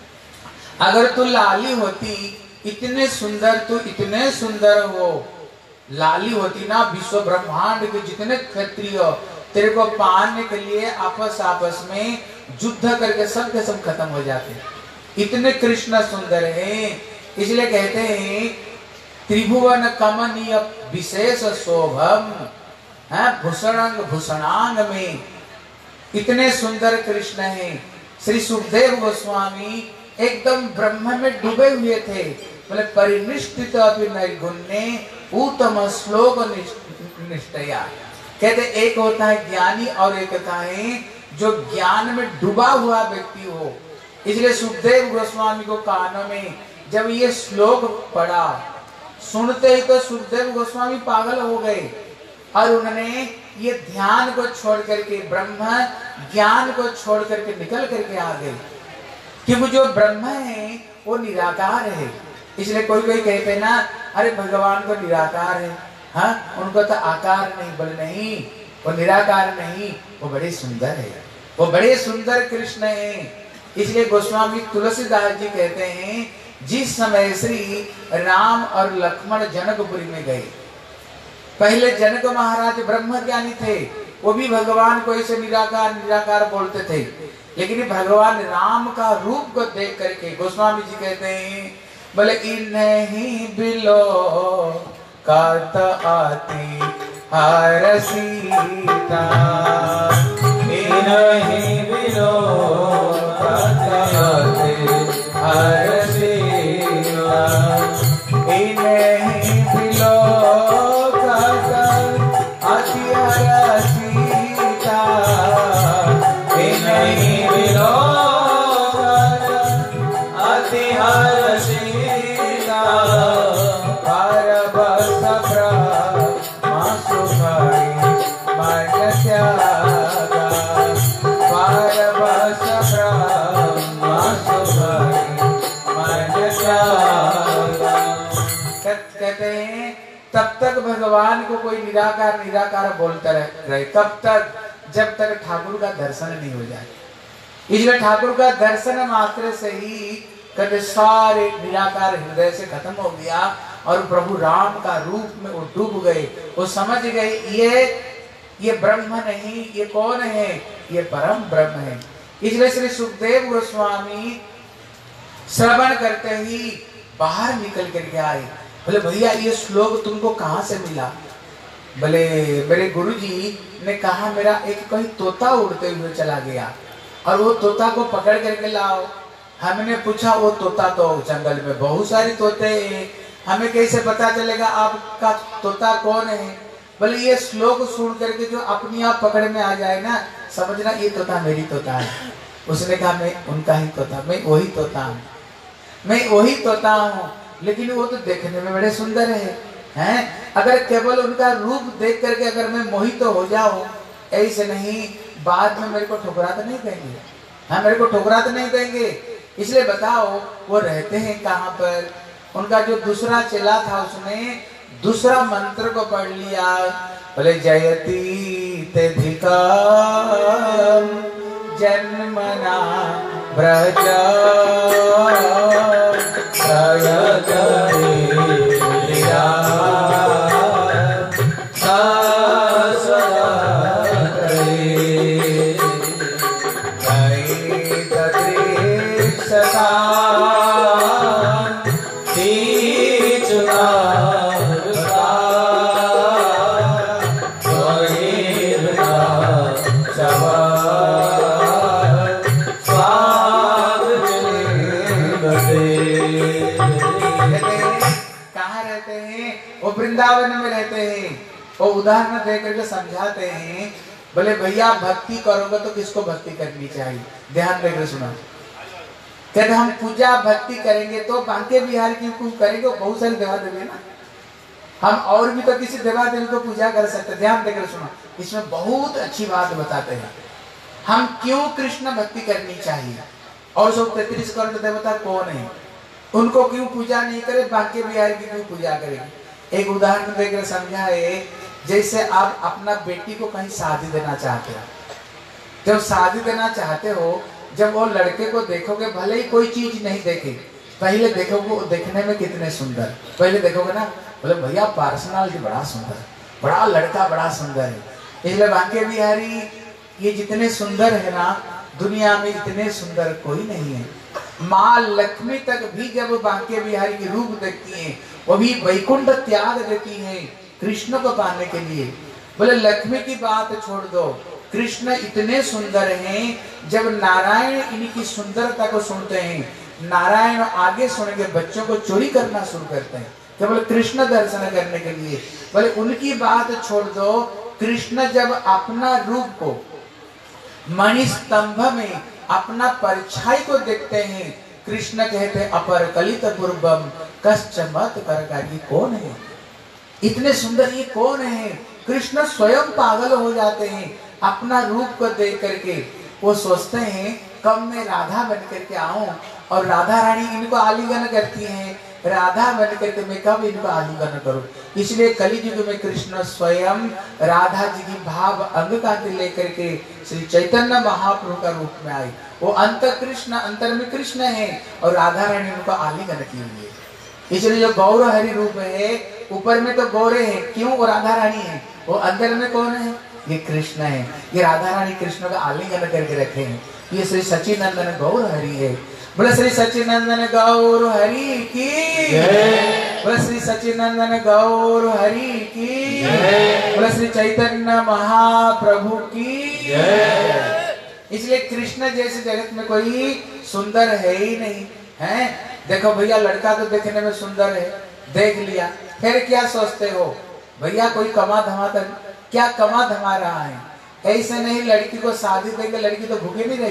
अगर तू लाली होती, इतने सुंदर तू इतने सुंदर हो, लाली होती ना विश्व ब्रह्मांड के जितने क्षत्रिय तेरे को पाने के लिए आपस आपस में युद्ध करके सब के सब खत्म हो जाते। इतने कृष्ण सुंदर हैं, इसलिए कहते हैं त्रिभुवन कमनीय विशेष शोभम है भूषणांग भूषणांग में इतने सुंदर कृष्ण हैं। श्री सुखदेव गोस्वामी एकदम ब्रह्म में डूबे हुए थे। बोले परिनिष्ठित अपि नैर्गुण्ये उत्तम श्लोक निष्ठया। कहते एक होता है ज्ञानी और एक होता है जो ज्ञान में डूबा हुआ व्यक्ति हो। इसलिए सुखदेव गोस्वामी को कानों में जब ये श्लोक पढ़ा, सुनते ही तो सुखदेव गोस्वामी पागल हो गए और उन्होंने ये ध्यान को छोड़ करके ब्रह्म ज्ञान को छोड़ करके निकल करके आ गए। क्योंकि जो ब्रह्म है वो निराकार है। इसलिए कोई कोई कहते हैं ना अरे भगवान तो निराकार है, हाँ उनको तो आकार नहीं। बोले नहीं, वो निराकार नहीं, वो बड़े सुंदर है, वो बड़े सुंदर कृष्ण है। इसलिए गोस्वामी तुलसीदास जी कहते हैं जिस समय श्री राम और लक्ष्मण जनकपुरी में गए, पहले जनक महाराज ब्रह्म ज्ञानी थे, वो भी भगवान को ऐसे निराकार निराकार बोलते थे। लेकिन भगवान राम का रूप को देख करके गोस्वामी जी कहते हैं बोले इन्हीं बिलो कात आती हर सीता, इन्हीं बिलो कात आती हर सीता, इन्हीं बिलो कात आती हर सीता, इन्हीं बिलो कात आती हर सीता, पर बस ब्रह्मा सुखाई मन त्यागा, पर बस ब्रह्मा सुखाई मन त्यागा। कहते हैं तब तक भगवान को कोई निराकार निराकार बोलता रहे, कब तक? जब तक ठाकुर का दर्शन नहीं हो जाए। इसलिए ठाकुर का दर्शन मात्र से ही कभी सारे निराकार हृदय से खत्म हो गया और प्रभु राम का रूप में वो डूब गए। वो समझ गए ये ये ब्रह्म नहीं, ये कौन है? ये परम ब्रह्म है। इसलिए श्री सुखदेव गोस्वामी श्रवण करते ही बाहर निकल करके आए। बोले भैया ये श्लोक तुमको कहाँ से मिला? बोले मेरे गुरुजी ने कहा मेरा एक कहीं तोता उड़ते हुए चला गया और वो तोता को पकड़ करके लाओ। हमने पूछा वो तोता तो जंगल में बहुत सारे तोते हैं, हमें कैसे पता चलेगा आपका तोता कौन है? बोले ये श्लोक सुन करके जो अपनी आप पकड़ में आ जाए ना, समझना ये तोता मेरी तोता है। उसने कहा मैं उनका ही तोता, मैं वही तोता हूँ, मैं वही तोता हूँ। लेकिन वो तो देखने में बड़े सुंदर है, हैं? अगर केवल उनका रूप देख करके अगर मैं मोहित तो हो जाऊं, ऐसे नहीं, बाद में मेरे को ठुकरा तो नहीं देंगे, हाँ मेरे को ठुकरा तो नहीं देंगे। इसलिए बताओ वो रहते हैं कहाँ पर? उनका जो दूसरा चेला था उसने दूसरा मंत्र को पढ़ लिया, बोले जयती ते धिका जन्मना ब्रज वृंदावन में रहते हैं। वो उदाहरण देकर के समझाते हैं, बोले भैया भक्ति करोगे तो किसको भक्ति करनी चाहिए? ध्यान देकर सुना। कहते हम पूजा भक्ति करेंगे तो बांके बिहार की कुछ करेंगे, बहुत सारे देवा देवी ना, हम और भी तो किसी देवा देवी को पूजा कर सकते। ध्यान देकर सुना, इसमें बहुत अच्छी बात बताते हैं। हम क्यों कृष्ण भक्ति करनी चाहिए और सब तैतीस करोड़ देवता कौन है, उनको क्यों पूजा नहीं करे, बांके बिहार की क्यों पूजा करेंगे? एक उदाहरण देकर समझाए, जैसे आप अपना बेटी को कहीं शादी देना चाहते हो, जब शादी देना चाहते हो, जब वो लड़के को देखोगे, भले ही कोई चीज नहीं देखे, पहले देखोगे वो देखने में कितने सुंदर, पहले देखोगे ना, बोले भैया पर्सनालिटी बड़ा सुंदर, बड़ा लड़का बड़ा सुंदर है। इसलिए बांके बिहारी ये जितने सुंदर है ना, दुनिया में इतने सुंदर कोई नहीं है। माँ लक्ष्मी तक भी जब बांके बिहारी की रूप देखती है, वो भी वैकुंठ त्याग देती है कृष्ण को पाने के लिए। बोले लक्ष्मी की बात छोड़ दो, कृष्ण इतने सुंदर हैं, जब नारायण इनकी सुंदरता को सुनते हैं, नारायण आगे सुनेंगे बच्चों को चोरी करना शुरू करते हैं केवल कृष्ण दर्शन करने के लिए। बोले उनकी बात छोड़ दो, कृष्ण जब अपना रूप को मणि स्तंभ में अपना परछाई को देखते हैं, कृष्ण कहते हैं अपर कलित पूर्वम कश्च मत करकारी, कौन है इतने सुंदर, ये कौन है? कृष्ण स्वयं पागल हो जाते हैं अपना रूप को देख करके। वो सोचते हैं कब मैं राधा बन करके आऊं, और राधा रानी इनको आलिंगन करती हैं, राधा बन करके मैं कब इनको आलिंगन करूं। इसलिए कलियुग में कृष्ण स्वयं राधा जी की भाव अंग का लेकर के श्री चैतन्य महाप्रभु का रूप में आए। वो अंत कृष्ण, अंतर में कृष्ण है और राधा रानी उनको आलिंगन की हुई है। इसलिए जो गौर हरि रूप है, ऊपर में तो गौरे हैं, क्यों? वो राधा रानी है, वो अंदर में कौन है? ये कृष्ण है। ये राधा रानी कृष्ण का आलिंगन करके रखे हैं। ये श्री सच्चिदानंद गौर हरि है। बोले श्री सच्चिदानंद गौर हरि की जय। बोले श्री सच्चिदानंद गौर हरि की जय। बोले श्री चैतन्य महाप्रभु की जय। इसलिए कृष्ण जैसे जगत में कोई सुंदर है ही नहीं है। देखो भैया लड़का तो देखने में सुंदर है, देख लिया, फिर क्या सोचते हो भैया कोई कमा धमाता, क्या कमा धमा रहा है? ऐसे नहीं, लड़की को शादी देंगे, लड़की तो भूखे नहीं रह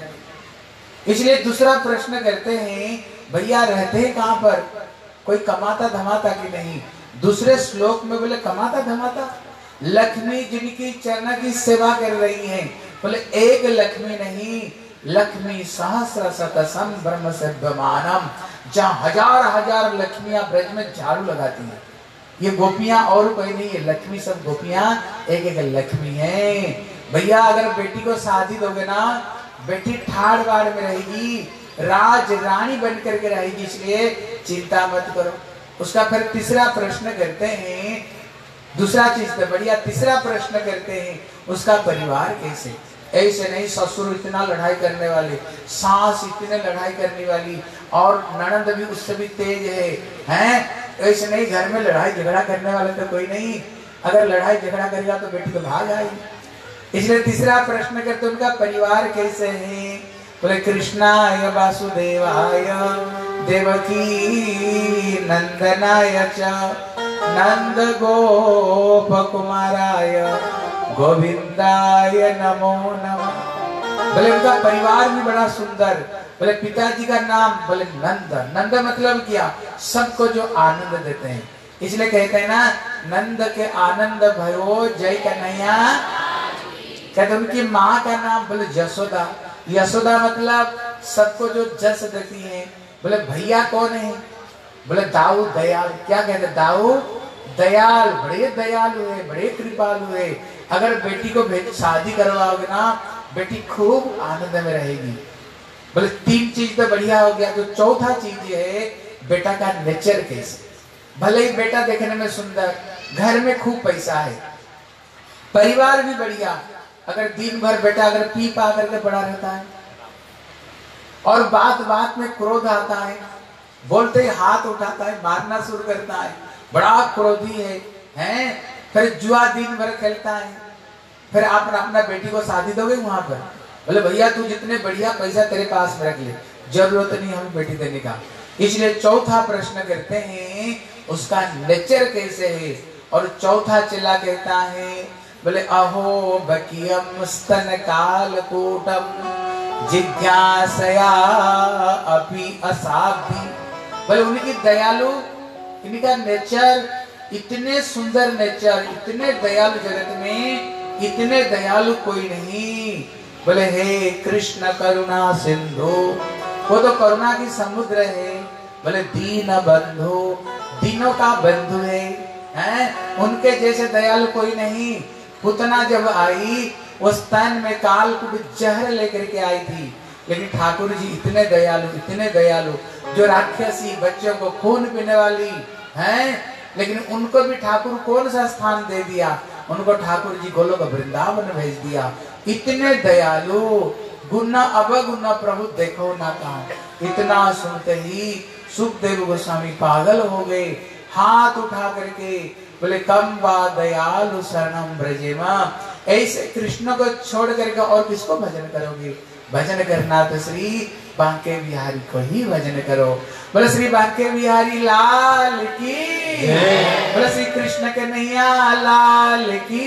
जाएगी। इसलिए दूसरा प्रश्न करते हैं भैया रहते हैं कहाँ पर, कोई कमाता धमाता कि नहीं? दूसरे श्लोक में बोले कमाता धमाता, लक्ष्मी जिनकी चरण की सेवा कर रही हैं। बोले एक लक्ष्मी नहीं, लक्ष्मी सहस्र शतसम ब्रह्म सेव्यमानम, जहाँ हजार हजार लक्ष्मियां ब्रज में झाड़ू लगाती हैं। ये गोपियां और कोई नहीं है, लक्ष्मी सब गोपियां एक एक लक्ष्मी है। भैया अगर बेटी को शादी दोगे ना, बेटी ठाड़ बाड़ में रहेगी, राज रानी बन करके रहेगी, इसलिए चिंता मत करो। उसका फिर तीसरा प्रश्न करते हैं, दूसरा चीज तो बढ़िया, तीसरा प्रश्न करते हैं उसका परिवार कैसे? ऐसे नहीं, ससुर इतना लड़ाई करने वाले, सास इतने लड़ाई करने वाली, और ननद भी उससे भी तेज है, हैं? ऐसे नहीं, घर में लड़ाई झगड़ा करने वाले तो कोई नहीं। अगर लड़ाई झगड़ा करेगा तो बेटी तो भाग आएगी। इसलिए तीसरा प्रश्न करते उनका परिवार कैसे है? बोले कृष्णाय वासुदेवाय देवकी नंदनाय च नंद गोप कुमाराय गोविंदाय नमो नमः। बोले उनका परिवार भी बड़ा सुंदर। बोले पिताजी का नाम बोले नंद। नंद मतलब क्या? सबको जो आनंद देते हैं, इसलिए कहते हैं ना नंद के आनंद भयो जय कन्हैया। कहते उनकी माँ का नाम बोले यशोदा। यशोदा मतलब सबको जो जस देती है। बोले भैया कौन है? बोले दाऊ दयाल। क्या कहते? दाऊ दयाल, बड़े दयालु है, बड़े कृपालु है। अगर बेटी को शादी करवाओगे ना, बेटी खूब आनंद में रहेगी। बोले तीन चीज तो बढ़िया हो गया। तो चौथा चीज है बेटा का नेचर कैसे। भले ही बेटा देखने में सुंदर, घर में खूब पैसा है, परिवार भी बढ़िया, अगर दिन भर बेटा अगर पी पा करके पड़ा रहता है और बात बात में क्रोध आता है, बोलते ही हाथ उठाता है, मारना शुरू करता है, बड़ा क्रोधी है, हैं? फिर जुआ दिन भर खेलता है, फिर आप अपना बेटी को शादी दोगे वहां पर? बोले भैया तू जितने बढ़िया पैसा तेरे पास में रख ले, जरूरत नहीं हमें बेटी देने का। इसलिए चौथा प्रश्न करते हैं उसका नेचर कैसे है। और चौथा चला कहता है बोले अहो बकियम स्तन काल कूटम जिज्ञासया अपि असाध्य। बोले उनकी दयालु, इनका नेचर इतने सुंदर नेचर, इतने दयालु, जगत में इतने दयालु कोई नहीं। बोले हे कृष्ण करुणा सिंधु, वो तो करुणा की समुद्र है। बोले दीन बंधु, दीनों का बंधु है, हैं? उनके जैसे दयालु कोई नहीं। पुतना जब आई वो स्तन में कालकूट जहर लेकर के आई थी, लेकिन ठाकुर जी इतने दयालु, इतने दयालु, जो राक्षसी बच्चों को खून पीने वाली हैं, लेकिन उनको भी ठाकुर कौन सा स्थान दे दिया? उनको ठाकुर जी गोलोक वृंदावन भेज दिया। इतने दयालु, गुना अवगुना प्रभु देखो ना कहा। इतना सुनते ही सुखदेव गोस्वामी पागल हो गए, हाथ उठा करके बोले कम वा दयालु शरणम ब्रजेमा। ऐसे कृष्ण को छोड़ करके और किसको भजन करोगे? भजन करना तो श्री बांके बिहारी को ही भजन करो। बोले श्री बांके बिहारी लाल की, बोले श्री कृष्ण के नैया लाल की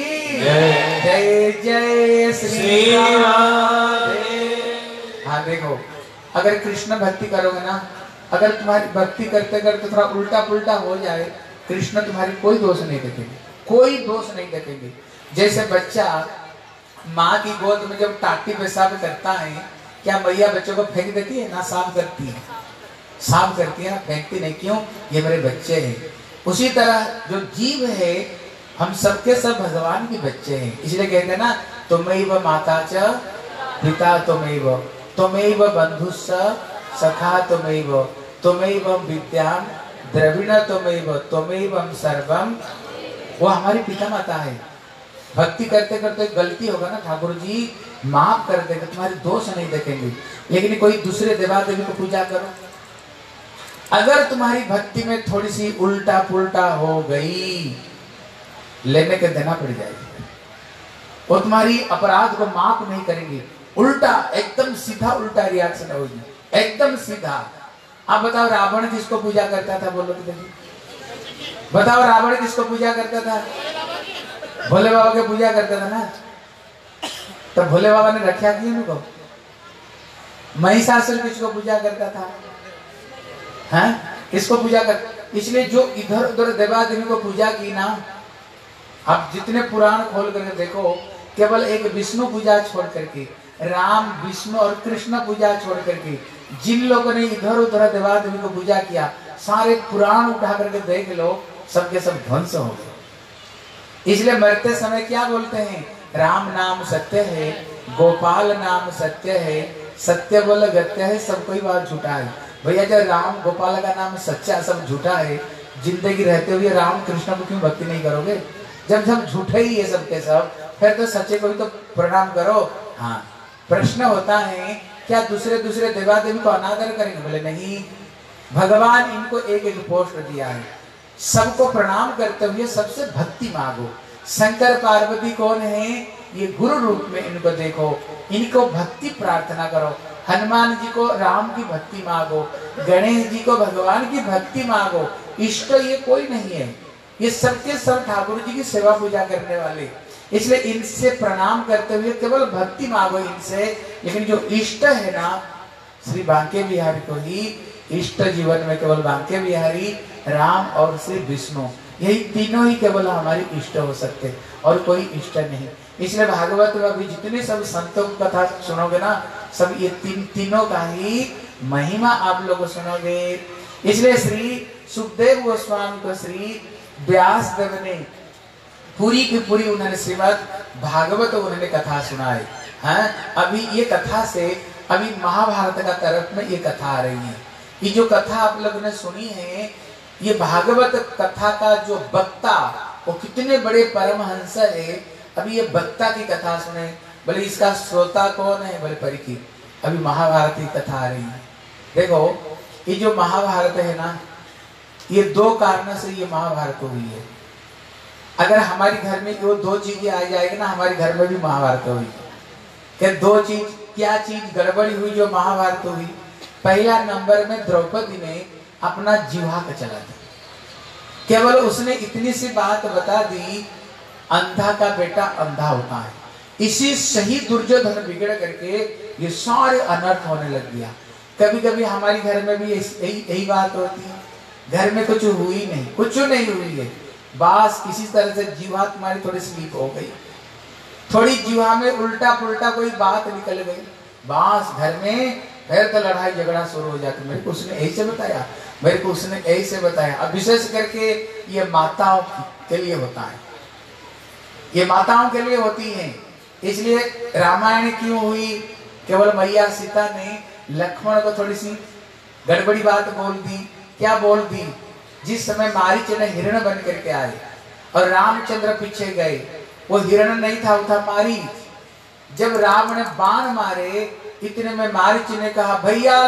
जय जय श्री राधे। हाँ देखो, अगर कृष्ण भक्ति करोगे ना, अगर तुम्हारी भक्ति करते करते थोड़ा उल्टा पुल्टा हो जाए, कृष्ण तुम्हारी कोई दोष नहीं देखेंगे, कोई दोष नहीं देखेंगे। जैसे बच्चा माँ की गोद में जब टाटी पेशाब करता है, क्या मैया बच्चों को फेंक देती है? ना, साफ करती है, साफ करती है ना, फेंकती नहीं। क्यों? ये मेरे बच्चे हैं। उसी तरह जो जीव है, हम सबके सब भगवान के बच्चे हैं। इसलिए कहते हैं ना तुमैव माता च पिता तुमैव, तुमैव बंधुस्स सखा तुमैव, तुमैव विद्याम द्रविण तुमैव, तुमैव सर्वम। वो हमारी पिता माता है। भक्ति करते करते गलती होगा ना, ठाकुर जी माफ कर देगा, तुम्हारे दोष नहीं देखेंगे। लेकिन कोई दूसरे देवा देवी को पूजा करो, अगर तुम्हारी भक्ति में थोड़ी सी उल्टा पुल्टा हो गई, लेने के देना पड़ जाएगी। वो तुम्हारी अपराध को माफ नहीं करेंगे, उल्टा एकदम सीधा उल्टा रिएक्शन होगी, एकदम सीधा। आप बताओ रावण किसको पूजा करता था? बोलो तो बताओ, रावण किसको पूजा करता था? भोले बाबा के पूजा करता था ना। तो भोले बाबा ने रक्षा की उनको। महिषासुर किसको पूजा करता था? हैं? किसको पूजा कर? इसलिए जो इधर उधर देवा देवी को पूजा की ना, आप जितने पुराण खोल करके देखो, केवल एक विष्णु पूजा छोड़ करके, राम विष्णु और कृष्ण पूजा छोड़ करके, जिन लोगों ने इधर उधर देवा देवी को पूजा किया, सारे पुराण उठा करके देख लो, सबके सब ध्वंस हो गए। इसलिए मरते समय क्या बोलते हैं? राम नाम सत्य है, गोपाल नाम सत्य है, सत्य बोल गत्य है, सब कोई बात झूठा है। भैया जब राम गोपाल का नाम सच्चा, सब झूठा है, जिंदगी रहते हुए राम कृष्ण को क्यों भक्ति नहीं करोगे? जब जब झूठे ही है सबके सब, फिर तो सच्चे को भी तो प्रणाम करो। हाँ, प्रश्न होता है क्या दूसरे दूसरे देवा देवी को अनादर करेंगे? बोले नहीं, भगवान इनको एक एक पोस्ट दिया है, सबको प्रणाम करते हुए सबसे भक्ति मांगो। शंकर पार्वती कौन है? ये गुरु रूप में इनको देखो, इनको भक्ति प्रार्थना करो। हनुमान जी को राम की भक्ति मांगो, गणेश जी को भगवान की भक्ति मांगो। इष्ट ये कोई नहीं है, ये सबके सब ठाकुर जी की सेवा पूजा करने वाले, इसलिए इनसे प्रणाम करते हुए केवल भक्ति मांगो इनसे। लेकिन जो इष्ट है ना, श्री बांके बिहारी को ही इष्ट जीवन में केवल बांके बिहारी, राम और श्री विष्णु, यही तीनों ही केवल हमारी इष्ट हो सकते, और कोई इष्ट नहीं। इसलिए भागवत में अभी जितने सब संतों की कथा सुनोगे ना, सब ये तीन तीनों का ही महिमा आप लोग सुनोगे। इसलिए श्री सुखदेव गोस्वामी को श्री व्यास देव ने पूरी की पूरी उन्होंने श्रीमद् भागवत उन्होंने कथा सुनाई है। अभी ये कथा से अभी महाभारत का तरफ में ये कथा आ रही है। ये जो कथा आप लोगों ने सुनी है, ये भागवत कथा का जो वक्ता वो कितने बड़े परमहंस है। अभी ये वक्ता की कथा सुने, बोले इसका श्रोता कौन है? बोले परीक्षित। अभी महाभारत की कथा आ रही है। देखो ये जो महाभारत है ना, ये दो कारणों से ये महाभारत हुई है। अगर हमारे घर में वो दो चीजें आ जाएगी ना, हमारे घर में भी महाभारत हुई। क्या दो चीज, क्या चीज गड़बड़ी हुई जो महाभारत हुई? पहला नंबर में द्रौपदी ने अपना जीवा का चला था। केवल उसने इतनी सी बात बता दी, अंधा का बेटा अंधा होता है। इसी सही दुर्योधन बिगड़ करके ये सारे अनर्थ होने लग गया। कभी कभी हमारे घर में भी यही यही बात होती है। घर में कुछ हुई नहीं, कुछ नहीं हुई है, बस किसी तरह से जीवा तुम्हारी थोड़ी स्लीप हो गई, थोड़ी जीवा में उल्टा पुल्टा कोई बात निकल गई, बस घर में फिर तो लड़ाई झगड़ा शुरू हो जाती। मेरे को उसने ऐसे बताया, मेरे को उसने ऐसे बताया। अब विशेष करके ये माताओं के लिए होता है, ये माताओं के लिए होती है। इसलिए रामायण क्यों हुई? केवल मैया सीता ने लक्ष्मण को थोड़ी सी गड़बड़ी बात बोल दी। क्या बोल दी? जिस समय मारीच ने हिरण बन करके आए और रामचंद्र पीछे गए, वो हिरण नहीं था, वो था मारीच। जब राम ने बाण मारे, इतने में मारीच ने कहा भैया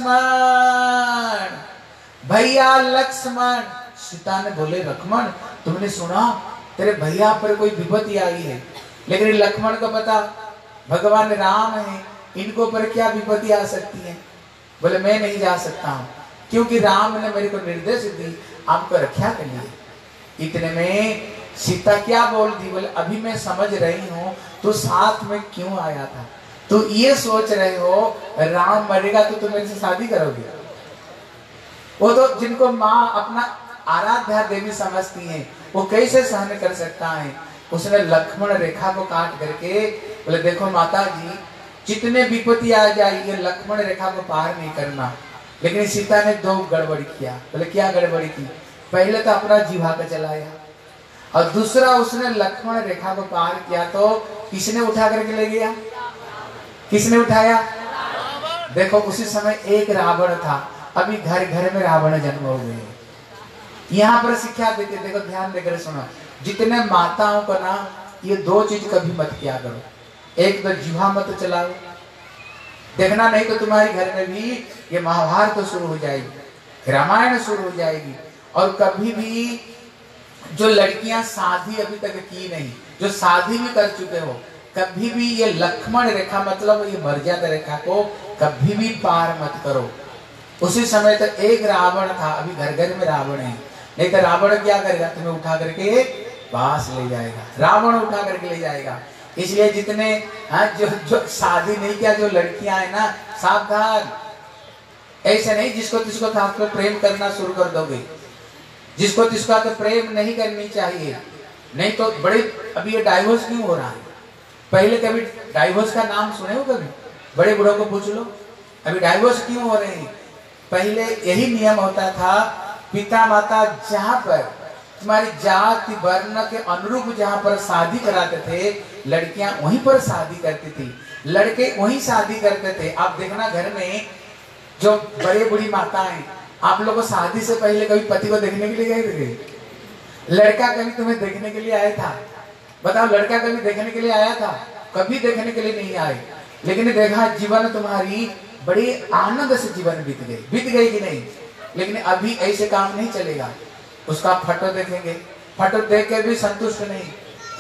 लक्ष्मण, भैया लक्ष्मण। सीता ने बोले लक्ष्मण तुमने सुना तेरे भैया पर कोई विपत्ति आई है? लेकिन लक्ष्मण को पता भगवान राम है, इनको पर क्या विपत्ति आ सकती है। बोले मैं नहीं जा सकता हूँ, क्योंकि राम ने मेरे को निर्देश दी आपको रक्षा के लिए। इतने में सीता क्या बोल दी? बोले अभी मैं समझ रही हूँ तो साथ में क्यों आया था। तो ये सोच रहे हो राम मरेगा तो तुम मेरे से शादी करोगे? वो तो जिनको माँ अपना आराध्या देवी समझती है, वो कैसे सहन कर सकता है। उसने लक्ष्मण रेखा को काट करके बोले देखो माता जी, जितने विपत्ति आ जाए ये लक्ष्मण रेखा को पार नहीं करना। लेकिन सीता ने दो गड़बड़ी किया। बोले क्या गड़बड़ी की? पहले तो अपना जीवा का चलाया, और दूसरा उसने लक्ष्मण रेखा को पार किया तो किसने उठा करके ले गया? किसने उठाया? देखो उसी समय एक रावण था, अभी घर घर में रावण जन्म हो गए। यहाँ पर शिक्षा देते, देखो ध्यान देकर सुनो, जितने माताओं को ना ये दो चीज कभी मत किया करो। एक तो जीवा मत चलाओ, देखना नहीं तो तुम्हारे घर में भी ये महाभारत तो शुरू हो जाएगी, रामायण शुरू हो जाएगी। और कभी भी जो लड़कियां शादी अभी तक की नहीं, जो शादी भी कर चुके हो, कभी भी ये लक्ष्मण रेखा मतलब ये मर्यादा रेखा को कभी भी पार मत करो। उसी समय तो एक रावण था, अभी घर घर में रावण है। नहीं तो रावण क्या करेगा? तुम्हें उठा करके पास ले जाएगा, रावण उठा करके ले जाएगा। इसलिए जितने हाँ जो जो शादी नहीं किया जो लड़कियां है ना, सावधान। ऐसे नहीं जिसको तिसको था तो प्रेम करना शुरू कर दोगे, जिसको तिसका तो प्रेम नहीं करनी चाहिए। नहीं तो बड़े अभी ये डाइवोर्स क्यों हो रहा है? पहले कभी डाइवोर्स का नाम सुने हो? कभी बड़े बूढ़ों को पूछ लो, अभी डाइवोर्स क्यों हो रहे हैं? पहले यही नियम होता था, पिता माता जहाँ पर तुम्हारी जाति वर्ण के अनुरूप जहाँ पर शादी कराते थे, लड़कियां वहीं पर शादी करती थी, लड़के वहीं शादी करते थे। आप देखना घर में जो बड़े बूढ़ी माताएं, आप लोगों को शादी से पहले कभी पति को देखने के लिए गए थे? लड़का कभी तुम्हें देखने के लिए आया था? बताओ, लड़का कभी देखने के लिए आया था? कभी देखने के लिए नहीं आए। लेकिन देखा जीवन तुम्हारी बड़ी आनंद से जीवन बीत गई, बीत गई कि नहीं? लेकिन अभी ऐसे काम नहीं चलेगा। उसका फोटो देखेंगे, फोटो देख के भी संतुष्ट नहीं,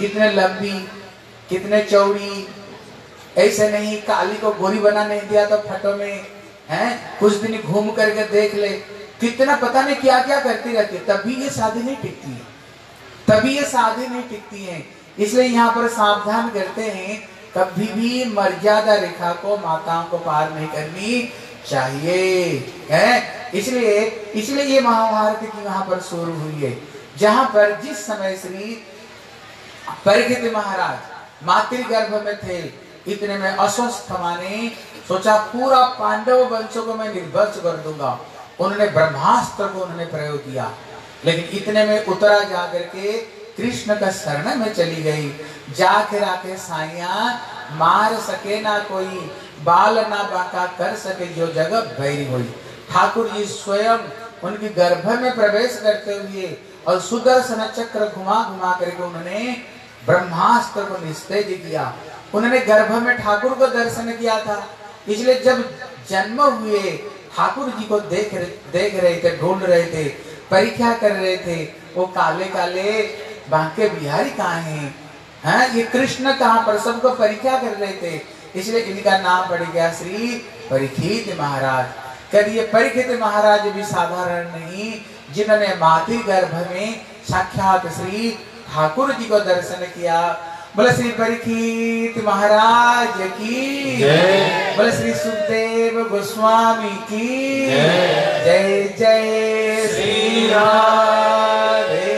कितने लंबी कितने चौड़ी, ऐसे नहीं काली को गोरी बना नहीं दिया तो फटो में हैं, कुछ दिन घूम करके देख ले, कितना पता नहीं क्या क्या करती रहती है, तभी ये शादी नहीं टिकती है, तभी ये शादी नहीं टिकती है। इसलिए यहाँ पर सावधान करते हैं, कभी भी मर्यादा रेखा को माताओं को पार नहीं करनी चाहिए है। इसलिए इसलिए ये महाभारत की वहां पर शुरू हुई है, जहां पर जिस समय श्री परीक्षित महाराज मातृगर्भ में थे, इतने में अस्वस्थ माने सोचा पूरा पांडव वंशों को मैं निर्वंश कर दूंगा। उन्होंने ब्रह्मास्त्र को उन्होंने प्रयोग किया, लेकिन इतने में उत्तरा जाकर के कृष्ण का शरण में चली गई। जाके राखे साइया मार सके ना कोई, बाल ना बांका कर सके जो जगह बैरी हुई। ठाकुर जी स्वयं उनके गर्भ में प्रवेश करते हुए और सुदर्शन चक्र घुमा घुमा करके उन्होंने ब्रह्मास्त्र को निस्तेज किया। उन्होंने गर्भ में ठाकुर को दर्शन किया था, इसलिए जब जन्म हुए ठाकुर जी को देख देख रहे थे, ढूंढ रहे थे, परीक्षा कर रहे थे, वो काले काले बांके बिहारी कहाँ हैं, हैं ये कृष्ण कहाँ पर, सबको परीक्षा कर रहे थे। इसलिए इनका नाम पड़ गया श्री परीक्षित महाराज। कभी ये परीक्षित महाराज भी साधारण नहीं, जिन्होंने मातृ गर्भ में साक्षात श्री ठाकुर जी को दर्शन किया। बोले श्री परीक्षित महाराज की जय, बोले श्री सुखदेव गोस्वामी की जय, जय श्री राधे।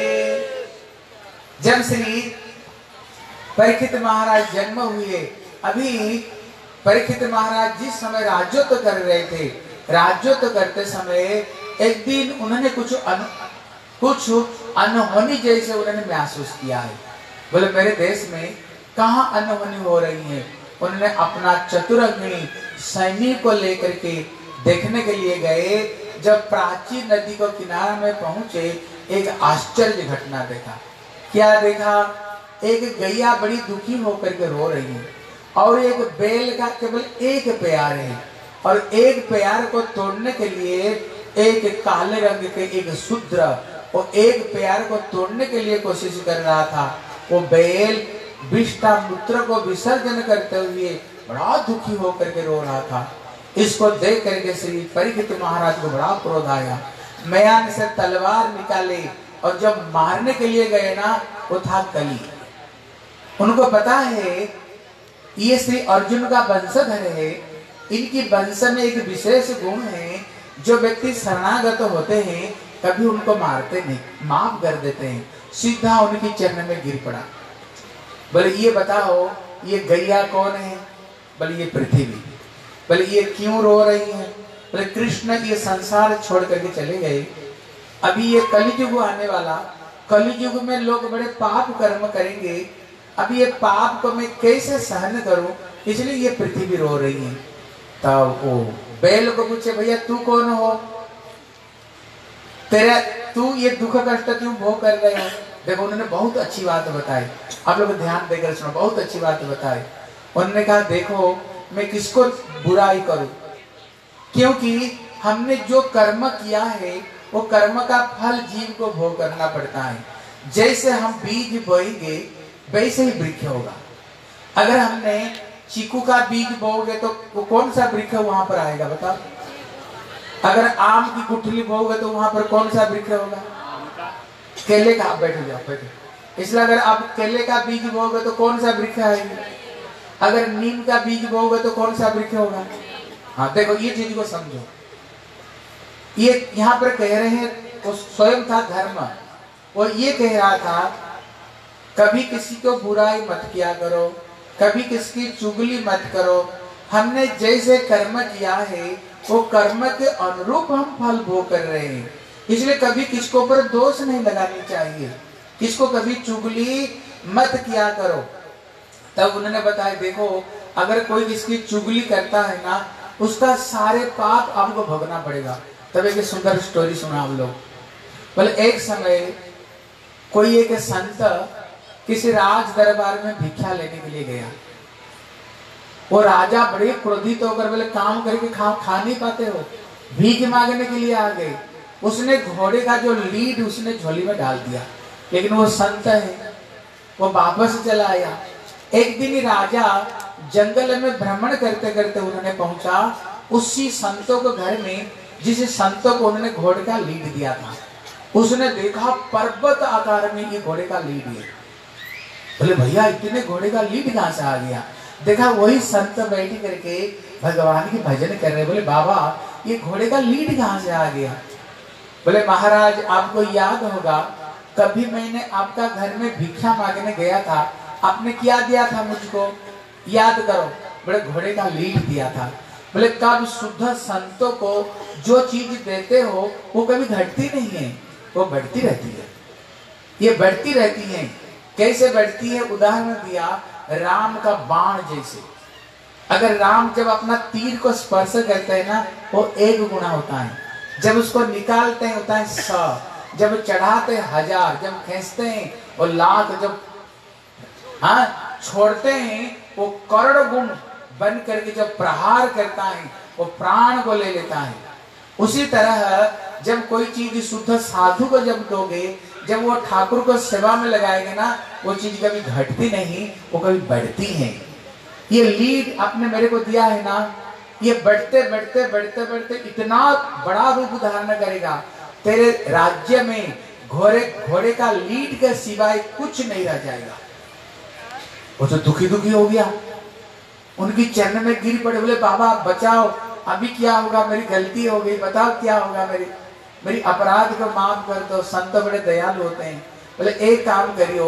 जब श्री परीक्षित महाराज जन्म हुए, अभी परीक्षित महाराज जिस समय राज्योत्व कर रहे थे, राज्योत्व करते समय एक दिन उन्होंने कुछ अनु, कुछ अनहोनी जैसे उन्होंने महसूस किया है। बोले मेरे देश में कहाँ अनहोनी हो रही है। उन्होंने अपना चतुरंगिणी सैनिक को लेकर के देखने के लिए गए। जब प्राचीन नदी को किनारा में पहुंचे, एक आश्चर्य घटना देखा। क्या देखा? एक गैया बड़ी दुखी होकर के रो रही है और एक बैल का केवल एक पैर है, और एक पैर को तोड़ने के लिए एक काले रंग के एक शूद्र और एक पैर को तोड़ने के लिए कोशिश कर रहा था। वो बैल विष्टा मूत्र को विसर्जन करते हुए बड़ा दुखी होकर के रो रहा था। इसको देख करके श्री परीक्षित महाराज को बड़ा क्रोध आया। मैदान से तलवार निकाले और जब मारने के लिए गए ना, वो था कली। उनको पता है ये श्री अर्जुन का वंशधर है, इनकी वंश में एक विशेष गुण है, जो व्यक्ति शरणागत होते हैं कभी उनको मारते नहीं, माफ कर देते हैं। सीधा उनकी चरण में गिर पड़ा। बोले ये बताओ ये गैया कौन है? बोले ये पृथ्वी। बोले ये क्यों रो रही है? बोले कृष्ण ये संसार छोड़ करके चले गए, अभी ये कलियुग आने वाला, कलियुग में लोग बड़े पाप कर्म करेंगे, अभी ये पाप को मैं कैसे सहन करूं, इसलिए ये पृथ्वी रो रही है। तब वो बैल को पूछे भैया तू कौन हो, तेरा तू ये दुख कष्ट क्यों भोग कर रहे हो? देखो उन्होंने बहुत अच्छी बात बताई, आप लोग ध्यान देकर सुनो, बहुत अच्छी बात बताई। उन्होंने कहा देखो मैं किसको बुराई करूं, क्योंकि हमने जो कर्म किया है वो कर्म का फल जीव को भोग करना पड़ता है। जैसे हम बीज बोएंगे वैसे ही वृक्ष होगा। अगर हमने चीकू का बीज बोओगे तो वो कौन सा वृक्ष वहां पर आएगा बताओ? अगर आम की गुठली बोओगे तो वहां पर कौन सा वृक्ष होगा? केले का। आप बैठ जाओ बैठो। इसलिए अगर आप केले का बीज बोओगे तो कौन सा वृक्ष आएगा? अगर नीम का बीज बोओगे तो कौन सा वृक्ष होगा? हाँ देखो ये चीज को समझो। ये यहाँ पर कह रहे हैं वो स्वयं था धर्म, वो ये कह रहा था कभी किसी को बुराई मत किया करो, कभी किसकी चुगली मत करो। हमने जैसे कर्म किया है वो कर्म के अनुरूप हम फल भोग कर रहे हैं, इसलिए कभी किसको पर दोष नहीं लगानी चाहिए, किसको कभी चुगली मत किया करो। तब उन्होंने बताया देखो अगर कोई किसकी चुगली करता है ना, उसका सारे पाप आपको भोगना पड़ेगा। तब एक सुंदर स्टोरी सुना हम लोग। बोले एक समय कोई एक संत किसी राज दरबार में भिक्षा लेने के लिए गया। वो राजा बड़े क्रोधित होकर बोले काम करके खा खा नहीं पाते हो, भीख मांगने के लिए आ गए। उसने घोड़े का जो लीड उसने झोली में डाल दिया, लेकिन वो संत है वो वापस चला आया। एक दिन राजा जंगल में भ्रमण करते करते उन्होंने पहुंचा उसी संतों के घर में जिस संतों को उन्होंने घोड़े का लीड दिया था। उसने देखा पर्वत आकार में ये घोड़े का लीड है। बोले भैया इतने घोड़े का लीड कहां से आ गया? देखा वही संत बैठी करके भगवान की भजन कर रहे। बोले बाबा ये घोड़े का लीड कहां से आ गया? बोले महाराज आपको याद होगा कभी मैंने आपका घर में भिक्षा मांगने गया था, आपने क्या दिया था मुझको? याद करो। बोले घोड़े का लीड दिया था। बोले कब शुद्ध संतों को जो चीज देते हो वो कभी घटती नहीं है, वो बढ़ती रहती है। ये बढ़ती रहती है। कैसे बढ़ती है? उदाहरण दिया राम का बाण जैसे। अगर राम जब अपना तीर को स्पर्श करते हैं ना वो एक गुना होता है, जब उसको निकालते हैं होता है सौ, जब चढ़ाते हैं हजार, जब खींचते हैं वो लाख, जब हाँ छोड़ते हैं वो करोड़ गुण बन करके जब प्रहार करता है वो प्राण को ले लेता है। उसी तरह जब कोई चीज शुद्ध साधु को जब दोगे, जब वो ठाकुर को सेवा में लगाएंगे ना वो चीज कभी घटती नहीं, वो कभी बढ़ती है। ये लीड आपने मेरे को दिया है ना, ये बढ़ते बढ़ते बढ़ते बढ़ते इतना बड़ा रूप धारण करेगा, तेरे राज्य में घोड़े घोड़े का लीड के सिवाय कुछ नहीं रह जाएगा। वो तो दुखी दुखी हो गया, उनकी चरण में गिर पड़े। बोले बाबा आप बचाओ, अभी क्या होगा? मेरी गलती हो गई, बताओ क्या होगा? मेरी मेरी अपराध को माफ कर दो। संत बड़े दयालु होते हैं। बोले एक काम करियो,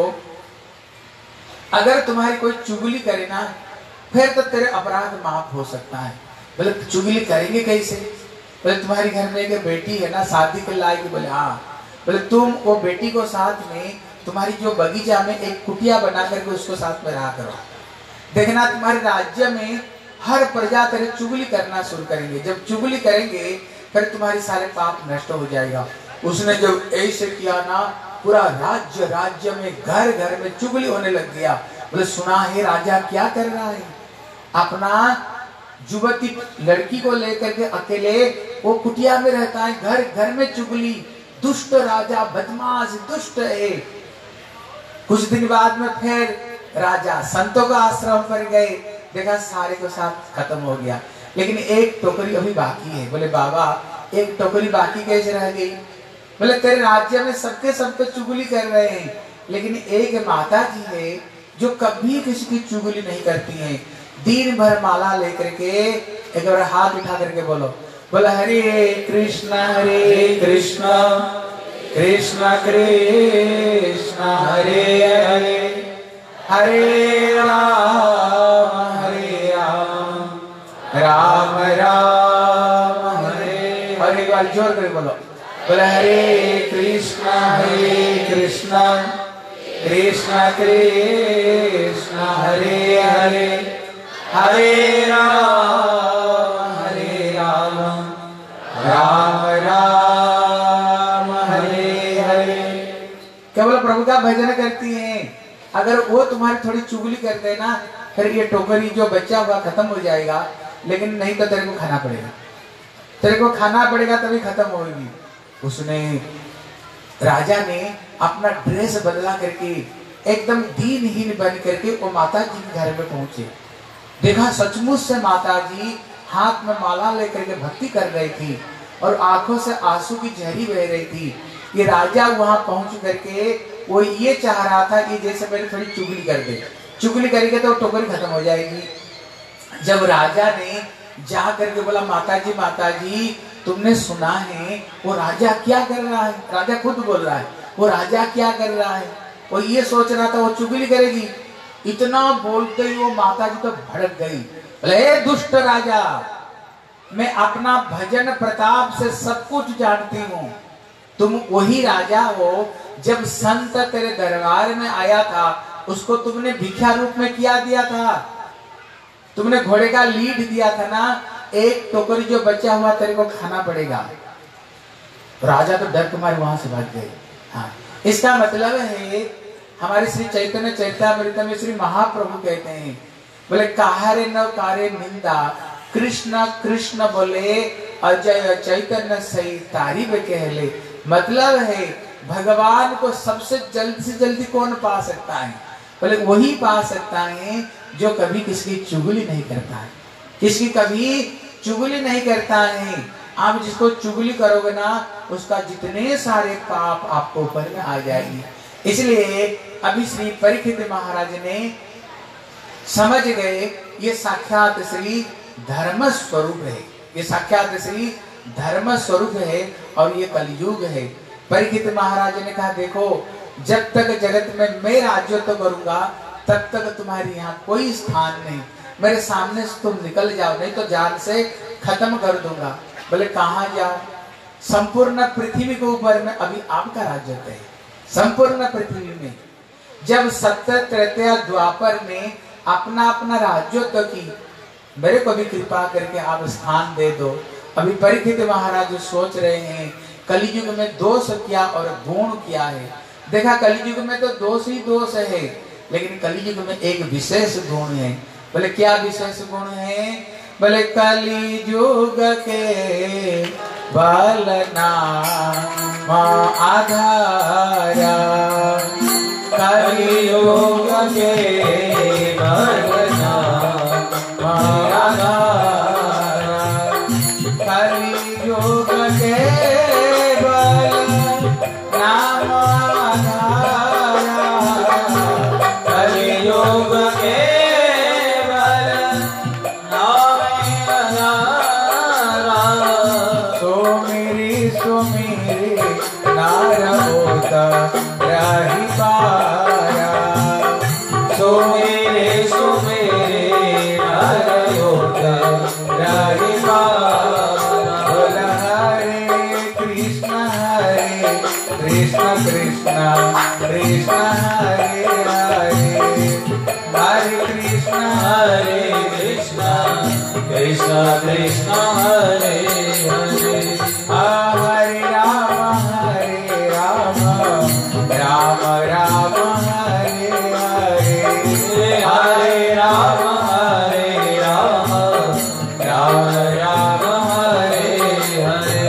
अगर तुम्हारी कोई चुगली करे ना फिर तो तेरे अपराध माफ हो सकता है। बोले चुगली करेंगे कैसे? बोले तुम्हारी घर में एक बेटी है ना शादी के लायक। बोले हाँ। बोले तुम वो बेटी को साथ में तुम्हारी जो बगीचा में एक कुटिया बना करके उसको साथ में रहा करो। देखना तुम्हारे राज्य में हर प्रजा तेरे चुगली करना शुरू करेंगे। जब चुगली करेंगे फिर तुम्हारे सारे पाप नष्ट हो जाएगा। उसने जब ऐसे किया ना पूरा राज्य राज्य में घर घर में चुगली होने लग गया। बोले सुना है राजा क्या कर रहा है? अपना युवती लड़की को लेकर के अकेले वो कुटिया में रहता है, घर घर में चुगली। दुष्ट राजा, बदमाश, दुष्ट है। कुछ दिन बाद में फिर राजा संतों का आश्रम पर गए, देखा सारे को साथ खत्म हो गया, लेकिन एक टोकरी अभी बाकी है। बोले बाबा एक टोकरी बाकी कैसे रह गई? बोले तेरे राज्य में सबके सब पे चुगली कर रहे हैं, लेकिन एक माता जी है जो कभी किसी की चुगली नहीं करती हैं। दिन भर माला लेकर के एक बार हाथ उठा करके बोलो, बोला हरे कृष्णा हरे कृष्णा कृष्णा कृष्णा हरे हरे हरे राम हरे राम राम राम हरे हरे। एक बार जोर करके बोलो, बोला हरे कृष्णा हरे कृष्णा कृष्णा कृष्णा हरे हरे हरे राम हरे राम राम राम हरे हरे। केवल प्रभु का भजन करती हैं। अगर वो तुम्हारी थोड़ी चुगली कर देना फिर ये टोकरी जो बच्चा हुआ खत्म हो जाएगा, लेकिन नहीं तो तेरे को खाना पड़ेगा, तेरे को खाना पड़ेगा तभी खत्म होगी। उसने राजा ने अपना ड्रेस बदला करके एकदम दीनहीन बन करके वो माता जी के घर में पहुंचे। देखा सचमुच से माता जी हाथ में माला लेकर के भक्ति कर रही थी और आंखों से आंसू की झरी बह रही थी। ये राजा वहां पहुंच करके वो ये चाह रहा था कि जैसे मैंने थोड़ी चुगली कर दे, चुगली करेंगे तो टोकरी खत्म हो जाएगी। जब राजा ने जा करके बोला माता जी माता जी तुमने सुना है वो राजा क्या कर रहा है? राजा खुद बोल रहा है वो राजा क्या कर रहा है? वो ये सोच रहा था वो चुगली करेगी। इतना बोलते ही वो माता जी तो भड़क गई। बोले दुष्ट राजा, मैं अपना भजन प्रताप से सब कुछ जानती हूँ। तुम वही राजा हो जब संत तेरे दरबार में आया था उसको तुमने भिक्षा रूप में क्या दिया था? तुमने घोड़े का लीड दिया था ना, एक टोकरी जो बचा हुआ तेरे को खाना पड़ेगा। राजा तो डर तुम्हारे वहां से भाग गए। हाँ, इसका मतलब है हमारे श्री चैतन्य चैतामृत में श्री महाप्रभु कहते हैं, बोले काहरे न कारे निंदा कृष्ण कृष्ण बोले अजय चैतन्य सही तारीफ कहले। मतलब है भगवान को सबसे जल्दी से जल्दी कौन पा सकता है? बोले वही पा सकता है जो कभी किसकी चुगली नहीं करता है, किसकी कभी चुगली नहीं करता है। आप जिसको चुगली करोगे ना उसका जितने सारे पाप आपको ऊपर में आ जाएंगे। इसलिए अभी श्री परीक्षित महाराज ने समझ गए ये साक्षात श्री धर्म स्वरूप है, ये साक्षात श्री धर्म स्वरूप है और ये कलयुग है। परीक्षित महाराज ने कहा देखो जब तक जगत में मैं राज्यत्व तो करूंगा तब तक तुम्हारी यहाँ कोई स्थान नहीं, मेरे सामने से तुम निकल जाओ नहीं तो जान से खत्म कर दूंगा। बोले कहाँ जाओ? संपूर्ण पृथ्वी के ऊपर में अभी आपका राज्यत्व है, संपूर्ण पृथ्वी में। जब सत्य त्रेता द्वापर में अपना अपना राज्यत्व की मेरे को भी कृपा करके आप स्थान दे दो। अभी परीक्षित महाराज सोच रहे हैं कलियुग में दोष क्या और गुण क्या है। देखा कलियुग में तो दोष ही दोष है, लेकिन कलियुग में एक विशेष गुण है। बोले क्या विशेष गुण है? बोले कलियुग के बलना आधारा, कलियुग के बलना आधारा, कलियुग के बलना आधारा, कलियुग के राही पारा, सो मेरे सो मेरे नार होता राही पारा। बोला हरे कृष्ण हरे कृष्ण कृष्ण कृष्ण हरे हरे, हरे कृष्ण हरे कृष्ण कृष्ण कृष्ण हरे हरे, हरे राम हरे राम राम राम हरे हरे, हरे राम हरे राम राम राम हरे हरे।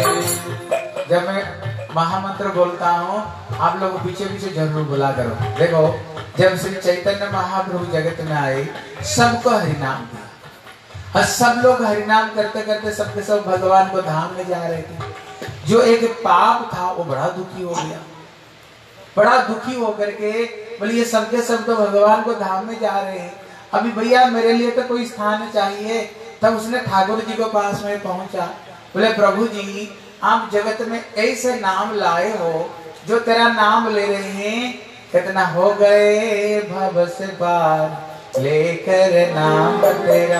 जब मैं महामंत्र बोलता हूँ आप लोग पीछे पीछे जरूर बोला करो। देखो जब श्री चैतन्य महाप्रभु जगत में आए सबको हरिनाम दिया और सब लोग हरिनाम करते करते सबके सब भगवान को धाम में जा रहे थे। जो एक पाप था वो बड़ा दुखी हो गया, बड़ा दुखी होकर के बोले ये सबके सब तो भगवान को धाम में जा रहे हैं, अभी भैया मेरे लिए तो कोई स्थान चाहिए। तब उसने ठाकुर जी को पास में पहुंचा, बोले प्रभु जी आप जगत में ऐसे नाम लाए हो जो तेरा नाम ले रहे हैं, कितना हो गए भव से पार लेकर नाम तेरा,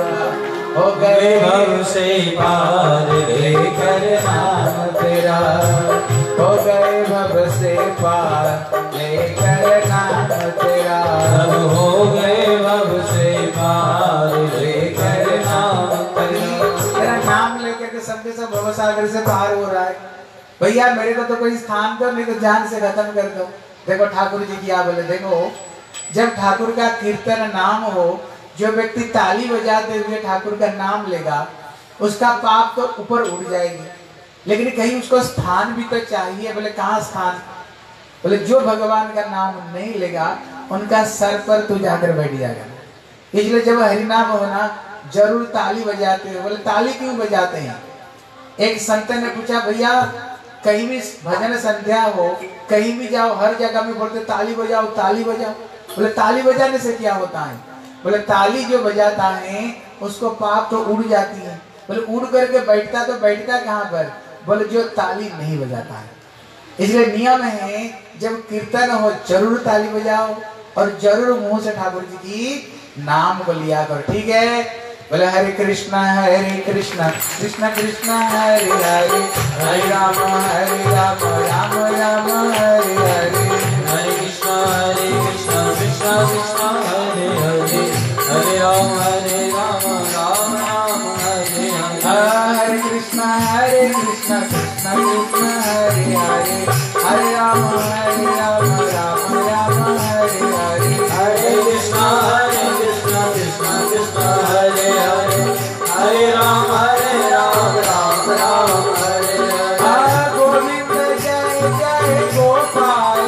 हो गए भव से पार लेकर नाम तेरा, हो गए भव से पार लेकर नाम तेरा, अब हो गए भव से पार लेकर नाम तेरा। तेरा नाम लेकर के सबके सब भव सागर से पार हो रहा है। भैया मेरे को तो कोई स्थान दो नहीं तो जान से खत्म कर दो। देखो ठाकुर जी क्या बोले, देखो जब ठाकुर का कीर्तन नाम हो, जो व्यक्ति ताली बजाते हुए ठाकुर का नाम लेगा उसका पाप तो ऊपर उड़ जाएगी, लेकिन कहीं उसको स्थान भी तो चाहिए। बोले कहाँ स्थान? बोले जो भगवान का नाम नहीं लेगा उनका सर पर तू जाकर बैठ जाएगा। इसलिए जब हरिनाम होना जरूर ताली बजाते हो। बोले ताली क्यों बजाते हैं? एक संत ने पूछा भैया कहीं भी भजन संध्या हो कहीं भी जाओ हर जगह में बोलते ताली बजाओ ताली बजाओ। बोले ताली बजाने से क्या होता है? बोले ताली जो बजाता है उसको पाप तो उड़ जाती है। बोले उड़ करके बैठता तो बैठता कहाँ पर? बोले जो ताली नहीं बजाता है। इसलिए नियम है जब कीर्तन हो जरूर ताली बजाओ और जरूर मुंह से ठाकुर जी की नाम को लिया करो, ठीक है? बोले हरे कृष्णा हरे कृष्णा कृष्णा कृष्णा हरे हरे, हरे राम हरे राम राम राम हरे हरे, हरे कृष्णा हरे कृष्णा कृष्णा कृष्णा हरे हरे, हरे राम हरे राम राम राम हरे हरे, हरे कृष्णा हरे कृष्णा कृष्णा कृष्णा हरे हरे, हरे राम हरे राम राम राम हरे हरे, हरे कृष्णा हरे कृष्णा कृष्णा कृष्णा हरे हरे, हरे राम हरे राम राम राम हरे हरे। गोविंद जय जय गोपाल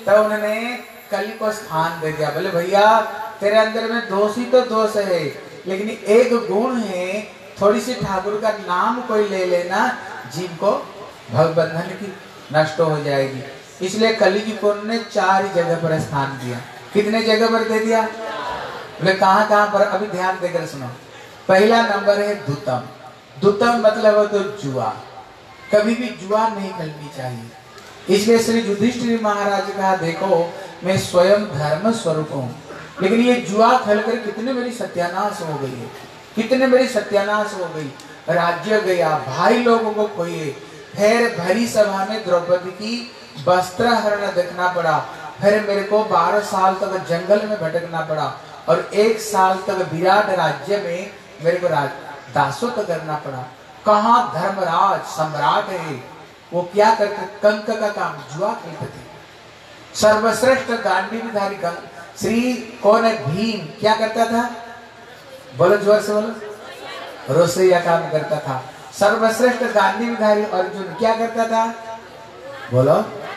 तो उन्होंने कली को स्थान दे दिया। बोले भैया तेरे अंदर में दोष ही तो दोष है, लेकिन एक गुण है, थोड़ी सी ठाकुर का नाम कोई ले लेना, जीव को भवबंधन की नष्ट हो जाएगी। इसलिए कली की पुण्य ने चार जगह पर स्थान दिया। कितने जगह पर दे दिया? बोले कहाँ कहाँ पर? अभी ध्यान देकर सुनो। पहला नंबर है दुतम। दुतम मतलब है तो जुआ। कभी भी जुआ नहीं खेलनी चाहिए। इसलिए श्री युधिष्ठिर महाराज कहा देखो मैं स्वयं धर्म स्वरूप हूँ, लेकिन ये जुआ खेलकर कितने मेरी सत्यानाश हो गई है, कितने मेरी सत्यानाश हो गई। राज्य गया, भाई लोगों को खोए, फिर भरी सभा में द्रौपदी की वस्त्र हरण देखना पड़ा, फिर मेरे को बारह साल तक जंगल में भटकना पड़ा, और एक साल तक विराट राज्य में मेरे को दासत्व करना पड़ा। कहाँ धर्मराज सम्राट है, वो क्या करते? कंक का काम, जुआ खेलते थे। सर्वश्रेष्ठ गांडीवधारी श्री कौन है? भीम क्या करता था? बोलो जोर से बोलो। रोसैया काम करता था। सर्वश्रेष्ठ गांडीवधारी अर्जुन क्या करता था? बोलो।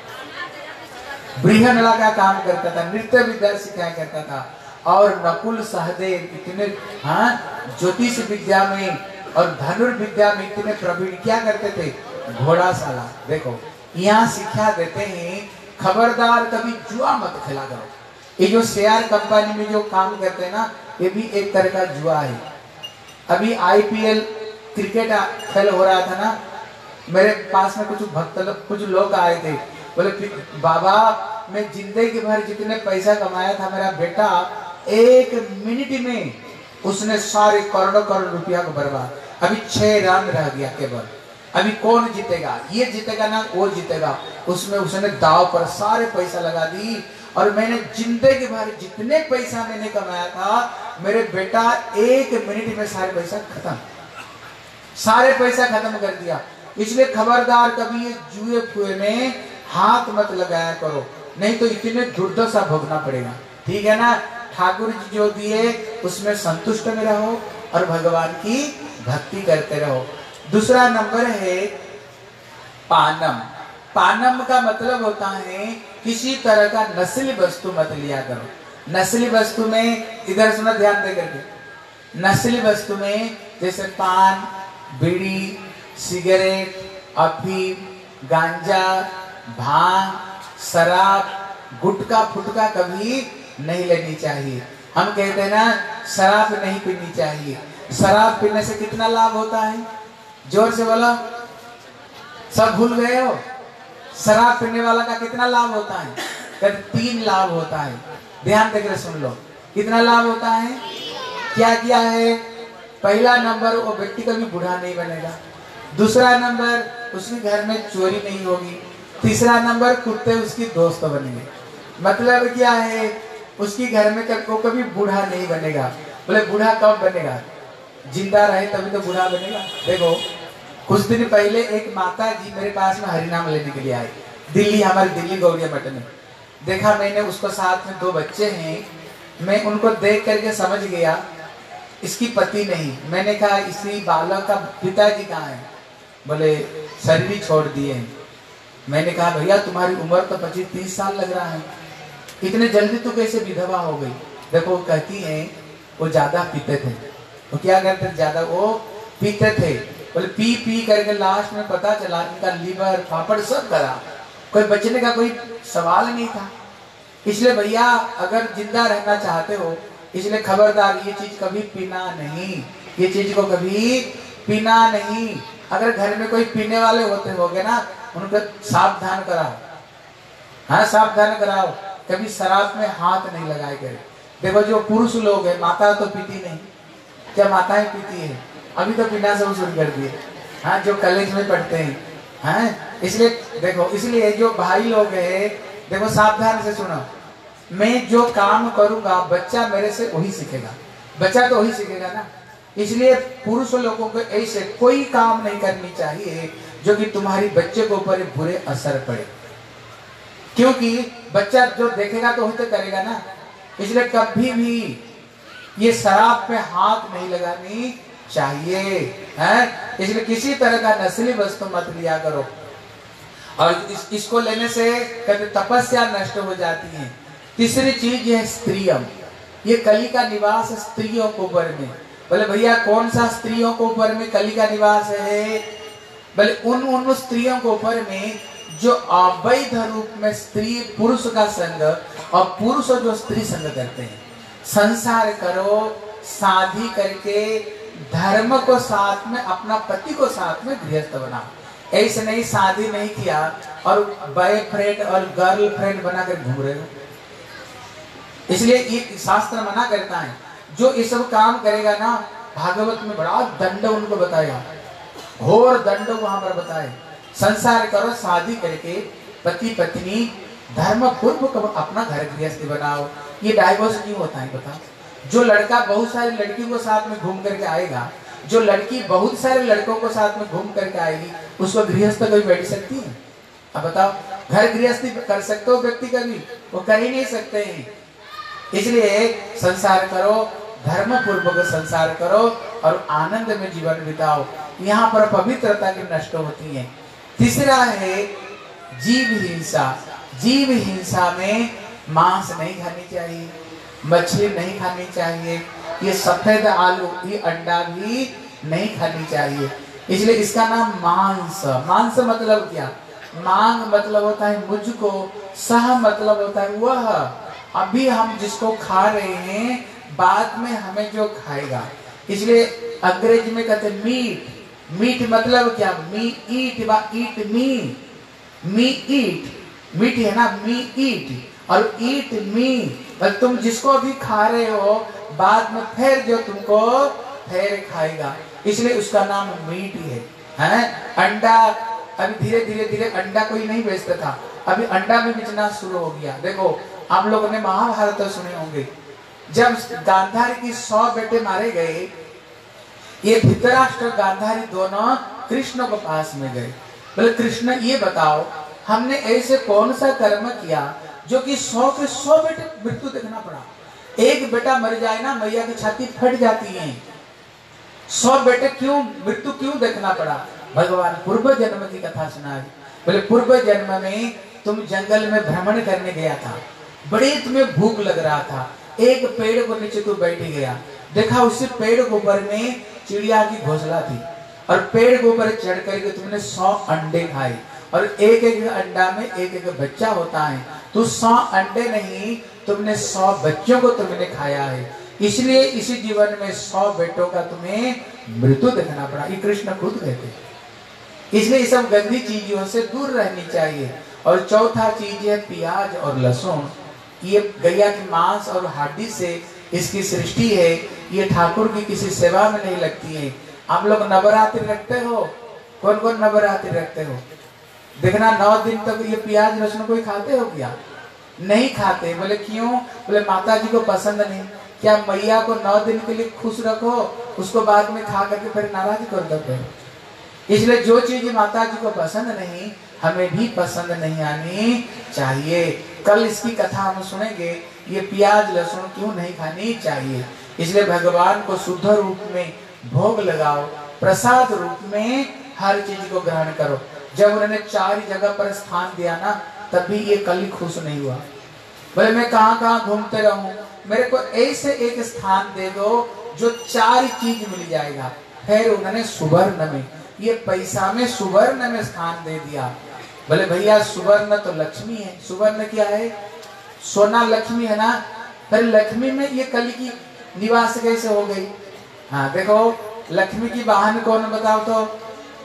बृहनला का काम करता था, नृत्य विद्या सिखाया करता था। और नकुल सहदेव इतने हाँ ज्योतिष विद्या में और धनुर्विद्या में इतने प्रवीण क्या करते थे? घोड़ाशाला। देखो यहाँ शिक्षा देते हैं खबरदार कभी जुआ मत खेला करो। ये जो शेयर कंपनी में जो काम करते हैं ना, ये भी एक तरह का जुआ है। अभी आईपीएल क्रिकेट खेल हो रहा था ना, मेरे पास में कुछ भक्त लोग कुछ लोग आए थे, बोले बाबा मैं जिंदगी भर जितने पैसा कमाया था मेरा बेटा एक मिनट में उसने सारे करोड़ों करोड़ रुपया को बर्बाद, अभी छह रन रह गया केवल, अभी कौन जीतेगा? ये जीतेगा ना वो जीतेगा। उसमें उसने दाव पर सारे पैसा लगा दी, और मैंने जिंदगी भर जितने पैसा मैंने कमाया था मेरे बेटा एक मिनट में सारे पैसा खत्म, सारे पैसा खत्म कर दिया। इसलिए खबरदार कभी ये जुए फुए में हाथ मत लगाया करो, नहीं तो इतने दुर्दशा भोगना पड़ेगा। ठीक है ना? ठाकुर जी जो दिए उसमें संतुष्ट में रहो और भगवान की भक्ति करते रहो। दूसरा नंबर है पानम। पानम का मतलब होता है किसी तरह का नस्ली वस्तु मत लिया करो। नस्ली वस्तु में इधर सुना ध्यान दे करके, नस्ली वस्तु में जैसे पान, बीड़ी, सिगरेट, अफीम, गांजा, भांग, शराब, गुटखा फुटका कभी नहीं लेनी चाहिए। हम कहते हैं ना शराब नहीं पीनी चाहिए। शराब पीने से कितना लाभ होता है? जोर से बोलो, सब भूल गए हो? शराब पीने वाला का कितना लाभ होता है? कहते तीन लाभ होता है। ध्यान देकर सुन लो, कितना लाभ होता है? क्या क्या है? पहला नंबर वो व्यक्ति कभी बूढ़ा नहीं बनेगा। दूसरा नंबर उसके घर में चोरी नहीं होगी। तीसरा नंबर कुत्ते उसकी दोस्त बनेंगे। मतलब क्या है? उसकी घर में वो कभी बूढ़ा नहीं बनेगा। बोले बूढ़ा कब बनेगा? जिंदा रहे तभी तो बूढ़ा बनेगा। देखो कुछ दिन पहले एक माता जी मेरे पास में हरिनाम लेने के लिए आई, दिल्ली, हमारे दिल्ली गौड़िया मठ में। देखा मैंने उसको, साथ में दो बच्चे हैं, मैं उनको देख करके समझ गया इसकी पति नहीं। मैंने कहा इसी बालक का पिताजी कहाँ है? बोले शरीर छोड़ दिए हैं। मैंने कहा भैया तुम्हारी उम्र तो पच्चीस तीस साल लग रहा है, इतने जल्दी तो कैसे विधवा हो गई? देखो कहती है वो ज्यादा पीते थे। वो क्या करते थे? ज्यादा वो पीते थे। बोले पी पी करके लास्ट में पता चला इनका लीवर पापड़ सब करा, कोई बचने का कोई सवाल नहीं था। इसलिए भैया अगर जिंदा रहना चाहते हो, इसलिए खबरदार ये चीज कभी पीना नहीं, ये चीज को कभी पीना नहीं। अगर घर में कोई पीने वाले होते होगे ना, उनको सावधान कराओ, हाँ सावधान कराओ, कभी शराब में हाथ नहीं लगाए करे। देखो जो पुरुष लोग है, माता तो पीती नहीं, क्या माताएं पीती है? अभी तो पीना सब शुरू कर दिए, हाँ जो कॉलेज में पढ़ते हैं, हाँ। इसलिए देखो, इसलिए जो भाई लोग है, देखो सावधान से सुनो, मैं जो काम करूंगा बच्चा मेरे से वही सीखेगा, बच्चा तो वही सीखेगा ना। इसलिए पुरुष लोगों को ऐसे कोई काम नहीं करनी चाहिए जो कि तुम्हारी बच्चे के ऊपर बुरे असर पड़े, क्योंकि बच्चा जो देखेगा तो वही तो करेगा ना। इसलिए कभी भी ये शराब पे हाथ नहीं लगानी चाहिए, है? इसलिए किसी तरह का नस्ली वस्तु मत लिया करो। और इस, इसको लेने से कहते तपस्या नष्ट हो जाती है। तीसरी चीज है स्त्रियम, ये कली का निवास स्त्रियों को ऊपर में। बोले भैया कौन सा स्त्रियों को ऊपर में कली का निवास है? बोले उन उन स्त्रियों को ऊपर में जो अवैध रूप में स्त्री पुरुष का संग और पुरुष जो स्त्री संग करते हैं। संसार करो, शादी करके धर्म को साथ में, अपना पति को साथ में गृहस्थ बनाओ। ऐसे नहीं शादी नहीं किया और बॉयफ्रेंड और गर्लफ्रेंड बनाकर घूम रहे हो। इसलिए ये शास्त्र मना करता है, जो ये सब काम करेगा ना, भागवत में बड़ा दंड उनको बताया, घोर दंड वहां पर बताए। संसार करो, शादी करके पति पत्नी धर्म पूर्व अपना घर गृहस्थी बनाओ। ये डाइवोर्स क्यों होता है बताओ? जो लड़का बहुत सारी लड़की को साथ में घूम करके आएगा, जो लड़की बहुत सारे लड़कों को साथ में घूम करके आएगी, उसको गृहस्थ कोई बैठ सकती है? अब बताओ, घर गृहस्थी कर सकते हो व्यक्ति कभी? वो कर ही नहीं सकते हैं। इसलिए संसार करो, धर्म पूर्वक संसार करो और आनंद में जीवन बिताओ। यहाँ पर पवित्रता की नष्ट होती है। तीसरा है जीव हिंसा। जीव हिंसा में मांस नहीं खानी चाहिए, मछली नहीं खानी चाहिए, ये सफेद आलू, ये अंडा भी नहीं खानी चाहिए। इसलिए इसका नाम मांस। मांस मतलब क्या? मांग मतलब होता है मुझको, सह मतलब होता है वह। अभी हम जिसको खा रहे हैं, बाद में हमें जो खाएगा। इसलिए अंग्रेजी में कहते हैं मीट। मीट मतलब क्या? मी ईट बा ईट मी, मी ईट, मीट है ना, मी ईट और ईट मी। बस तुम जिसको अभी खा रहे हो, बाद में फिर जो तुमको फिर खाएगा, इसलिए उसका नाम मीट है। हैं? अंडा अभी धीरे धीरे धीरे अंडा कोई नहीं बेचता था, अभी अंडा भी बेचना शुरू हो गया। देखो आप लोगों ने महाभारत तो सुने होंगे, जब गांधारी की सौ बेटे मारे गए, ये धृतराष्ट्र गांधारी दोनों कृष्ण के पास में गए। बोले कृष्ण ये बताओ, हमने ऐसे कौन सा कर्म किया जो कि सौ के सौ बेटे मृत्यु देखना पड़ा? एक बेटा मर जाए ना, मैया की छाती फट जाती है। सौ बेटे क्यों मृत्यु क्यों देखना पड़ा? भगवान पूर्व जन्म की कथा सुनाई। बोले पूर्व जन्म में तुम जंगल में भ्रमण करने गया था, बड़े तुम्हें भूख लग रहा था, एक पेड़ को नीचे तू बैठ गया, देखा उसी पेड़ के ऊपर में चिड़िया की घोंसला थी और पेड़ के ऊपर चढ़ करके तुमने सौ अंडे खाए और एक एक अंडा में एक एक बच्चा होता है। तो सौ अंडे नहीं, तुमने सौ बच्चों को तुमने खाया है, इसलिए इसी जीवन में सौ बेटों का तुम्हें मृत्यु देखना पड़ा। ये कृष्ण खुद कहते। इसलिए ये सब गंदी चीजों से दूर रहनी चाहिए। और चौथा चीज है प्याज और लहसुन। ये गैया की मांस और हड्डी से इसकी सृष्टि है, ये ठाकुर की किसी सेवा में नहीं लगती है। आप लोग नवरात्रि रखते हो? कौन कौन नवरात्रि रखते हो? देखना नौ दिन तक ये प्याज लहसुन कोई खाते हो क्या? नहीं खाते। बोले क्यों? बोले माता जी को पसंद नहीं। क्या मैया को नौ दिन के लिए खुश रखो, उसको बाद में खा करके फिर नाराज कर देते हो? इसलिए जो चीज माता जी को पसंद नहीं, हमें भी पसंद नहीं आनी चाहिए। कल इसकी कथा हम सुनेंगे, ये प्याज लहसुन क्यों नहीं खानी चाहिए। इसलिए भगवान को शुद्ध रूप में भोग लगाओ, प्रसाद रूप में हर चीज को ग्रहण करो। जब उन्होंने चार जगह पर स्थान दिया ना, तभी ये कली खुश नहीं हुआ। बोले मैं कहाँ कहाँ घूमते रहूं, मेरे को ऐसे एक स्थान दे दो जो चार चीज मिल जाएगा। फिर उन्होंने सुवर्ण में, ये पैसा में सुवर्ण में स्थान दे दिया। बोले भैया सुवर्ण तो लक्ष्मी है। सुवर्ण क्या है? सोना लक्ष्मी है ना। फिर लक्ष्मी में ये कली की निवास कैसे हो गई? हाँ देखो, लक्ष्मी की वाहन कौन बताओ तो?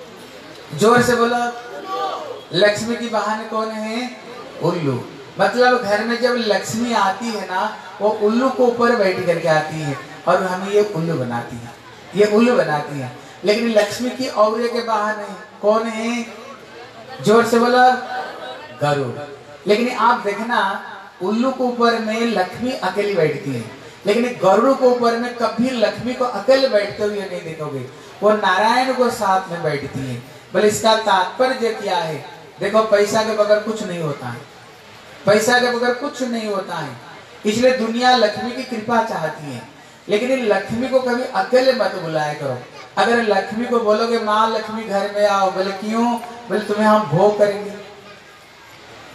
जोर से बोलो। लक्ष्मी की वाहन कौन है? उल्लू। मतलब घर में जब लक्ष्मी आती है ना, वो उल्लू को ऊपर बैठ करके आती है और हमें ये उल्लू बनाती है, ये उल्लू बनाती है। लेकिन लक्ष्मी की और के वाहन है कौन है? जोर से बोलो। गरुड़। लेकिन आप देखना, उल्लू के ऊपर में लक्ष्मी अकेली बैठती है, लेकिन गरुड़ के ऊपर में कभी लक्ष्मी को अकेले बैठते हुए नहीं देखोगे, वो नारायण को साथ में बैठती है। बोले इसका तात्पर्य क्या है? देखो पैसा के बगैर कुछ नहीं होता है, पैसा के बगैर कुछ नहीं होता है। इसलिए दुनिया लक्ष्मी की कृपा चाहती है, लेकिन लक्ष्मी को कभी अकेले मत बुलाया करो। अगर लक्ष्मी को बोलोगे माँ लक्ष्मी घर में आओ, बोले क्यों? बोले तुम्हें हम भोग करेंगे।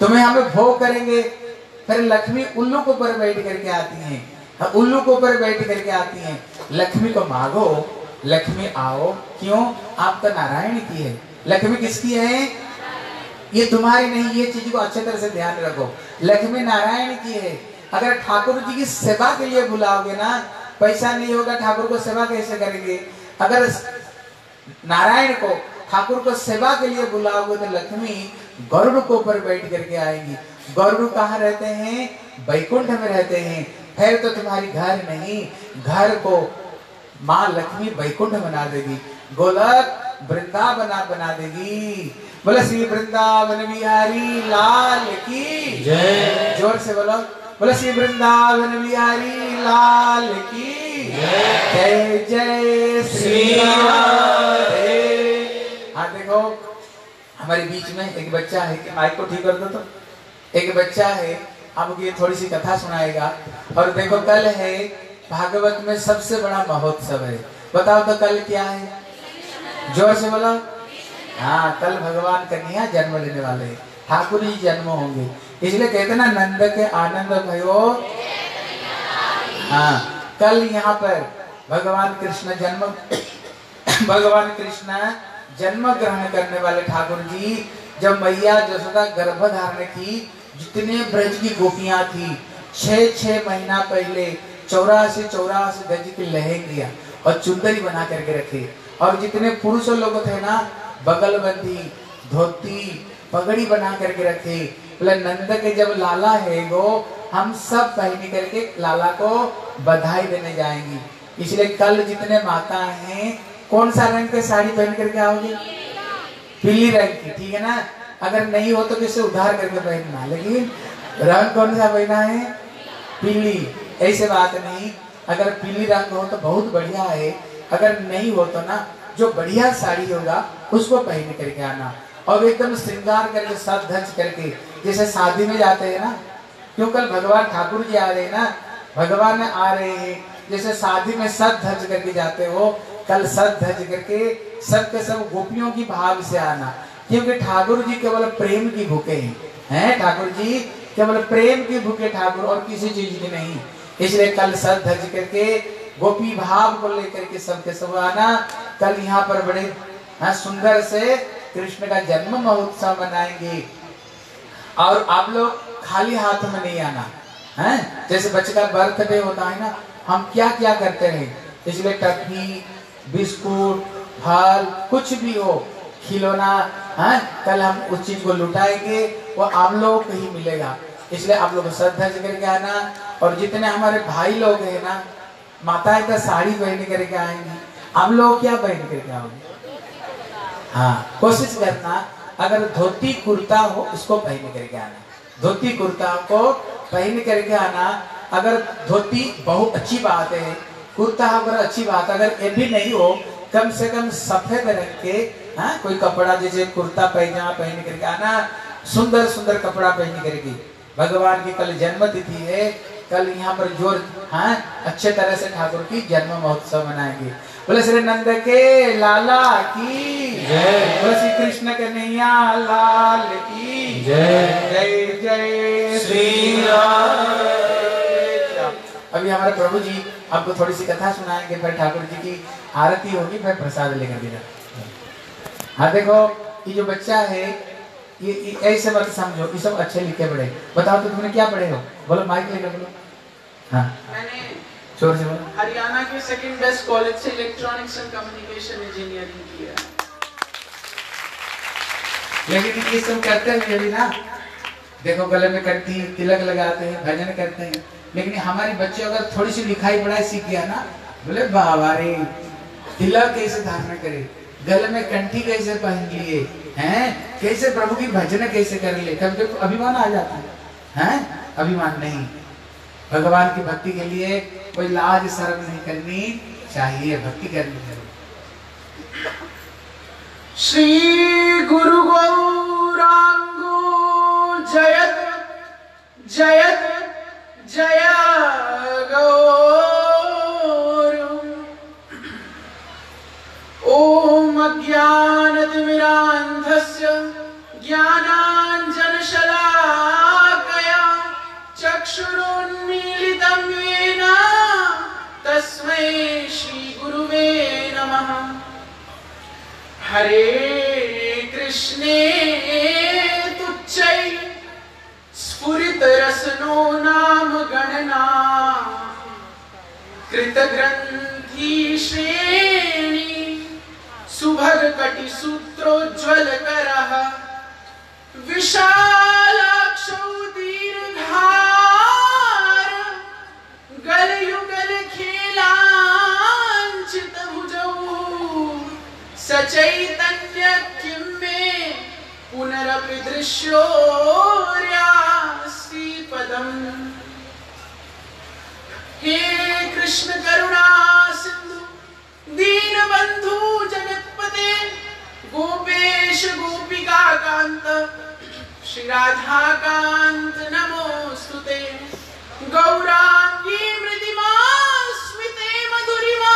तुम्हें हमें भोग करेंगे। फिर लक्ष्मी उल्लू के ऊपर बैठ करके आती हैं, उल्लू के ऊपर बैठ करके आती हैं। लक्ष्मी को मांगो, लक्ष्मी आओ। क्यों? आप तो नारायण की है। लक्ष्मी किसकी है? ये तुम्हारी नहीं। ये चीज को अच्छे तरह से ध्यान रखो, लक्ष्मी नारायण की है। अगर ठाकुर जी की सेवा के लिए बुलाओगे ना, पैसा नहीं होगा, ठाकुर को सेवा कैसे करेंगे? अगर नारायण को ठाकुर को सेवा के लिए बुलाओगे तो लक्ष्मी गरुड़ के ऊपर बैठ करके आएंगी। गरुड़ कहाँ रहते हैं? वैकुंठ में रहते हैं। फिर तो तुम्हारी घर नहीं, घर को माँ लक्ष्मी वैकुंठ बना देगी, गोलक वृंदावन बना देगी। बोले श्री वृंदावन बिहारी लाल की जय। जोर से बोलो, बोले श्री वृंदावन बिहारी लाल की जय। जय श्री राधे। हाँ देखो, हमारे बीच में एक बच्चा है, माइक को ठीक कर दो तो। एक बच्चा है, आपको ये थोड़ी सी कथा सुनाएगा। और देखो कल है भागवत में सबसे बड़ा महोत्सव है। बताओ तो कल क्या है? जोर से बोलो। हाँ, कल भगवान कन्हैया जन्म लेने वाले हैं, ठाकुर जी जन्म होंगे। इसलिए कहते ना, नंद के आनंद भयो। हाँ, कल यहाँ पर भगवान कृष्ण जन्म भगवान कृष्ण जन्म ग्रहण करने वाले ठाकुर जी, जब मैया जसोदा गर्भ धारण की, जितने ब्रज की गोपियां थी, छह छह महीना पहले चौरासी चौरासी गज की लहंगिया और चुंदरी बना करके रखे। और जितने पुरुष लोग थे ना, बगलबंदी, धोती, पगड़ी बना करके रखे। बोले नंद के जब लाला है वो, हम सब पहन करके लाला को बधाई देने जाएंगी। इसलिए कल जितने माता हैं, कौन सा रंग के साड़ी पहन करके आओगे? पीली रंग की, ठीक है ना? अगर नहीं हो तो किससे उधार करके पहनना, लेकिन रंग कौन सा पहना है? पीली। ऐसे बात नहीं, अगर पीली रंग हो तो बहुत बढ़िया है, अगर नहीं हो तो ना जो बढ़िया साड़ी होगा उसको पहन करके आना। और एकदम श्रृंगार करके सज धज करके, जैसे शादी में जाते हैं ना, क्यों कल भगवान ठाकुर जी आ रहे हैं ना, भगवान आ रहे हैं, जैसे शादी में सज धज करके जाते हो, कल सज धज करके सब के सब गोपियों की भाव से आना। क्योंकि ठाकुर जी केवल प्रेम की भूखे हैं, हैं ठाकुर जी केवल प्रेम की भूखे ठाकुर, और किसी चीज की नहीं। इसलिए कल सज धज करके गोपी भाव को लेकर के सबके सब आना। कल यहाँ पर बड़े हाँ सुंदर से कृष्ण का जन्म महोत्सव मनाएंगे। और आप लोग खाली हाथ में नहीं आना है। जैसे बच्चे का बर्थडे होता है ना, हम क्या क्या करते हैं, इसलिए टॉफी, बिस्कुट, फल, कुछ भी हो, खिलौना, हाँ कल हम उस चीज को लुटाएंगे, वो आप लोगों को ही मिलेगा। इसलिए आप लोग श्रद्धा करके आना। और जितने हमारे भाई लोग हैं ना, माताएं तो साड़ी पहन करके आएंगी, आप लोग क्या पहन करके आओगे? हाँ, कोशिश करना अगर धोती कुर्ता हो उसको पहन करके आना, धोती कुर्ता को पहन करके आना। अगर धोती बहुत अच्छी बात है, कुर्ता अगर अच्छी बात, अगर ये भी नहीं हो, कम से कम सफेद रंग के हाँ कोई कपड़ा, जैसे कुर्ता पैजामा पहन करके आना, सुंदर सुंदर कपड़ा पहन करके। भगवान की कल जन्म तिथि है, कल यहाँ पर जोर हाँ अच्छे तरह से ठाकुर की जन्म महोत्सव मनाएंगे। बोले श्री नंद के लाला की जय, बोले श्री कृष्ण कन्हैया लाल की जय। जय जय श्री राम। अभी हमारे प्रभु जी आपको थोड़ी सी कथा सुनाएंगे, फिर ठाकुर जी की आरती होगी, फिर प्रसाद लेकर देना। हाँ देखो, ये जो बच्चा है, ये ऐसे मत समझो, ये सब अच्छे लिखे पढ़े। बताओ तो तुमने क्या पढ़े हो? बोलो, माइक लेकर बोलो। हाँ, मैंने जोर से बोलो। हरियाणा के सेकंड बेस्ट कॉलेज से इलेक्ट्रॉनिक्स एंड कम्युनिकेशन इंजीनियरिंग किया। लेकिन ये सब करते हैं भी ना, देखो गले में कंठी, तिलक लगाते हैं, भजन करते हैं, लेकिन हमारे बच्चे अगर थोड़ी सी लिखाई पढ़ाई सीख गया ना, बोले बाबा रे, तिलक कैसे धारण करे, गले में कंठी कैसे पहन लिए हैं, कैसे प्रभु की भजन कैसे कर ले, कभी तो अभिमान आ जाता है, हैं? अभिमान नहीं, भगवान की भक्ति के लिए कोई लाज शर्म नहीं करनी चाहिए, भक्ति करनी चाहिए। श्री गुरु गौरांगो जयत जयत जय गौर। ओम अज्ञानतिमिरान्धस्य ज्ञानाञ्जनशलाकया चक्षुरोन्मीलितं येन तस्मै श्रीगुरुवे नमः। हरे कृष्णे तुच्चै स्फुरितरसनो नाम गणना कृतग्रन्थि श्रेणी सुभगकटिसूत्रोज्ज्वलकरः विशालाक्षौ दीर्घार गलयुगलखेलाञ्चितभुजौ सचैतन्य किं मे पुनरपि दृश्योर्यास्ति पदम्। हे कृष्ण करुणा सिंधु दीनबंधु जगत्पते गोपेश गोपिका कांत श्री राधा कांत नमोस्तुते। गौरांगी मृदिमा स्मिते मधुरिमा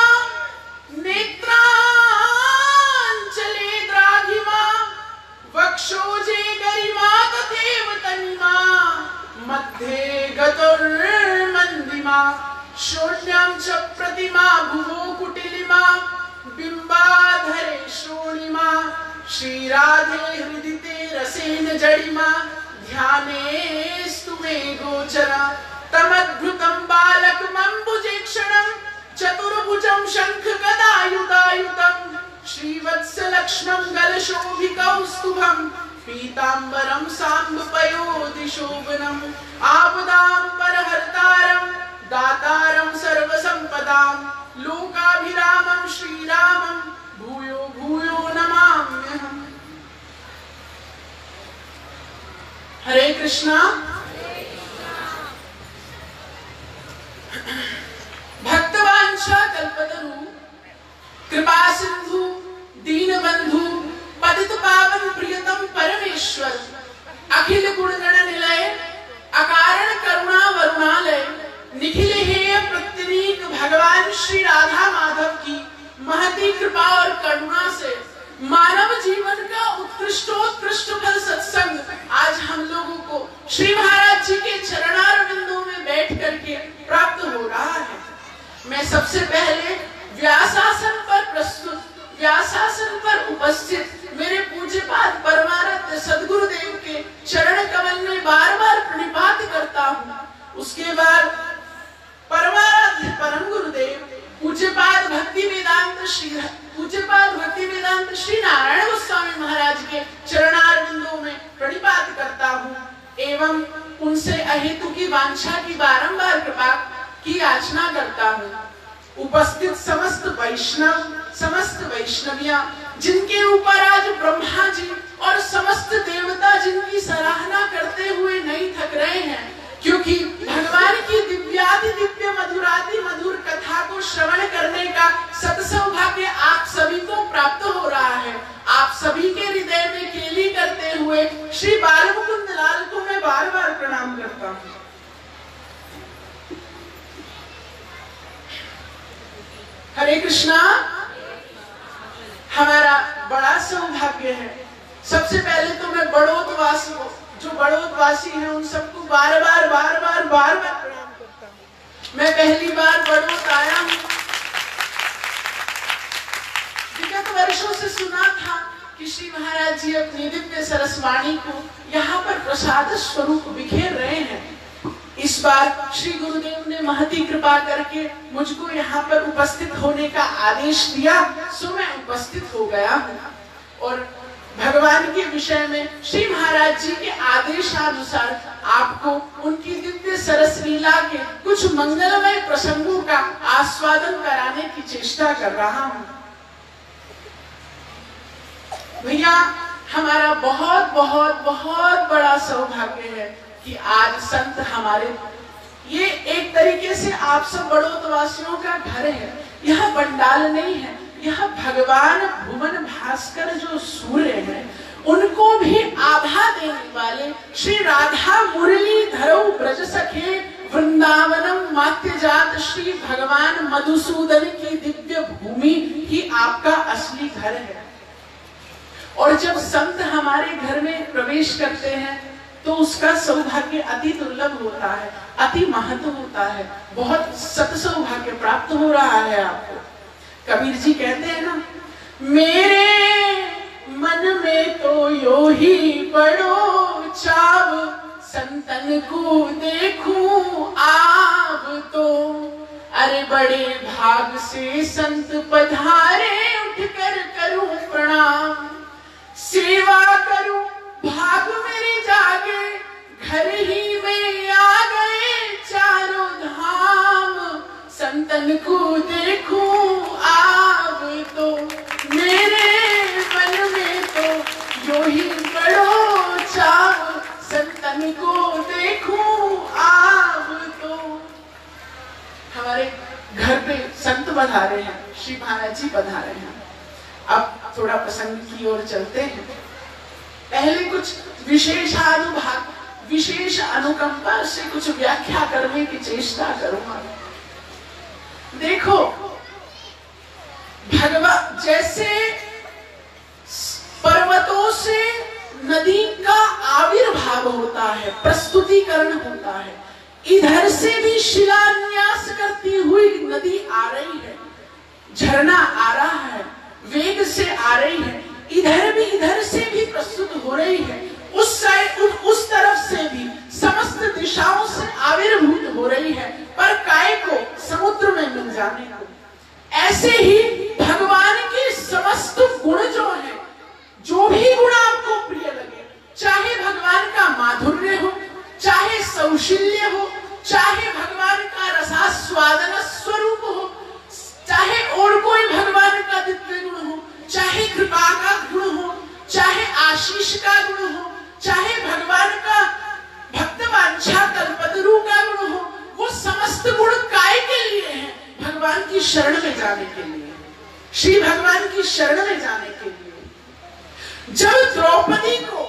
नेत्रांचले द्राघिमा वक्षोजे गरिमा तथैव तन्मा मध्ये गतुर्मन्दिमा शून्यं च प्रतिमा भुवो कुटिलिमा बिंबाधरे श्रोणिमा श्रीराधे हृदिते रसेन जडिमा ध्यानेस्तु मे गोचरा तमद्भुतं बालकमम्बुजेक्षणं चतुर्भुजं शङ्खगदायुधायुतं श्रीवत्सलक्ष्मं गलशोभिकौस्तुभं पीताम्बरं साम्बपयोधिशोभनम् आपदां परहर्तारं दातारं सर्वसंपदां लोकाभिरामं श्रीरामं भूयो भूयो नमाम्यहम्। हरे कृष्णा। भक्तवांछा कल्पतरु कृपा सिंधु दीनबंधु पतित पावन प्रियतम परमेश्वर अखिल गुणगण निलय अकारण करुणा वरुणालय निखिल हेय प्रत्यनीक भगवान श्री राधा माधव की महती कृपा और करुणा से मानव जीवन का उत्कृष्टोत्कृष्ट फल सत्संग आज हम लोगों को श्री महाराज जी के चरणारविंदों में बैठ करके प्राप्त हो रहा है। मैं सबसे पहले व्यासासन पर प्रस्तुत व्यासासन पर उपस्थित मेरे पूज्यपाद परमारत्य सद्गुरुदेव के चरण कमल में बार बार प्रणिपात करता हूँ। उसके बाद परमाराध्य परम गुरुदेव पूज्यपाद भक्ति वेदांत श्री पूज्यपाद भक्ति वेदांत श्री नारायण गोस्वामी महाराज के चरणारविंदों में प्रणिपात करता हूँ एवं उनसे अहेतु की वांछा की बारंबार कृपा की याचना करता हूँ। उपस्थित समस्त वैष्णव समस्त वैष्णवियां जिनके ऊपर आज ब्रह्मा जी और समस्त देवता जिनकी सराहना करते हुए नहीं थक रहे हैं, क्योंकि भगवान की दिव्यादि दिव्य मधुरादि मधुर कथा को श्रवण करने का सत्सौभाग्य आप सभी को प्राप्त हो रहा है। आप सभी के हृदय में केली करते हुए श्री बालमुकुंद लाल को मैं बार बार प्रणाम करता हूँ। हरे कृष्णा। हमारा बड़ा सौभाग्य है। सबसे पहले तो मैं बड़ौत वासी को जो बड़ौत वासी हैं उन सबको बार बार बार बार बार बार प्रणाम करता हूँ। मैं पहली बार बड़ौत आया हूँ। विगत वर्षों से सुना था कि श्री महाराज जी अपनी दिव्य सरस्वाणी को यहाँ पर प्रसाद स्वरूप बिखेर रहे हैं। इस बार श्री गुरुदेव ने महती कृपा करके मुझको यहाँ पर उपस्थित होने का आदेश दिया, सो मैं उपस्थित हो गया हूँ और भगवान के विषय में श्री महाराज जी के आदेशानुसार आपको उनकी दिव्य सरस लीला के कुछ मंगलमय प्रसंगों का आस्वादन कराने की चेष्टा कर रहा हूँ। भैया, हमारा बहुत बहुत बहुत बड़ा सौभाग्य है कि आज संत हमारे, ये एक तरीके से आप सब बड़ौतवासियों का घर है। यह पंडाल नहीं है, यह भगवान भुवन भास्कर जो सूर्य हैं उनको भी आभा देने वाले श्री राधा मुरली धरौ ब्रज सखे वृंदावनम मात्य जात श्री भगवान मधुसूदन की दिव्य भूमि ही आपका असली घर है। और जब संत हमारे घर में प्रवेश करते हैं तो उसका सौभाग्य अति दुर्लभ होता है, अति महत्व होता है, बहुत सत सौभाग्य प्राप्त हो रहा है आपको। कबीर जी कहते हैं ना, मेरे मन में तो यो ही बड़ो चाव, संतन को देखूं आब तो। अरे बड़े भाग से संत पधारे, उठकर करूं प्रणाम, सेवा करूं भाग मेरे जागे, घर ही में आ गए चारों धाम, संतन को देखूं आब तो। मेरे मन में तो यो ही बड़ो चाव, संतन को देखूं आब तो। हमारे घर पे संत पधारे हैं, श्री महाराज जी पधारे हैं। अब थोड़ा प्रसंग की ओर चलते हैं। पहले कुछ विशेष अनुभाग, विशेष अनुकंपा से कुछ व्याख्या करने की चेष्टा करूंगा। देखो, भगवान जैसे पर्वतों से नदी का आविर्भाव होता है, प्रस्तुतिकरण होता है, इधर से भी शिलान्यास करती हुई नदी आ रही है, झरना आ रहा है, वेग से आ रही है, इधर भी इधर से भी प्रस्तुत हो रही है, उस साइड उस, उस तरफ से भी समस्त दिशाओं से आविर्भूत हो रही है, पर काय को समुद्र में मिल जाने को। ऐसे ही भगवान के समस्त गुण जो है, जो भी गुण आपको प्रिय लगे, चाहे भगवान का माधुर्य हो, चाहे सौशील्य हो, चाहे भगवान का रसास्वादन स्वरूप हो, चाहे और कोई भगवान का दिव्य गुण हो, चाहे कृपा का गुण हो, चाहे आशीष का गुण हो, चाहे भगवान का भक्तवांछा कल्पतरु का गुण हो, वो समस्त गुण काय के लिए हैं? भगवान की शरण में जाने के लिए, श्री भगवान की शरण में जाने के लिए। जब द्रौपदी को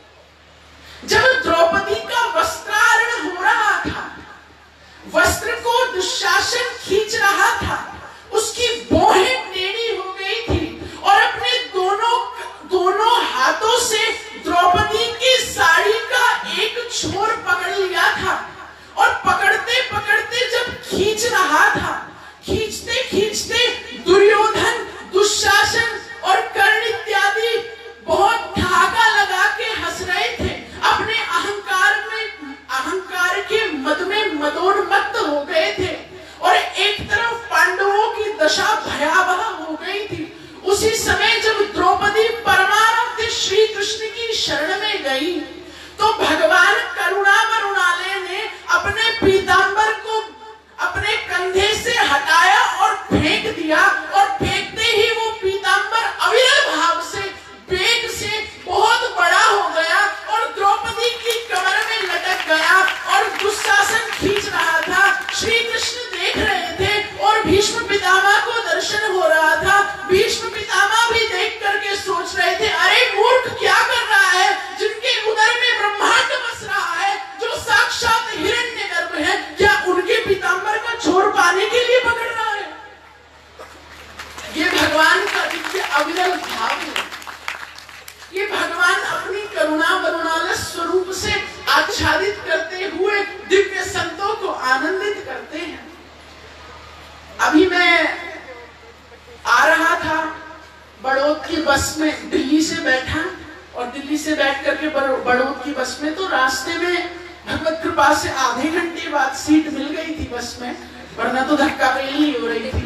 जब द्रौपदी का वस्त्राहरण हो रहा था, वस्त्र को दुशासन खींच रहा था, उसकी बोहें टेढ़ी हो गई थी और अपने दोनों दोनों हाथों से द्रौपदी की साड़ी का एक छोर पकड़ लिया था और पकड़ते पकड़ते जब खींच रहा था, खींचते खींचते दुर्योधन, दुशासन और कर्ण इत्यादि बहुत ठहाका लगा के हंस रहे थे, अपने अहंकार में अहंकार के मद में मदोन्मत्त हो गए थे और एक तरफ पांडवों की दशा भयावह हो गई थी। उसी समय जब द्रौपदी परमानंद श्री कृष्ण की शरण में गई तो भगवान करुणा वरुणालय ने अपने पीतांबर को अपने कंधे से हटाया और फेंक दिया और फेंकते ही वो पीतांबर अविरल भाव से वेग से बहुत बड़ा हो गया और द्रौपदी की कमर में लटक गया और दुशासन खींच रहा था। श्री कृष्ण देख रहे थे और भीष्म पितामह को दर्शन हो रहा था। भीष्म पितामह भी देख करके सोच रहे थे, अरे मूर्ख क्या कर रहा है, जिनके उदर में ब्रह्मांड बस रहा है, जो साक्षात हिरण्यगर्भ है, क्या उनके पीतांबर का छोर पाने के लिए पकड़ रहा है? ये भगवान का दिव्य अविरल भाव है। ये भगवान अपनी करुणा वरुणालय स्वरूप से आच्छादित करते हुए दिव्य संतों को आनंदित करते हैं। अभी मैं आ रहा था बड़ौत की बस में, दिल्ली से बैठा और दिल्ली से बैठ करके बड़ौत की बस में, तो रास्ते में भगवत कृपा से आधे घंटे बाद सीट मिल गई थी बस में, वरना तो धक्का पेली हो रही थी।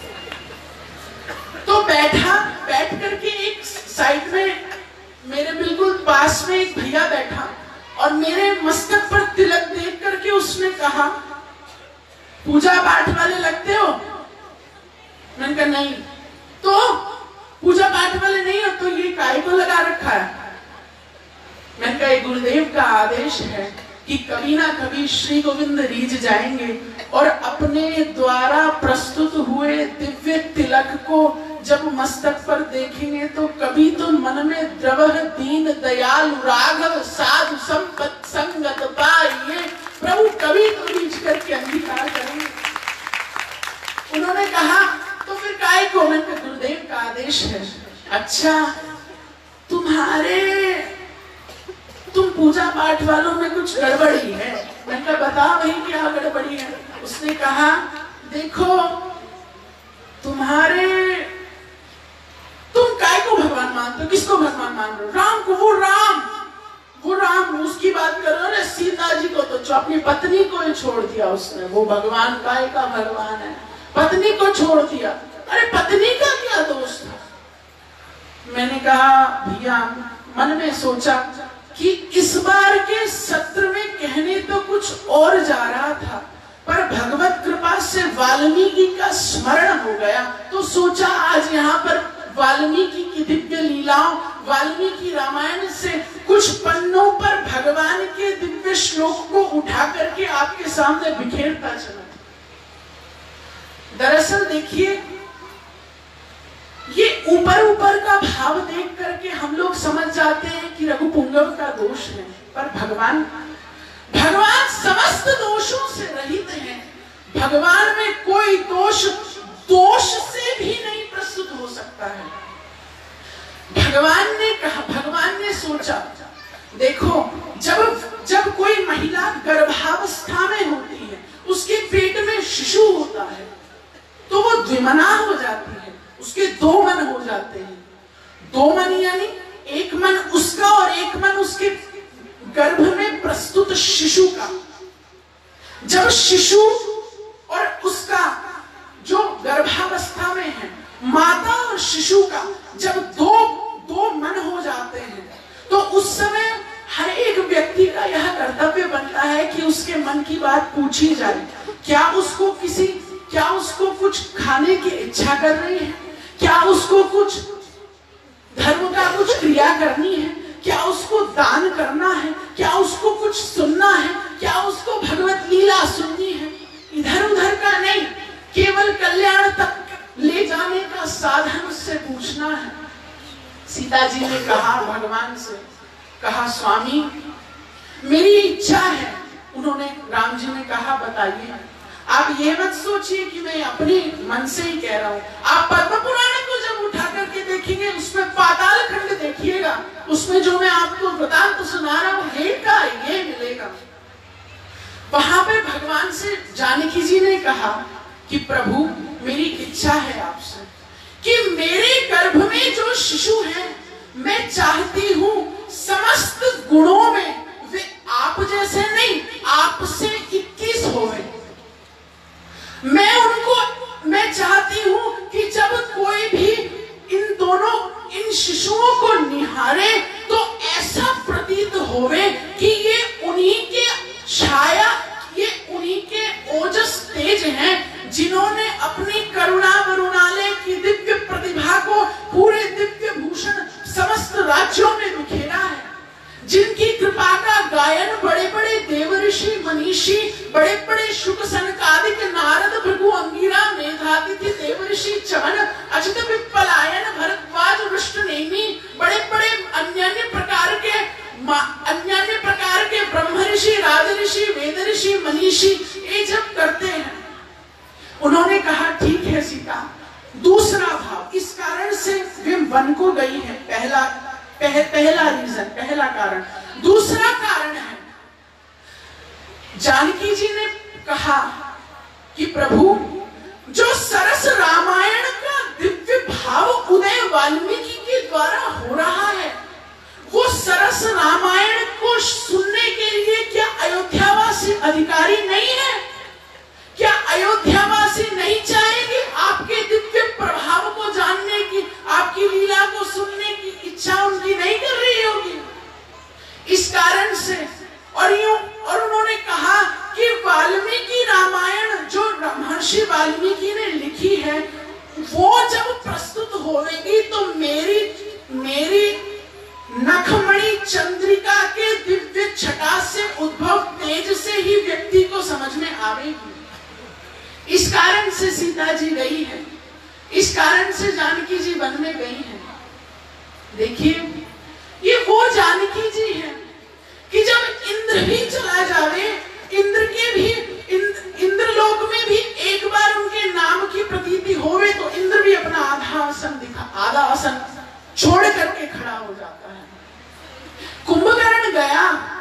तो बैठा, बैठ करके एक साइड में मेरे बिल्कुल पास में एक भैया बैठा और मेरे मस्तक पर तिलक देख करके उसने कहा, पूजा पाठ वाले लगते हो? मैंने कहा नहीं। तो पूजा पाठ वाले नहीं हो तो ये काय को लगा रखा है? मैंने कहा गुरुदेव का आदेश है कि कभी ना कभी श्री गोविंद रीझ जाएंगे और अपने द्वारा प्रस्तुत हुए दिव्य तिलक को जब मस्तक पर देखेंगे तो कभी तो मन में द्रवह दीन दयालु राघव साधु संपत संगत पाइए, प्रभु कभी तो रीझ करके अंगीकार करेंगे। उन्होंने कहा तो फिर काय को? मैंने गुरुदेव का आदेश है। अच्छा, तुम्हारे तुम पूजा पाठ वालों में कुछ गड़बड़ी है। मैंने कहा बता भाई क्या गड़बड़ी है। उसने कहा देखो तुम्हारे तुम काय को भगवान मानते हो, किसको भगवान मान रहे हो? राम को। वो राम वो राम उसकी बात कर रहे हो। अरे सीता जी को तो अपनी पत्नी को ही छोड़ दिया उसने, वो भगवान काय का भगवान है, पत्नी को छोड़ दिया। अरे पत्नी का क्या दोष था? मैंने कहा भैया मन में सोचा कि इस बार के सत्र में कहने तो कुछ और जा रहा था, पर भगवत कृपा से वाल्मीकि का स्मरण हो गया, तो सोचा आज यहाँ पर वाल्मीकि की दिव्य लीलाओं, वाल्मीकि रामायण से कुछ पन्नों पर भगवान के दिव्य श्लोक को उठा करके आपके सामने बिखेरता चला। दरअसल देखिए ये ऊपर ऊपर का भाव देख करके हम लोग समझ जाते हैं कि रघुपुंगव का दोष है, पर भगवान भगवान समस्त दोषों से रहित हैं। भगवान में कोई दोष दोष से भी नहीं प्रस्तुत हो सकता है। भगवान ने कहा, भगवान ने सोचा देखो जब जब कोई महिला गर्भावस्था में होती है, उसके पेट में शिशु होता है, तो वो द्विमना हो जाती है, उसके दो मन हो जाते हैं। दो मन यानी एक मन उसका और एक मन उसके गर्भ में प्रस्तुत शिशु का। जब शिशु और उसका जो गर्भावस्था में है, माता और शिशु का जब दो दो मन हो जाते हैं, तो उस समय हर एक व्यक्ति का यह कर्तव्य बनता है कि उसके मन की बात पूछी जाए। क्या उसको किसी क्या उसको कुछ खाने की इच्छा कर रही है? क्या उसको कुछ धर्म का कुछ क्रिया करनी है? क्या उसको दान करना है? क्या उसको कुछ सुनना है? क्या उसको भगवत लीला सुननी है? इधर उधर का नहीं, केवल कल्याण तक ले जाने का साधन उससे पूछना है। सीता जी ने कहा भगवान से, कहा स्वामी मेरी इच्छा है। उन्होंने राम जी ने कहा बताइए। आप ये मत सोचिए कि मैं अपने मन से ही कह रहा हूं। आप पद्म पुराण को जब उठा करके देखेंगे, उसमें पाताल खंड देखिएगा, उसमें जो मैं आपको वृतांत सुना रहा हूं ये का ये मिलेगा। वहां पे भगवान से जानकी जी ने कहा कि प्रभु मेरी इच्छा है आपसे कि मेरे गर्भ में जो शिशु है, मैं चाहती हूं समस्त गुणों में वे आप जैसे नहीं, आपसे इक्कीस होवे। मैं उनको मैं चाहती हूं कि जब कोई भी इन दोनों इन शिशुओं को निहारे तो ऐसा प्रतीत होवे कि ये उन्हीं के छाया, ये उन्हीं के ओजस तेज हैं, जिन्होंने अपनी करुणा वरुणालय की दिव्य प्रतिभा को पूरे दिव्य भूषण समस्त राज्यों में बिखेरा है, जिनकी कृपा का गायन बड़े बड़े देव ऋषि मनीषी, बड़े बड़े शुक सनकादिक नारद भृगु अंगिरा मेधातिथि देव ऋषि चवन अचित विप्पलायन भरद्वाज वृष्ट नेमी, बड़े बड़े अन्य अन्य प्रकार के अन्य अन्य प्रकार के ब्रह्म ऋषि, राज ऋषि, वेद ऋषि, मनीषी ये जब करते हैं। उन्होंने कहा ठीक है सीता। दूसरा भाव, इस कारण से वे वन को गई है। पहला पह, पहला रीजन, पहला कारण। दूसरा कारण है जानकी जी ने कहा कि प्रभु जो सरस रामायण का दिव्य भाव उदय वाल्मीकि के द्वारा हो रहा है, वो सरस रामायण को सुनने के लिए क्या अयोध्यावासी अधिकारी नहीं है? क्या अयोध्यावासी नहीं चाहेंगे आपके दिव्य प्रभाव को जानने की, आपकी लीला को सुनने की इच्छा उनकी नहीं कर रही होगी? इस कारण से और यूं और उन्होंने कहा कि वाल्मीकि रामायण जो महर्षि वाल्मीकि ने लिखी है, वो जब प्रस्तुत होगी तो मेरी मेरी नखमणि चंद्रिका के दिव्य छटा से उद्भव तेज से ही व्यक्ति को समझ में आवेगी। इस कारण से सीता जी गई है, इस कारण से जानकी जी वन में गई हैं। देखिए ये वो जानकी जी है कि जब इंद्र भी चला जावे, इंद्र के भी इंद्र, इंद्र लोक में भी एक बार उनके नाम की प्रतीति होवे तो इंद्र भी अपना आधा आसन दिखा आधा आसन छोड़ करके खड़ा हो जाता है। कुंभकर्ण गया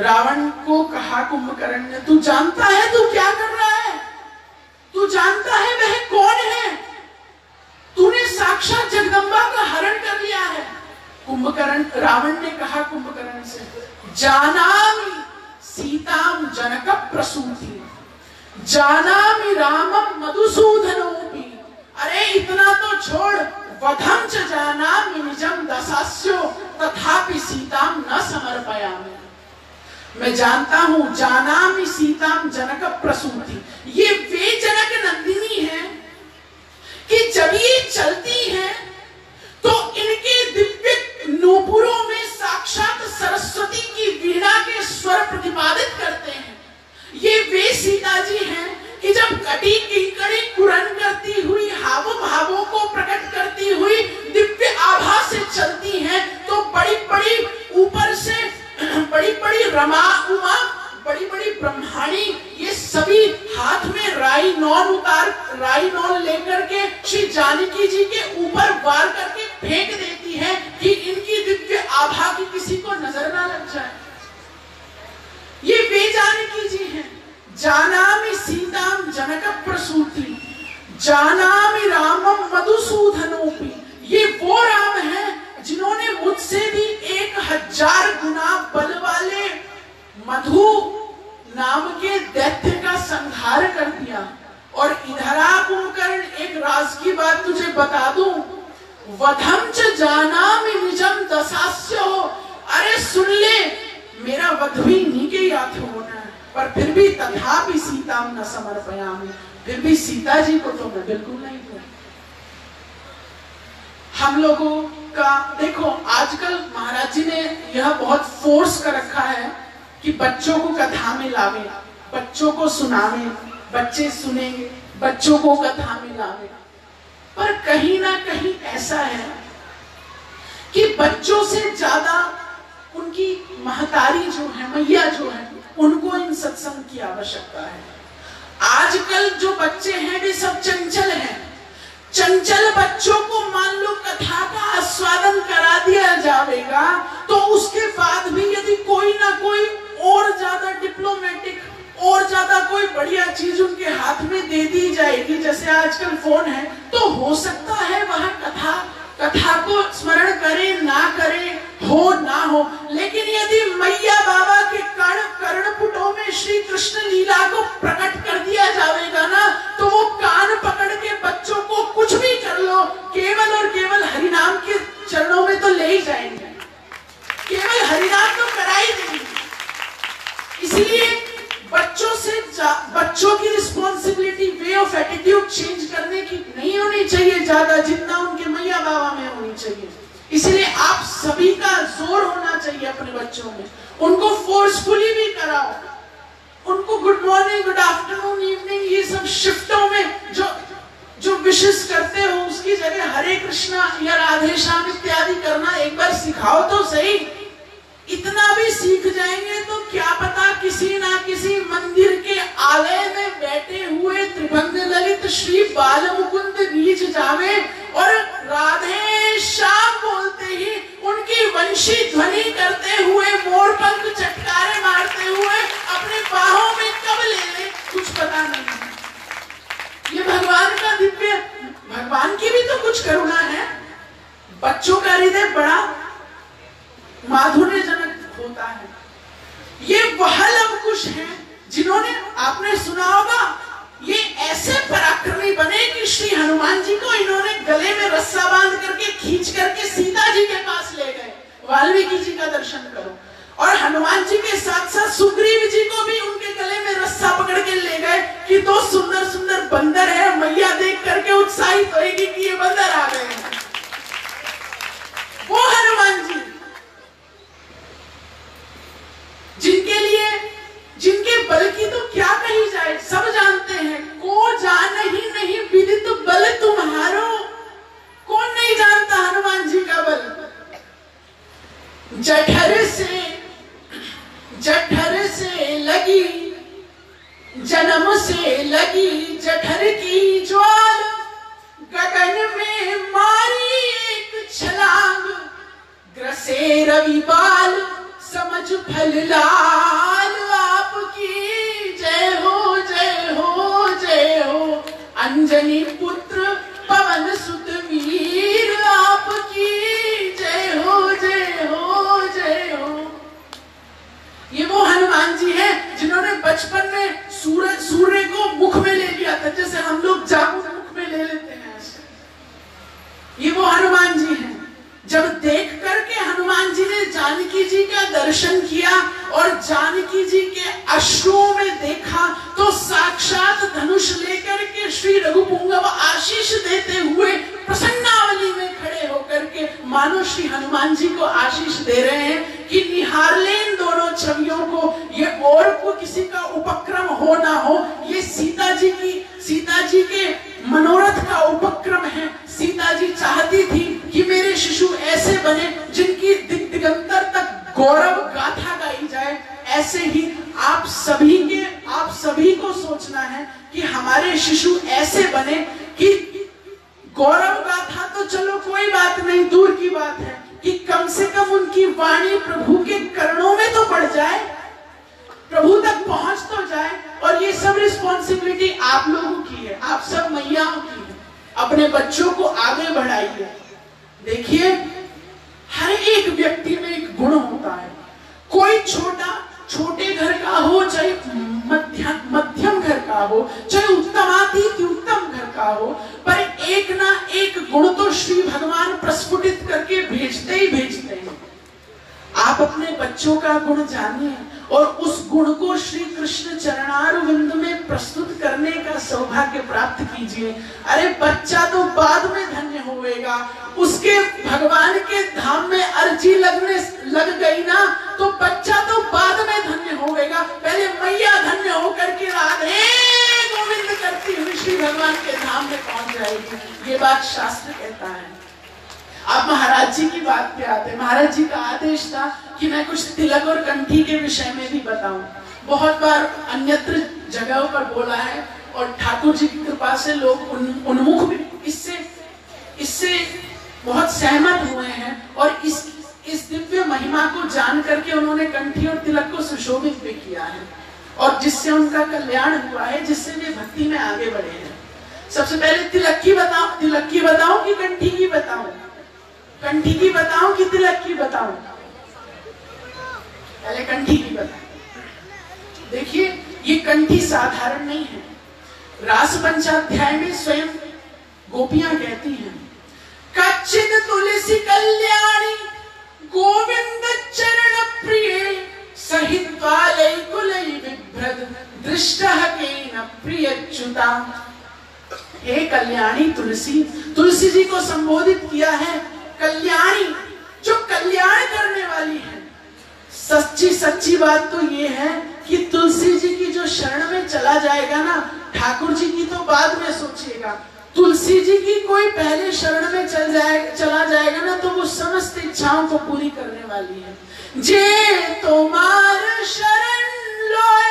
रावण को कहा कुंभकर्ण ने, तू जानता है तू क्या कर रहा है? तू जानता है वह कौन है? तूने साक्षात जगदम्बा का हरण कर लिया है। कुंभकर्ण रावण ने कहा कुंभकर्ण से, जानामि सीताम जनक प्रसूति जानामि रामम मधुसूदनोपि। अरे इतना तो छोड़, वधम च जानामि निजम दशास्यो तथापि सीताम न समर्पयामि। मैं जानता हूं, जानामि सीताम जनक प्रसूति, ये वे जनक नंदिनी है कि जब ये चलती हैं तो इनके दिव्य नूपुरों में साक्षात सरस्वती की वीणा के स्वर प्रतिपादित करते हैं। ये वे सीता जी हैं कि जब कटी किंकड़ी कुरन करती हुई, हावों भावों को प्रकट करती हुई दिव्य आभा से चलती हैं तो बड़ी बड़ी ऊपर से बड़ी बड़ी रमा उमा, बड़ी बड़ी ब्रह्माणी, ये सभी हाथ में राई नौन उतार राई नौन लेकर के श्री जानकी जी के ऊपर वार करके फेंक देती है कि इनकी दिव्य आभा की किसी को नजर ना लग जाए। ये वे जानकी जी हैं। जानामि सीताम जनक प्रसूति जानामि रामम मधुसूदनोपि। ये वो राम है जिन्होंने मुझसे भी एक हजार गुना बल वाले मधु नाम के दैत्य का संहार कर दिया। और इधर आ कुंभकर्ण, एक राज की बात तुझे बता दूं, वधम च जानामि निजम दशास्यो। अरे सुन ले, मेरा वध भी इन्हीं के हाथ होना है, पर फिर भी तथापि सीताम न समर्पयामि, फिर भी सीता जी को तो मैं बिल्कुल नहीं दूं। हम लोगों का देखो, आजकल महाराज जी ने यह बहुत फोर्स कर रखा है कि बच्चों को कथा में लावे, बच्चों को सुनावे, बच्चे सुनेंगे, बच्चों को कथा में लावे। पर कहीं ना कहीं ऐसा है कि बच्चों से ज्यादा उनकी महतारी जो है, मैया जो है, उनको इन सत्संग की आवश्यकता है। आजकल जो बच्चे हैं वे सब चंचल हैं। चंचल बच्चों को मान लो कथा का आस्वादन करा दिया जाएगा तो उसके बाद भी यदि कोई ना कोई और ज्यादा डिप्लोमेटिक और ज्यादा कोई बढ़िया चीज उनके हाथ में दे दी जाएगी, जैसे आजकल फोन है, तो हो सकता है वह कथा कथा को स्मरण करे ना करे, हो ना हो। लेकिन यदि मैया बाबा के कर्ण कर्णपुटों में श्री कृष्ण लीला को प्रकट कर दिया जाएगा ना, तो वो कान पकड़ के बच्चों को कुछ भी कर लो, केवल और केवल हरिनाम के चरणों में तो ले ही जाएंगे, केवल हरिनाम तो करा ही देंगे। इसलिए बच्चों से बच्चों की responsibility, way of attitude change करने की नहीं होनी चाहिए ज्यादा, जितना उनके मैया बाबा में होनी चाहिए। इसलिए आप सभी का जोर होना चाहिए अपने बच्चों में, उनको फोर्सफुली भी कराओ, उनको good morning, good afternoon, evening, ये सब शिफ्टों में जो जो विशेष करते हो उसकी जगह हरे कृष्णा या राधे श्याम इत्यादि करना एक बार सिखाओ तो सही। इतना भी सीख जाएंगे तो क्या पता किसी ना किसी मंदिर के आलय में बैठे हुए त्रिभंग ललित श्री बाल मुकुंद रीझ जावे और राधे श्याम बोलते ही उनकी वंशी ध्वनि करते हुए मोर पंख चटकारे मारते हुए अपने बाहों में कब ले ले कुछ पता नहीं। ये भगवान का दिव्य, भगवान की भी तो कुछ करुणा है। बच्चों का हृदय बड़ा माधुर्यजनक होता है। ये वह लवकुश हैं जिन्होंने, आपने सुना होगा, ये ऐसे पराक्रमी बने कि श्री हनुमान जी को इन्होंने गले में रस्सा बांध करके खींच करके सीता जी के पास ले गए, वाल्मीकि जी का दर्शन करो। और हनुमान जी के साथ साथ सुग्रीव जी को भी उनके गले में रस्सा पकड़ के ले गए कि दो सुंदर सुंदर बंदर है, मैया देख करके उत्साहित होगी कि ये बंदर आ गए हैं। वो हनुमान जी जिनके लिए, जिनके बल की तो क्या कही जाए, सब जानते हैं। को जान ही नहीं विदित बल तुम्हारो, कौन नहीं जानता हनुमान जी का बल। जठर से जठर से लगी, जन्म से लगी जठर की ज्वाल, गगन में मारी एक छलांग, ग्रसे रवि बाल समझ फल ला श्री हनुमान जी को आशीष दे रहे हैं कि निहार ले इन दोनों छवियों को, ये और को किसी का उपक्रम हो ना हो, ये सीता जी की सीता जी के मनोरथ का उपक्रम है। सीता जी चाहती थी कि मेरे शिशु ऐसे बने जिनकी दिग दिगंतर तक गौरव गाथा गाई जाए। ऐसे ही आप सभी के आप सभी को सोचना है कि हमारे शिशु ऐसे बने कि गौरव गाथा तो चलो कोई बात नहीं, दूर की बात है कि कम से कम उनकी वाणी प्रभु के कर्णों में तो पड़ जाए, प्रभु तक पहुंच तो जाए। और ये सब रिस्पॉन्सिबिलिटी आप लोगों की है, आप सब मैयाओं की है। अपने बच्चों को आगे बढ़ाइए। देखिए, हर एक व्यक्ति में एक गुण होता है। कोई छोटा छोटे घर का हो, चाहे मध्यम मध्यम घर का हो, चाहे उत्तमातीत उत्तम घर का हो, पर एक ना एक गुण तो श्री भगवान प्रस्फुटित करके भेजते ही भेजते हैं। आप अपने बच्चों का गुण जानिए और उस गुण को श्री कृष्ण चरणारविंद में प्रस्तुत करने का सौभाग्य प्राप्त कीजिए। अरे बच्चा तो बाद में धन्य होएगा, उसके भगवान के धाम में अर्जी लगने लग गई ना तो बच्चा तो बाद में धन्य होएगा। पहले मैया धन्य होकर के राधे गोविंद करती हुई श्री भगवान के धाम में पहुंच जाएगी। ये बात शास्त्र कहता है। आप महाराज जी की बात पे आते हैं। महाराज जी का आदेश था कि मैं कुछ तिलक और कंठी के विषय में भी बताऊं। बहुत बार अन्यत्र जगहों पर बोला है और ठाकुर जी की कृपा से लोग उन, उन्मुख भी इससे इससे बहुत सहमत हुए हैं और इस इस दिव्य महिमा को जान करके उन्होंने कंठी और तिलक को सुशोभित भी किया है और जिससे उनका कल्याण हुआ है, जिससे वे भक्ति में आगे बढ़े हैं। सबसे पहले तिलक की बताऊं तिलक की बताऊं कि कंठी की बताऊं कंठी की बताऊं कि तिलक की बताऊं? पहले कंठी की बताऊं। देखिए, ये कंठी साधारण नहीं है। रास पंचाध्याय में स्वयं गोपियां कहती हैं, कच्चिद तुलसी कल्याणी गोविंद चरण प्रिय सहित वाले कुलई विभ्रद दृष्टः केन प्रियच्युता। हे कल्याणी तुलसी, तुलसी जी को संबोधित किया है कल्याणी, जो कल्याण करने वाली है। सच्ची सच्ची बात तो ये है कि तुलसी जी की जो शरण में चला जाएगा ना, ठाकुर जी की तो बाद में सोचिएगा, तुलसी जी की कोई पहले शरण में चल जाए चला जाएगा ना तो वो समस्त इच्छाओं को पूरी करने वाली है। जे तुम्हार शरण लोए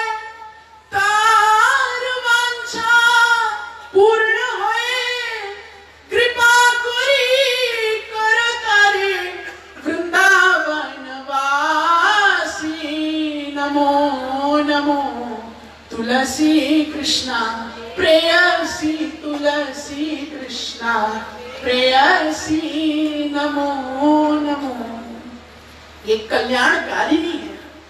तार वांछा पूर्ण होए, कृपा करी कर तारे वृंदावन वासी। नमो नमो तुलसी कृष्णा प्रेयसी, तुलसी कृष्णा प्रेयसी। नमो नमो। ये कल्याणकारिणी है।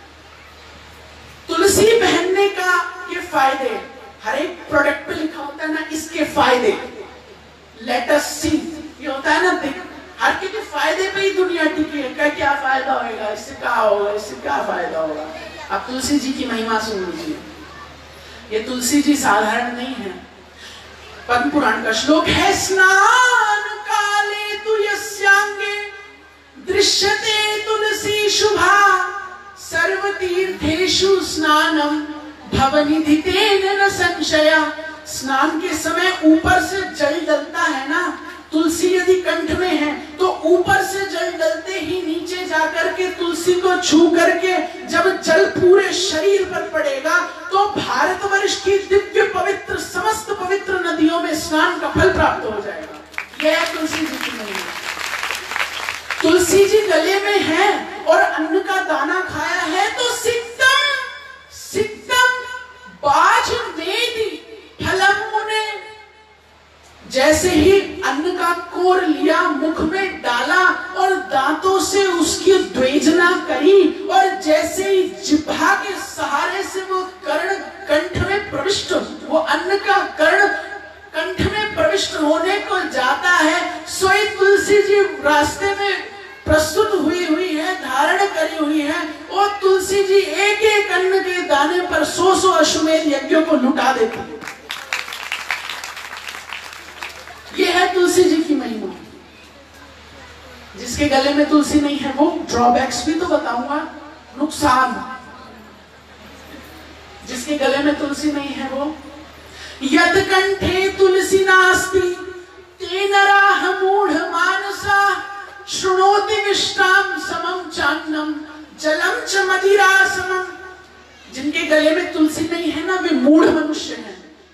तुलसी पहनने का ये फायदे, हर एक प्रोडक्ट पे लिखा होता है ना इसके फायदे, लेट अस सी, ये होता है ना, हर के फायदे पे ही दुनिया टिकी है। क्या क्या फायदा होगा, इससे क्या होगा, इससे क्या फायदा होगा। अब तुलसी जी की महिमा सुन लीजिए। ये तुलसी जी साधारण नहीं है। पद्म पुराण का श्लोक है, स्नान काले तु यस्यांगे दृश्यते तुलसी शुभा सर्व तीर्थेषु स्नानम भवनिधितेन न संशया। स्नान के समय ऊपर से जल डलता है ना, तुलसी यदि कंठ में है तो ऊपर से जल डलते ही नीचे जाकर के तुलसी को छू करके जब जल पूरे शरीर पर पड़ेगा तो भारतवर्ष की दिव्य पवित्र समस्त पवित्र नदियों में स्नान का फल प्राप्त हो जाएगा। यह तुलसी जी की महिमा। तुलसी जी गले में है और अन्न का दाना खाया है तो सिद्धम सिद्धम बाज वेदी फलम मुने। जैसे ही अन्न का कोर लिया, मुख में डाला और दांतों से उसकी द्वेजना करी और जैसे ही जिह्वा के सहारे से वो कर्ण कंठ में प्रविष्ट, वो अन्न का कर्ण कंठ में प्रविष्ट होने को जाता है, सोई तुलसी जी रास्ते में प्रस्तुत हुई हुई है, धारण करी हुई है। और तुलसी जी एक एक अन्न के दाने पर सौ सौ अश्वमेध यज्ञों को लुटा देती है। यह है तुलसी जी की महिमा। जिसके गले में तुलसी नहीं है वो, ड्रॉबैक्स भी तो बताऊंगा, नुकसान। जिसके गले में तुलसी नहीं है वो, यत कंठे तुलसी नास्ति ते नराः मूढ़ मानसा शृणोति विश्राम समम चान्नम जलम च मदिरा समम। जिनके गले में तुलसी नहीं है ना, वे मूढ़ मनुष्य हैं।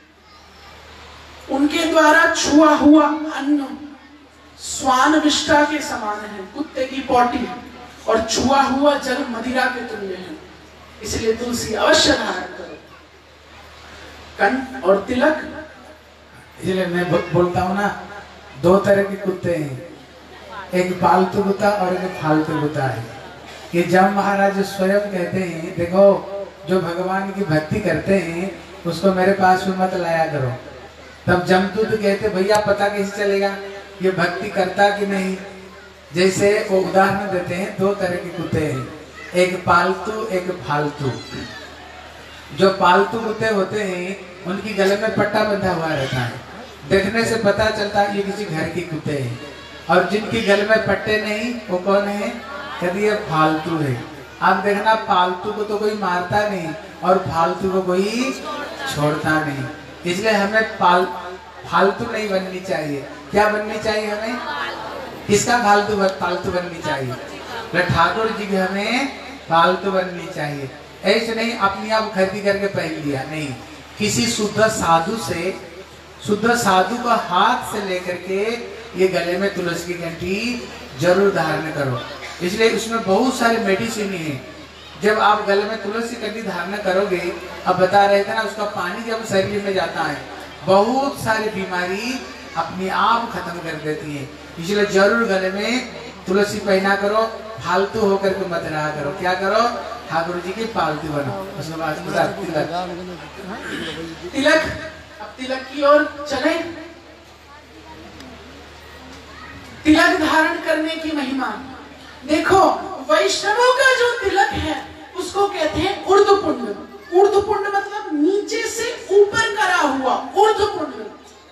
उनके द्वारा छुआ हुआ अन्न स्वान विष्ठा के समान है, कुत्ते की पॉटी, और छुआ हुआ जल मदिरा के तुल्य है। इसलिए तुलसी अवश्य धारण करो। कंठ और तिलक, इसलिए मैं बोलता हूँ ना, दो तरह के कुत्ते हैं, एक पालतू कुत्ता और एक फालतू कुत्ता है। ये जब महाराज स्वयं कहते हैं, देखो जो भगवान की भक्ति करते हैं उसको मेरे पास में मत लाया करो। तब जमदूत कहते भैया पता कैसे चलेगा ये भक्ति करता कि नहीं। जैसे वो उदाहरण देते हैं, दो तरह के कुत्ते हैं, एक पालतू एक फालतू। जो पालतू कुत्ते होते हैं उनकी गले में पट्टा बंधा हुआ रहता है, देखने से पता चलता है ये किसी घर के कुत्ते हैं। और जिनकी गले में पट्टे नहीं वो कौन है, कहते ये फालतू है। आप देखना पालतू को तो कोई मारता नहीं और फालतू को कोई छोड़ता नहीं। इसलिए हमें पाल फालतू नहीं बननी चाहिए। क्या बननी चाहिए हमें, किसका फालतू फालतू बननी चाहिए, ठाकुर जी की हमें फालतू बननी चाहिए। ऐसे नहीं अपनी आप खरीदी करके पहन लिया, नहीं, किसी शुद्ध साधु से, शुद्ध साधु का हाथ से लेकर के ये गले में तुलसी की घंटी जरूर धारण करो। इसलिए उसमें बहुत सारी मेडिसिन है। जब आप गले में तुलसी घंटी धारण करोगे, अब बता रहे थे ना, उसका पानी जब शरीर में जाता है बहुत सारी बीमारी अपने आप खत्म कर देती है। इसलिए जरूर गले में तुलसी पहना करो, फालतू होकर के मत रहा करो। क्या करो, ठाकुर जी की पालतू बनो। उसके बाद तिलक, तिलक, अब तिलक की ओर चले। तिलक धारण करने की महिमा देखो। वैष्णवों का जो तिलक है उसको कहते हैं ऊर्ध्वपुंड। ऊर्ध्वपुंड मतलब नीचे से ऊपर करा हुआ ऊर्ध्वपुंड।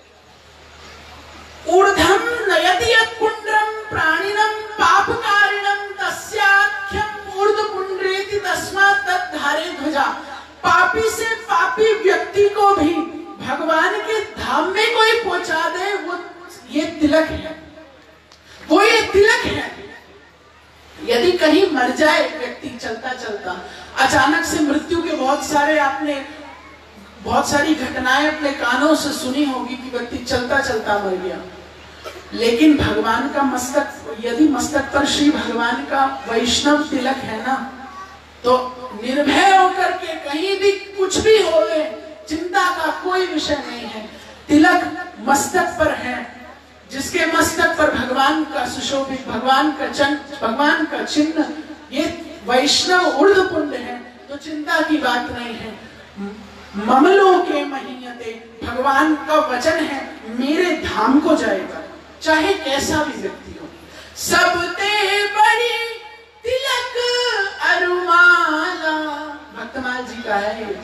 ऊर्ध्वम नयति यत्पुंड्रम प्राणिनम पापकारिणम तस्याख्यम ऊर्ध्वपुंड्रेति तस्मात् तद्धारे ध्वजा। पापी से पापी व्यक्ति को भी भगवान के धाम में कोई पहुंचा दे, वो ये तिलक है, वो ये तिलक है। यदि कहीं मर जाए व्यक्ति चलता चलता, अचानक से मृत्यु के बहुत सारे आपने बहुत सारी घटनाएं अपने कानों से सुनी होगी कि व्यक्ति चलता चलता मर गया। लेकिन भगवान का मस्तक, यदि मस्तक पर श्री भगवान का वैष्णव तिलक है ना, तो निर्भय होकर के कहीं भी कुछ भी होवे, चिंता का कोई विषय नहीं है। तिलक मस्तक पर है, जिसके मस्तक पर भगवान का सुशोभित, भगवान का चिन्ह, भगवान का चिन्ह, ये वैष्णव ऊर्ध्वपुंड है, तो चिंता की बात नहीं है। ममलो के महीयते, भगवान का वचन है, मेरे धाम को जाएगा, चाहे कैसा भी व्यक्ति हो। सबते बड़ी तिलक अरुमाला, भक्तमाल जी का है ये।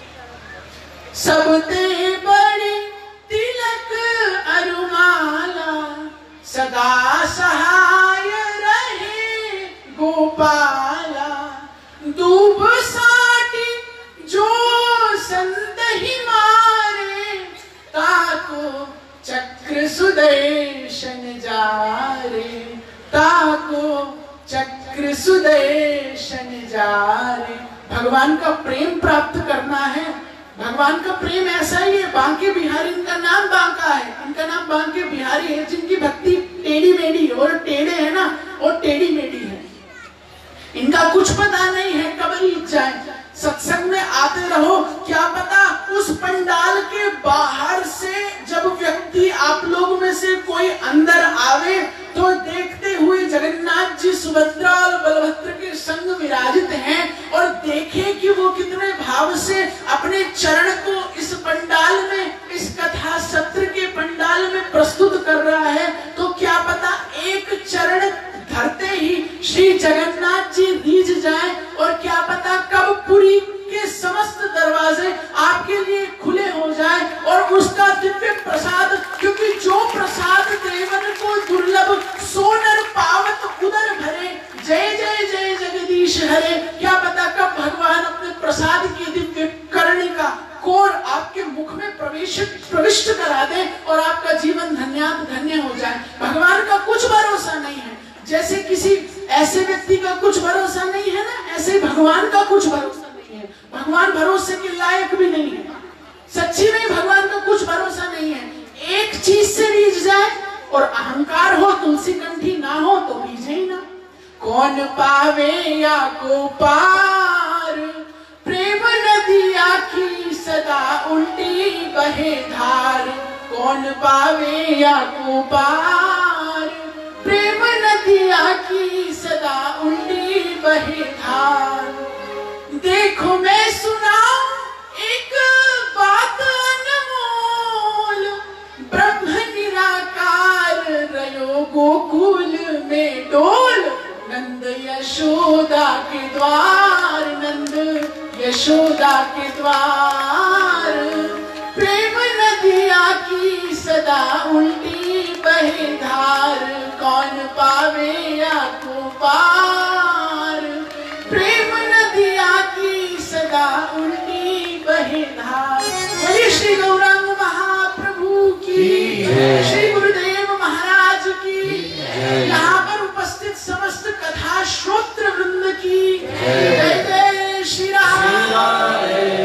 सबते बड़ी तिलक अरुमाला, सदा सहाय रहे गोपाला। दूब साटी जो संत ही मारे, ताको चक्र सुदर्शन जारे, ताको चक्र सुदर्शन जारे। भगवान का प्रेम प्राप्त करना है। भगवान का प्रेम ऐसा ही है। बांके बिहारी, इनका नाम बांका है, इनका नाम बांके बिहारी है। जिनकी भक्ति टेढ़ी मेढ़ी, और टेढ़े है ना, और टेढ़ी मेढ़ी है, इनका कुछ पता नहीं है कब रीत जाए। सत्संग में आते रहो, क्या पता उस पंडाल के बाहर से जब व्यक्ति, आप लोग में से कोई अंदर आवे, तो देखते हुए जगन्नाथ जी सुभद्रा और बलभद्र के संग विराजित हैं, और देखे कि वो कितने भाव से अपने चरण को इस पंडाल में, इस कथा सत्र के पंडाल में प्रस्तुत कर रहा है, तो क्या पता एक चरण धरते ही श्री जगन्नाथ जी रीझ जाएं, और क्या पता कब पुरी के समस्त दरवाजे आपके लिए खुले हो जाएं, और उसका दिव्य प्रसाद, क्योंकि जो प्रसाद देवन को दुर्लभ सोनर पावत प्रविष्ट करा दे और आपका जीवन धन्यात धन्य हो जाए। भगवान का कुछ भरोसा नहीं है। जैसे किसी ऐसे व्यक्ति का कुछ भरोसा नहीं है ना, ऐसे ही भगवान का कुछ भरोसा नहीं है। भगवान भरोसे के लायक भी नहीं है। सच्ची में भगवान का कुछ भरोसा नहीं है। एक चीज से रीझ जाए और अहंकार हो, तुलसी कंठी ना हो तो रीझे ही ना। कौन पावे या को पार, प्रेम नदिया की सदा उल्टी बहे धार। कौन पावे या को पार, प्रेम नदिया की सदा उल्टी बहे धार। देखो मैं सुनाऊं एक बात अनमोल, ब्रह्म निराकार रयो गोकुल में डोल। नंद यशोदा के द्वार, नंद यशोदा के द्वार। प्रेम नदिया की सदा उल्टी बहे धार। कौन पावे या को पार, प्रेम नदिया की सदा उल्टी बहे धार। बोलिए श्री गौरांग महाप्रभु की, श्री गुरुदेव महाराज की, यहाँ पर उपस्थित समस्त कथा श्रोत्र वृंद की जय जय श्री राम।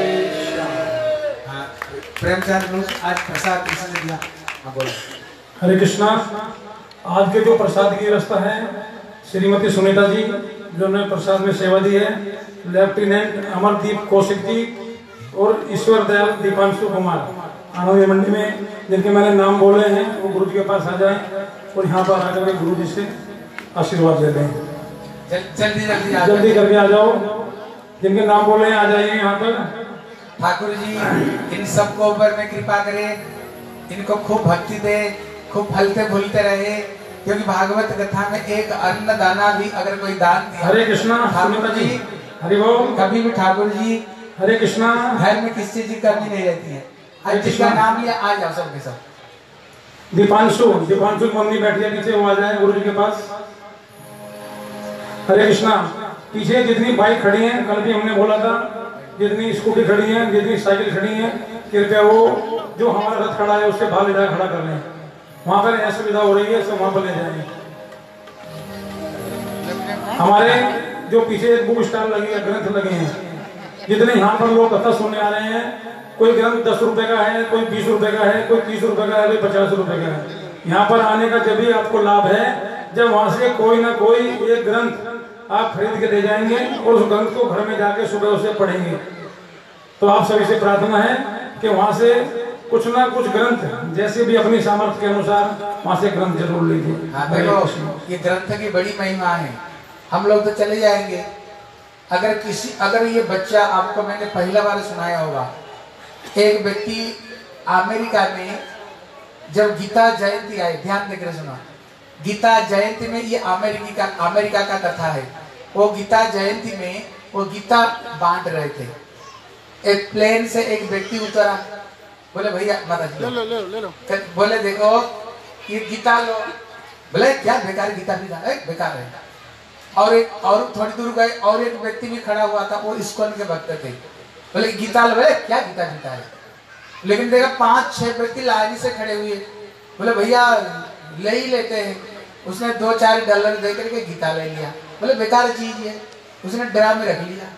प्रेमचंद लोग आज प्रसाद किसने दिया? हाँ बोलो। हरे कृष्णा। आज के जो प्रसाद की व्यवस्था है, श्रीमती सुनीता जी जो ने प्रसाद में सेवा दी है, लेफ्टिनेंट अमरदीप कौशिक जी और ईश्वर दयाल दीपांशु कुमार आनंद मंडी में, जिनके मैंने नाम बोले हैं, वो गुरु जी के पास आ जाएं और यहाँ पर आकर के गुरु जी से आशीर्वाद लेते हैं। जल्दी जल्दी जल्दी करके आ जाओ, जिनके नाम बोले हैं आ जाइए यहाँ पर। ठाकुर जी इन सबको ऊपर में कृपा करे, इनको खूब भक्ति दे, खूब फलते फूलते रहे, क्योंकि भागवत कथा में एक अन्न दाना भी अगर कोई दान दिया। हरे कृष्णा। ठाकुर जी हरि बोल। कभी भी ठाकुर जी हरे कृष्णा घर में किसी चीज की कमी नहीं रहती है। आज जिसका नाम लिया आ जाओ सब के सब। दीपांशु दीपांशु मम्मी बैठी है पीछे, वो आ जाए गुरु जी के पास। हरे कृष्णा। पीछे जितनी बाइक खड़ी हैं, कल भी हमने बोला था, जितनी स्कूटी खड़ी है, जितनी साइकिल खड़ी है, कृपया वो जो हमारा रथ खड़ा है उसके बाहर ले जाकर खड़ा कर लें। वहां पर असुविधा हो रही है, सब वहां पर ले जाएंगे। हमारे जो पीछे बुक स्टॉल लगी है, ग्रंथ लगे हैं, जितने यहाँ पर लोग कथा सुनने आ रहे हैं, कोई ग्रंथ दस रुपए का है, कोई बीस रुपए का है, कोई तीस रुपए का है, कोई पचास रुपए का है। यहाँ पर आने का जब भी आपको लाभ है, जब वहां से कोई ना कोई एक ग्रंथ आप खरीद के ले जाएंगे और उस ग्रंथ को घर में जाके सुबह उसे पढ़ेंगे। तो आप सभी से प्रार्थना है कि वहां से कुछ ना कुछ ग्रंथ, जैसे भी अपनी सामर्थ्य के अनुसार वहां से ग्रंथ जरूर लीजिए। हाँ देखो, ये ग्रंथ की बड़ी महिमा है। हम लोग तो चले जाएंगे, अगर किसी अगर ये बच्चा, आपको मैंने पहला बार सुनाया होगा, एक व्यक्ति अमेरिका में जब गीता जयंती आई, ध्यान देकर सुना, गीता जयंती में, ये अमेरिकी का अमेरिका का कथा है। वो गीता जयंती में वो गीता बांट रहे थे। एक प्लेन से एक व्यक्ति उतरा, बोले भैया माता जी ले लो ले लो ले लो, बोले देखो ये गीता लो। बोले क्या बेकार गीता भी था, बेकार है। और एक और थोड़ी दूर गए और एक व्यक्ति भी खड़ा हुआ था, वो इस्कॉन के भक्त थे। बोले गीता लो। बोले क्या गीता गीता है। लेकिन देखा पांच छह व्यक्ति लाइन से खड़े हुए, बोले भैया ले ही लेते हैं। उसने दो चार डॉलर दे करके गीता ले लिया। बोले बेकार चीज है, उसने ड्रा में रख लिया।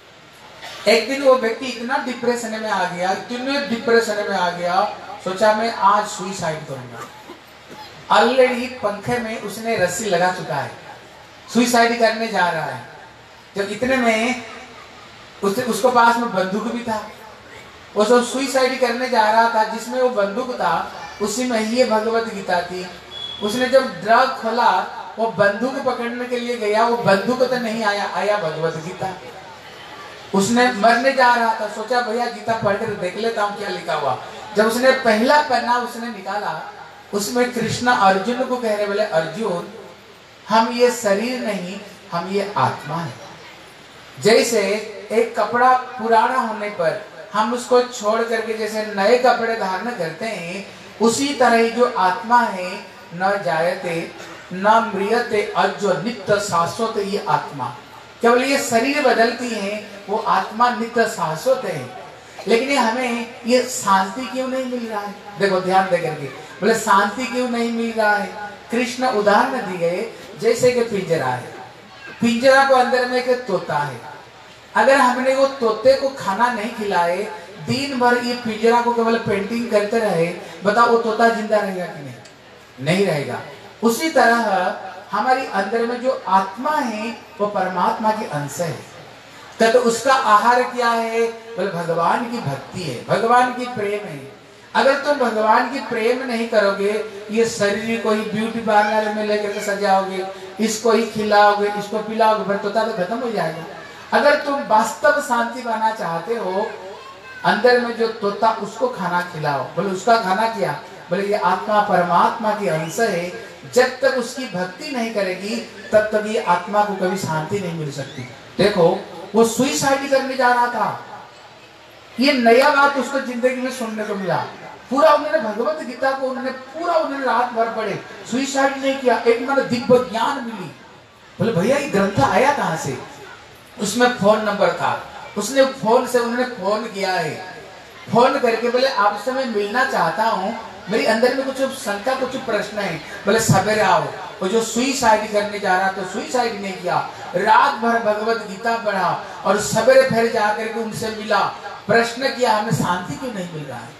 एक दिन वो व्यक्ति इतना डिप्रेशन में आ गया, इतने डिप्रेशन में आ गया, सोचा मैं आज सुसाइड करूंगा। ऑलरेडी पंखे में उसने रस्सी लगा चुका है, सुसाइड करने जा रहा है। जब इतने में उस, उसको पास में बंदूक भी था, वो जो सुसाइड करने जा रहा था, जिसमें वो बंदूक था उसी में ही भगवत गीता थी। उसने जब ड्रग खोला, वो बंदूक पकड़ने के लिए गया, वो बंदूक तो नहीं आया, आया भगवत गीता। उसने मरने जा रहा था, सोचा भैया गीता पढ़ कर देख लेता हूँ क्या लिखा हुआ। जब उसने पहला पन्ना उसने निकाला, उसमें कृष्ण अर्जुन को कह रहे, बोले अर्जुन हम ये शरीर नहीं, हम ये आत्मा है। जैसे एक कपड़ा पुराना होने पर हम उसको छोड़ करके जैसे नए कपड़े धारण करते हैं, उसी तरह ही जो आत्मा है, न जायते न मृत्यते अजो नित्य शाश्वत, ये आत्मा केवल ये शरीर बदलती है, वो आत्मा नित्य शाश्वत है। लेकिन ये हमें ये शांति क्यों नहीं मिल रहा है? देखो ध्यान दे करके, बोले शांति क्यों नहीं मिल रहा है? कृष्ण उदाहरण दिए जैसे कि पिंजरा है, पिंजरा को अंदर में एक तोता है, अगर हमने वो तोते को खाना नहीं खिलाए, दिन भर ये पिंजरा को केवल पेंटिंग करते रहे, बताओ वो तोता जिंदा रहेगा कि नहीं? नहीं रहेगा। उसी तरह हमारी अंदर में जो आत्मा है वो परमात्मा की अंश है, तो उसका आहार क्या है? बोले भगवान की भक्ति है, भगवान की प्रेम है। अगर तुम भगवान की प्रेम नहीं करोगे, ये शरीर को ही ब्यूटी पार्लर में लेकर के सजाओगे, इसको ही खिलाओगे, इसको पिलाओगे, फिर तोता तो खत्म हो जाएगा। अगर तुम वास्तव शांति पाना चाहते हो, अंदर में जो तोता उसको खाना खिलाओ। बोले उसका खाना क्या? बोले ये आत्मा परमात्मा की अंश है, जब तक उसकी भक्ति नहीं करेगी तब तक ये आत्मा को कभी शांति नहीं मिल सकती। देखो वो सुइसाइड करने जा रहा था, ये नया बात उसको जिंदगी में सुनने को मिला। पूरा उन्होंने भगवत गीता को उन्होंने पूरा उन्होंने रात भर पढ़े, सुइसाइड नहीं किया। एक मतलब दिव्य ज्ञान मिली। बोले भैया ये ग्रंथ आया कहाँ से? उसमें फोन नंबर था, उसने फोन से उन्होंने फोन किया है, फोन करके बोले आपसे मैं मिलना चाहता हूँ, मेरी अंदर में कुछ शंका, कुछ प्रश्न है। बोले सवेरे आओ। वो जो सुइसाइड करने जा रहा तो सुइसाइड नहीं किया, रात भर भगवत गीता पढ़ा और सवेरे फिर जाकर के उनसे मिला, प्रश्न किया हमें शांति क्यों नहीं मिल रहा है?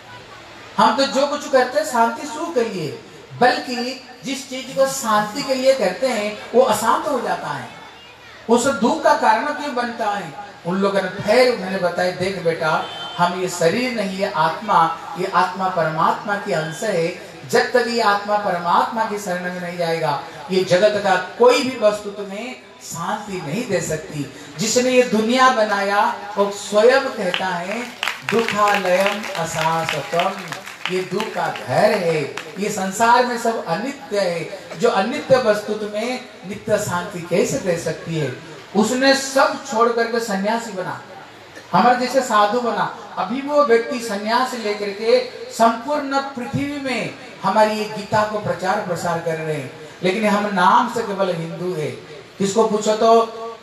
हम तो जो कुछ करते हैं शांति सुख के लिए, बल्कि जिस चीज को शांति के लिए करते हैं वो अशांत हो जाता है, उस दुख का कारण क्यों बनता है? उन लोगों ने फिर उन्होंने बताया देख बेटा, हम ये शरीर नहीं है आत्मा, ये आत्मा परमात्मा की अंश है। जब तक ये आत्मा परमात्मा की शरण में नहीं जाएगा, ये जगत का कोई भी वस्तु तुम्हें शांति नहीं दे सकती। जिसने ये दुनिया बनाया वो स्वयं कहता है दुखालयम अशाश्वतम, ये दुख का घर है, ये संसार में सब अनित्य है। जो अनित्य वस्तु तुम्हें नित्य शांति कैसे दे सकती है? उसने सब छोड़ करके सन्यासी बना, हमारे जैसे साधु बना। अभी वो व्यक्ति सन्यास लेकर के संपूर्ण पृथ्वी में हमारी ये गीता को प्रचार प्रसार कर रहे हैं, लेकिन हम नाम से केवल हिंदू है। किसको पूछो तो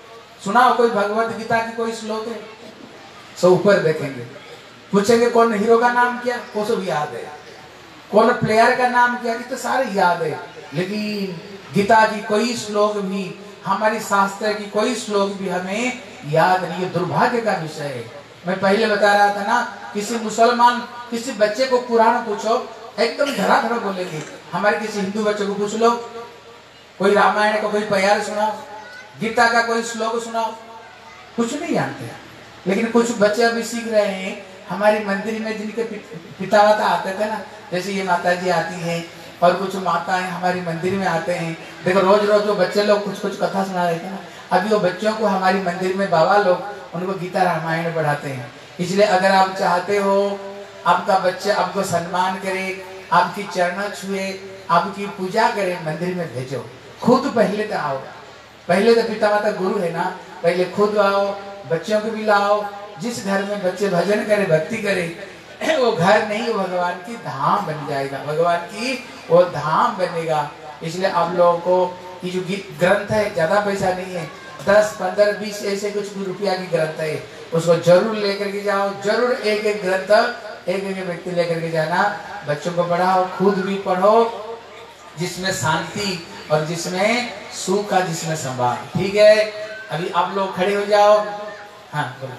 सुनाओ कोई भगवत गीता की कोई श्लोक है? सब ऊपर देखेंगे, पूछेंगे कौन हीरो का नाम क्या, वो सब याद है, कौन प्लेयर का नाम क्या, ये तो सारे याद है, लेकिन गीता की कोई श्लोक भी, हमारी शास्त्र की कोई श्लोक भी हमें याद नहीं। ये दुर्भाग्य का विषय है। मैं पहले बता रहा था ना, किसी मुसलमान किसी बच्चे को पुराण पूछो एकदम धड़ाधड़ बोलेंगे, हमारे किसी हिंदू बच्चे को पूछ लो, कोई रामायण का कोई प्यार सुनाओ, गीता का कोई श्लोक सुनाओ, कुछ नहीं जानते। लेकिन कुछ बच्चे अभी सीख रहे हैं। हमारी मंदिर में जिनके पिता माता आते थे ना, जैसे ये माता जी आती हैं और कुछ माताएं हमारी मंदिर में आते हैं, देखो रोज रोज वो बच्चे लोग कुछ कुछ कथा सुना रहे थे ना, अभी वो बच्चों को हमारी मंदिर में बाबा लोग उनको गीता रामायण पढ़ाते हैं। इसलिए अगर आप चाहते हो आपका बच्चा आपको सम्मान करे, आपकी चरण छुए, आपकी पूजा करे, मंदिर में भेजो। खुद पहले तो आओ, पहले तो पिता माता गुरु है ना, पहले खुद आओ, बच्चों को भी लाओ। जिस घर में बच्चे भजन करे, भक्ति करे, वो घर नहीं, वो भगवान की धाम बन जाएगा, भगवान की वो धाम बनेगा। इसलिए आप लोगों को ये जो ग्रंथ है, ज्यादा पैसा नहीं है, दस पंद्रह बीस ऐसे कुछ रुपया की ग्रंथ है, उसको जरूर लेकर के जाओ। जरूर एक एक ग्रंथ एक एक व्यक्ति लेकर के जाना, बच्चों को पढ़ाओ, खुद भी पढ़ो, जिसमें शांति और जिसमें सुख का, जिसमें संभाल। ठीक है, अभी आप लोग खड़े हो जाओ। हाँ बोलो।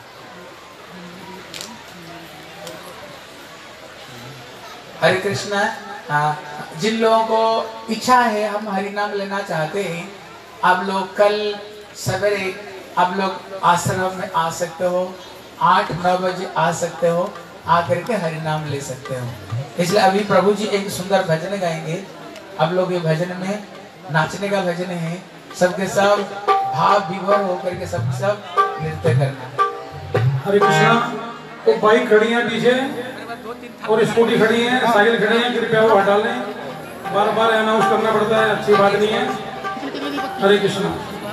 हरे कृष्णा। हाँ, जिन लोगों को इच्छा है हम हरि नाम लेना चाहते हैं, आप लोग कल सवेरे आप लोग आश्रम में आ सकते हो, आठ नौ बजे आ सकते हो, आकर के हरि नाम ले सकते हो। इसलिए अभी प्रभु जी एक सुंदर भजन गाएंगे, आप लोग ये भजन में नाचने का भजन है, सबके सब भाव विभोर होकर के सब सब नृत्य करना। हरे कृष्णा। तो बाइक खड़ी है पीछे और स्कूटी खड़ी है, साइकिल खड़ी है, कृपया वो हटा लें, बार बार अनाउंस करना पड़ता है, अच्छी बात नहीं है। हरे कृष्णा।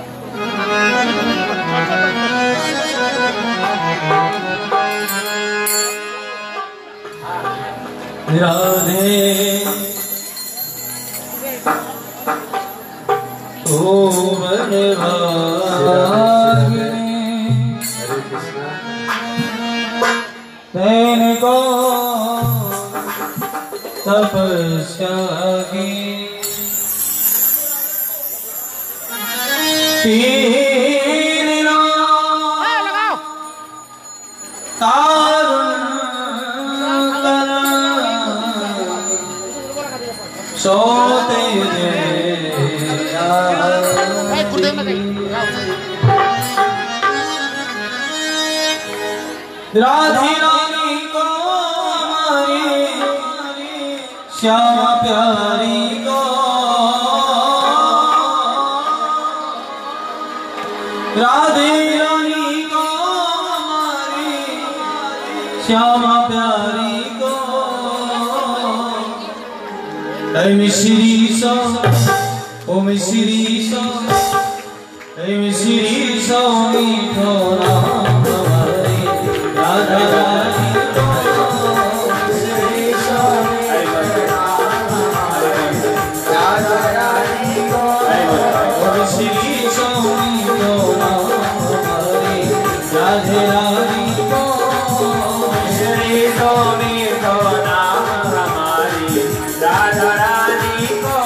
राधे ओ तेनको तपस्या की तीन सोते राधे रानी को हमारी श्याम प्यारी को राधे रानी को हमारी श्याम प्यारी को ऐ मिश्री सो ओ मिश्री सो ऐ मिश्री सो मीठो नाम हमारे राधा रानी को मिश्री सो राधा रानी को ओ मिश्री सो मीठो नाम हमारे राधे रानी को मिश्री सो मीठो नाम हमारी राधा रानी को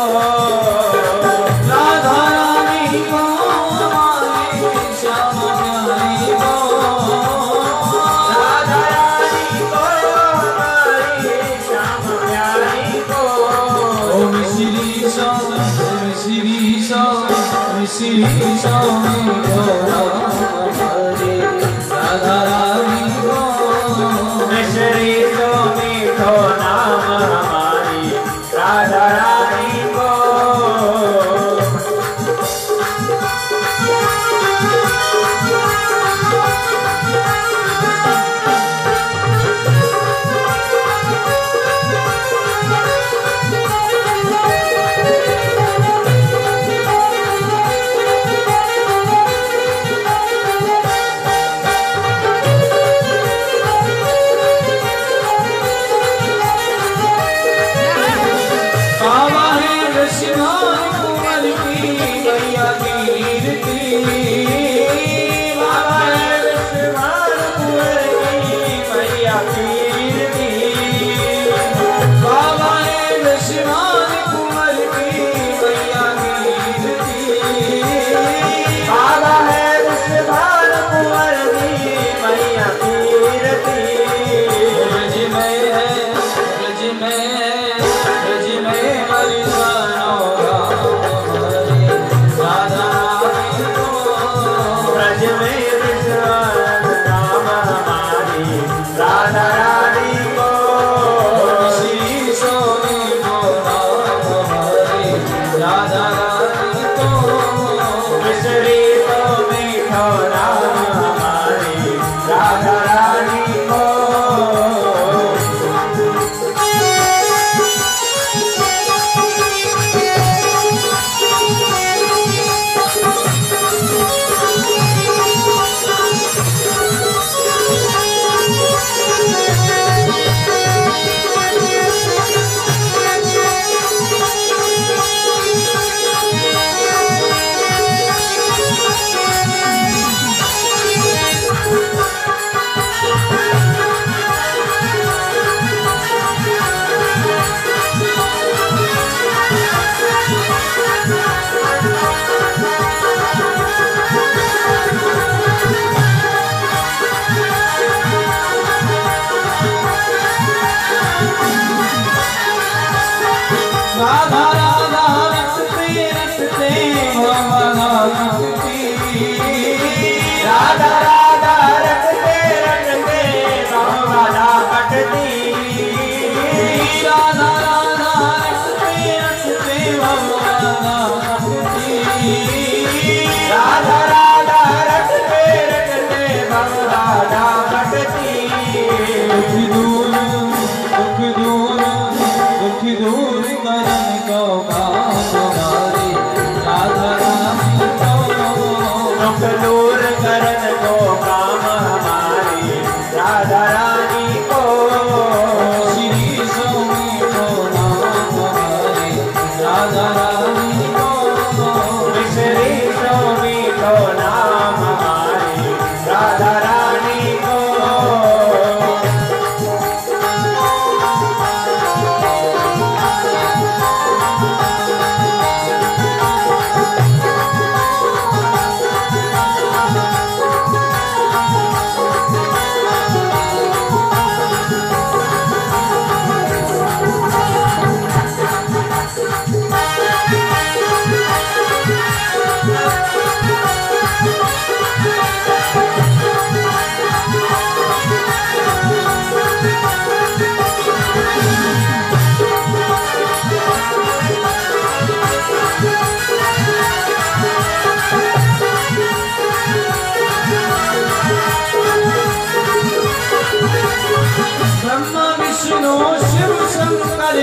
राधा रानी को हमारी श्याम प्यारी को राधा रानी को हमारी श्याम प्यारी को ओ मिश्री सो मिश्री सो मिश्री सो मीठो हमारी राधा रानी को मिश्री सो मीठो नाम हमारी राधा रानी को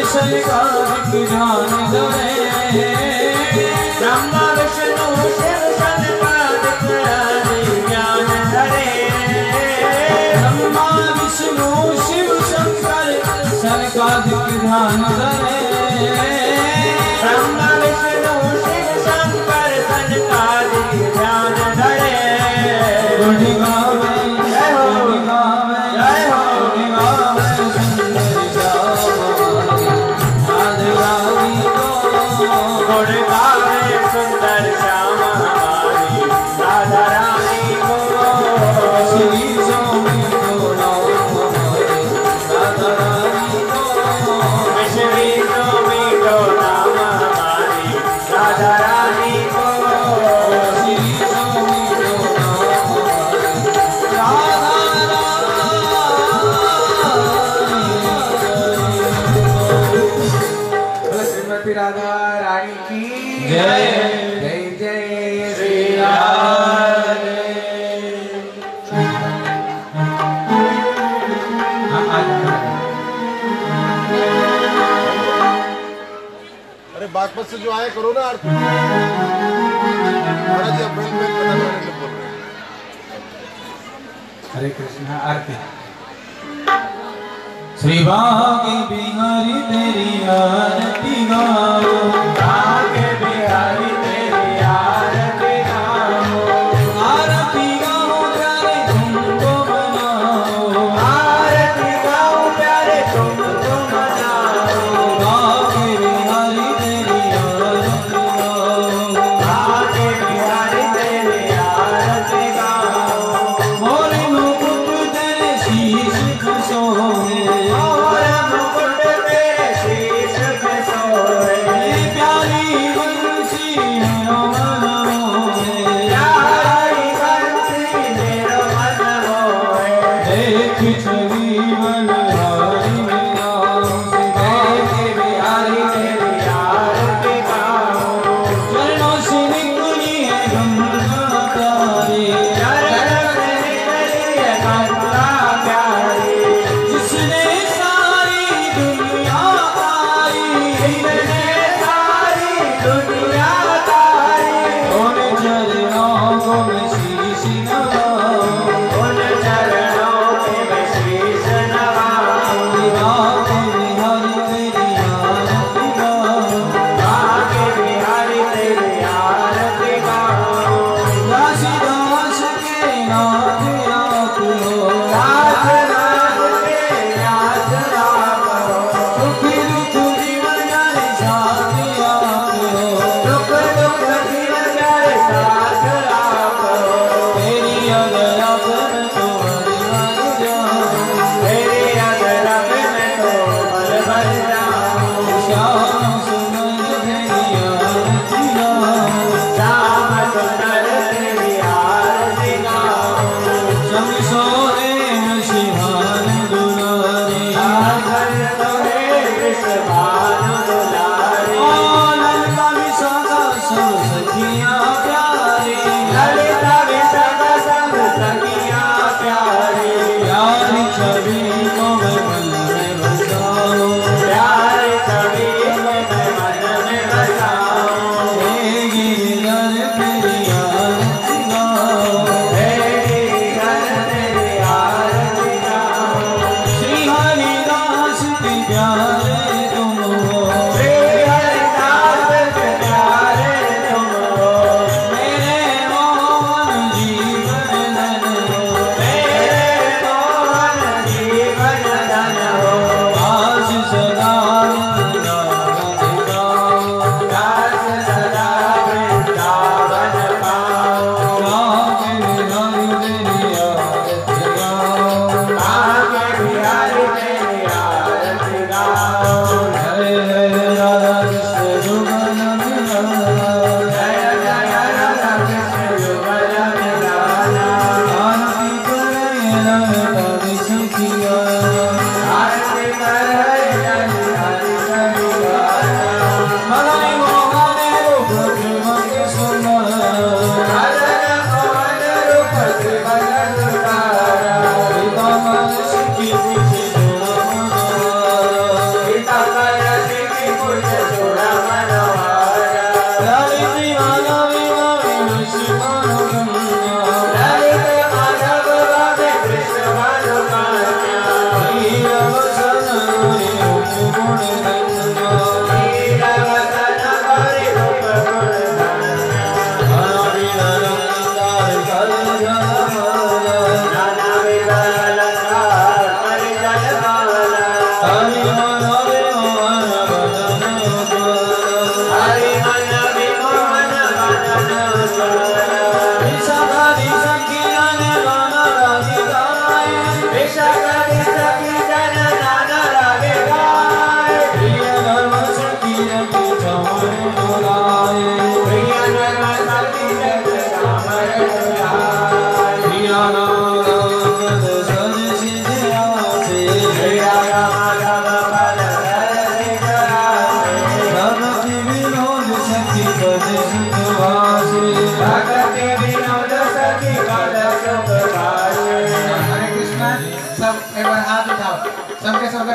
संकारिक ध्यान धरे ब्रह्मा विष्णु शिव संकारिक ज्ञान धरे ब्रह्मा विष्णु शिव शंकर संकारिक ध्यान धरे ब्रह्मा विष्णु शिव शंकर संकारिक ध्यान धरे गुण गावे जय हो गुण गावे जय हो गुण गावे सुंदर श्याम हमारी राधा रानी को गुण गावे सुंदर श्याम हमारी राधा रानी को श्री स्वामी को नाम राधा रानी श्रीमती राधा रानी की जय जय जय श्री राधे। अरे बागपत से जो आए करो ना आरती। महाराज जी अप्रैल में पता करने के बोल रहे हैं। हरे कृष्णा आरती। श्री भाग्य बिहारी तेरी आरती गाओ भाग्य बिहारी तेरी आरती गाओ आरती गाओ प्यारे तुमको मनाओ आरती गाओ प्यारे तुमको मनाओ भाग्य बिहारी तेरी आरती गाओ भाग्य बिहारी तेरी आरती गाओ मोरे मुकुट तेरे शीश पे सोए और मुकुट तेरे शीश पे सोए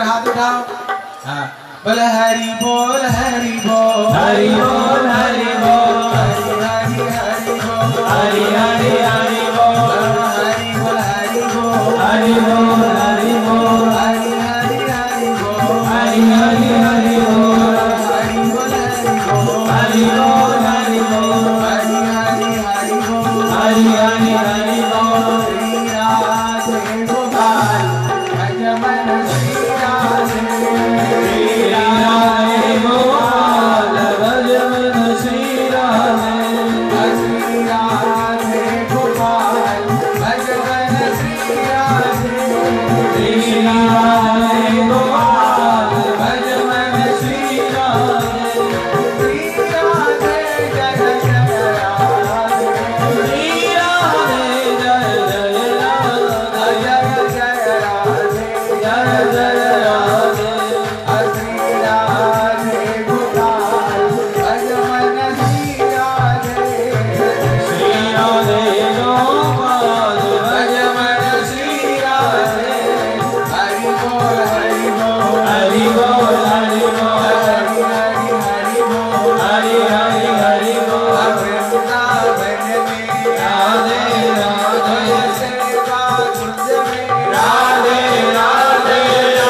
बार हाथ उठाओ। हाँ बोले हरि बोल हरि बोल हरि बोल हरि बोल हरि हरि हरि बोल हरि हरि हरि बोल हरि बोल हरि बोल हरि बोल हरि बोल हरि हरि हरि बोल हरि हरि हरि बोल हरि बोल हरि बोल हरि बोल हरि बोल हरि हरि हरि बोल हरि हरि हरि बोल श्री राधे गोपाल भज मन श्री राधे श्री राधे गोपाल भज मन श्री राधे श्री राधे गोपाल भज मन श्री राधे श्री राधे गोपाल भज मन श्री राधे श्री राधे जय जय राधे श्री राधे जय जय राधे जय जय राधे जय जय राधे श्री राधे गोपाल भज मन श्री राधे श्री राधे गोपाल भज मन श्री राधे हरि बोल हरि बोल हरि बोल हरि बोल हरि हरि हरि बोल हरि हरि हरि बोल वृंदावन में राधे राधे सेवा कुंज में राधे राधे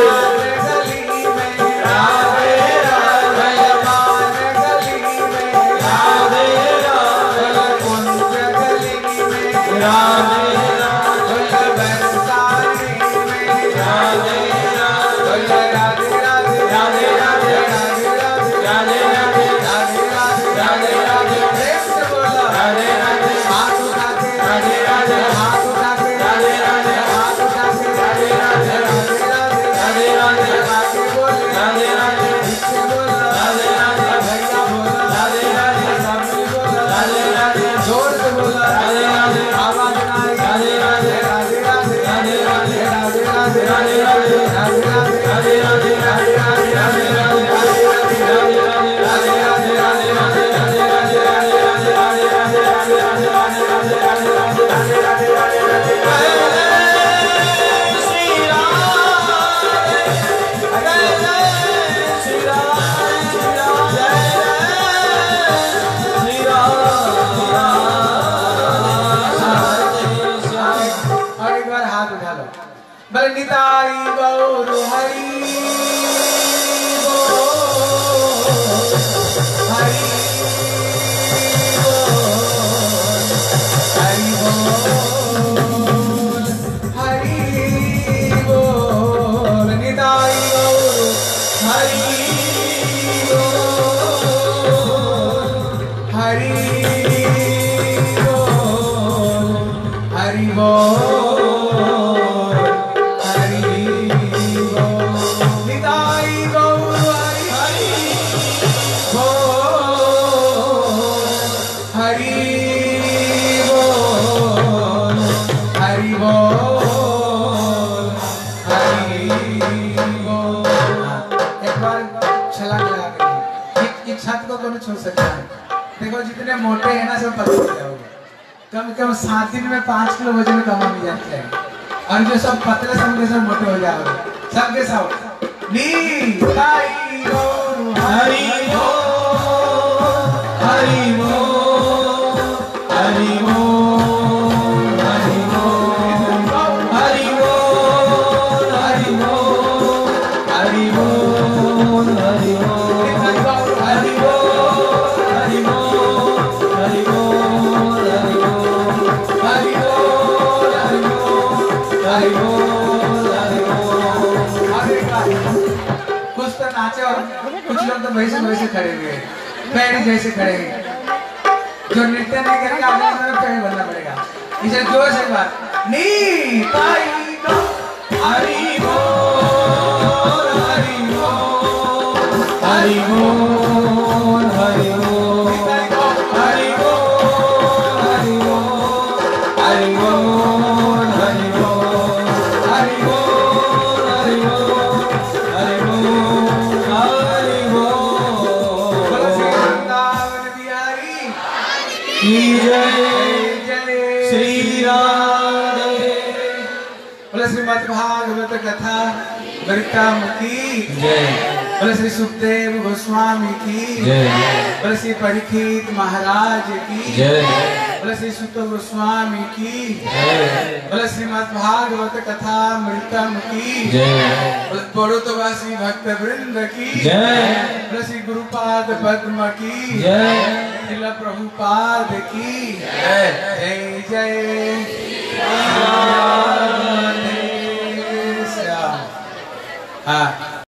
गली में राधे राधे मान गली में राधे राधे कुंज गली में राधे राधे बरसाने में राधे राधे राधे राधे राधे राधे राधे राधे राधे राधे राधे राधे राधे राधे प्रेम से बोला राधे राधे हाथ उठा के राधे राधे हाथ उठा के राधे राधे हाथ उठा के राधे राधे राधे राधे राधे राधे आगे बोले राधे राधे पीछे बोला राधे राधे भैया बोला राधे राधे सामने बोला राधे राधे जोर से बोला राधे राधे आवाज ना आई राधे राधे राधे राधे राधे राधे राधे राधे राधे राधे राधे राधे राधे राधे राधे राधे राधे राधे और एक बार हाथ उठा लो बोले निताई गौर हरि बोल हरि बोल हरि बोल निताई गौर हरि बोल हरि बोल हरि बोल हरि बोल निताई गौर हरि बोल हरि बोल हरि बोल हरि बोल एक बार छलांग लगा के इस छत को कौन छोड़ सकता है। देखो जितने मोटे हैं ना सब पतले हो जाओगे। कम से कम सात दिन में पाँच किलो वजन कम हो जाते हैं और जो सब पतले सब के सब मोटे हो जाओगे। सबके सब निताई गौर हरि बोल हरि बोल हरि बोल हरि बोल हरि बोल हरि बोल हरि बोल हरि बोल हरि बोल हरि बोल हरि बोल हरि बोल हरि बोल हरि बोल हरि बोल अरे वाह। कुछ तो नाचे और कुछ लोग तो वैसे वैसे खड़े हुए हैं, पैर जैसे खड़े हैं। जो नृत्य नहीं करेगा आगे में पैर बनना पड़ेगा। इसे जोर से बात नी ताई गो हरि बोल हरि बोल हरि बोल हरि बोल ताई गो हरि बोल हरि बोल हरि बोल हरि बोल हरि बोल हरि बोल हरि बोल हरि बोलो श्री बोल वृंदावन बिहारी की जय जय श्री राधे बोलो श्रीमद् भागवत कथा बरिताम की जय। बोले श्री सुखदेव गोस्वामी की जय। बोले श्री परीक्षित महाराज की जय। बोले श्री सुत गोस्वामी की जय। बोले श्रीमद् भागवत कथा मृतम की जय। बोले बड़ौतवासी भक्त वृंद की जय। बोले श्री गुरुपाद पद्म की जय। श्रील प्रभुपाद की जय। जय जय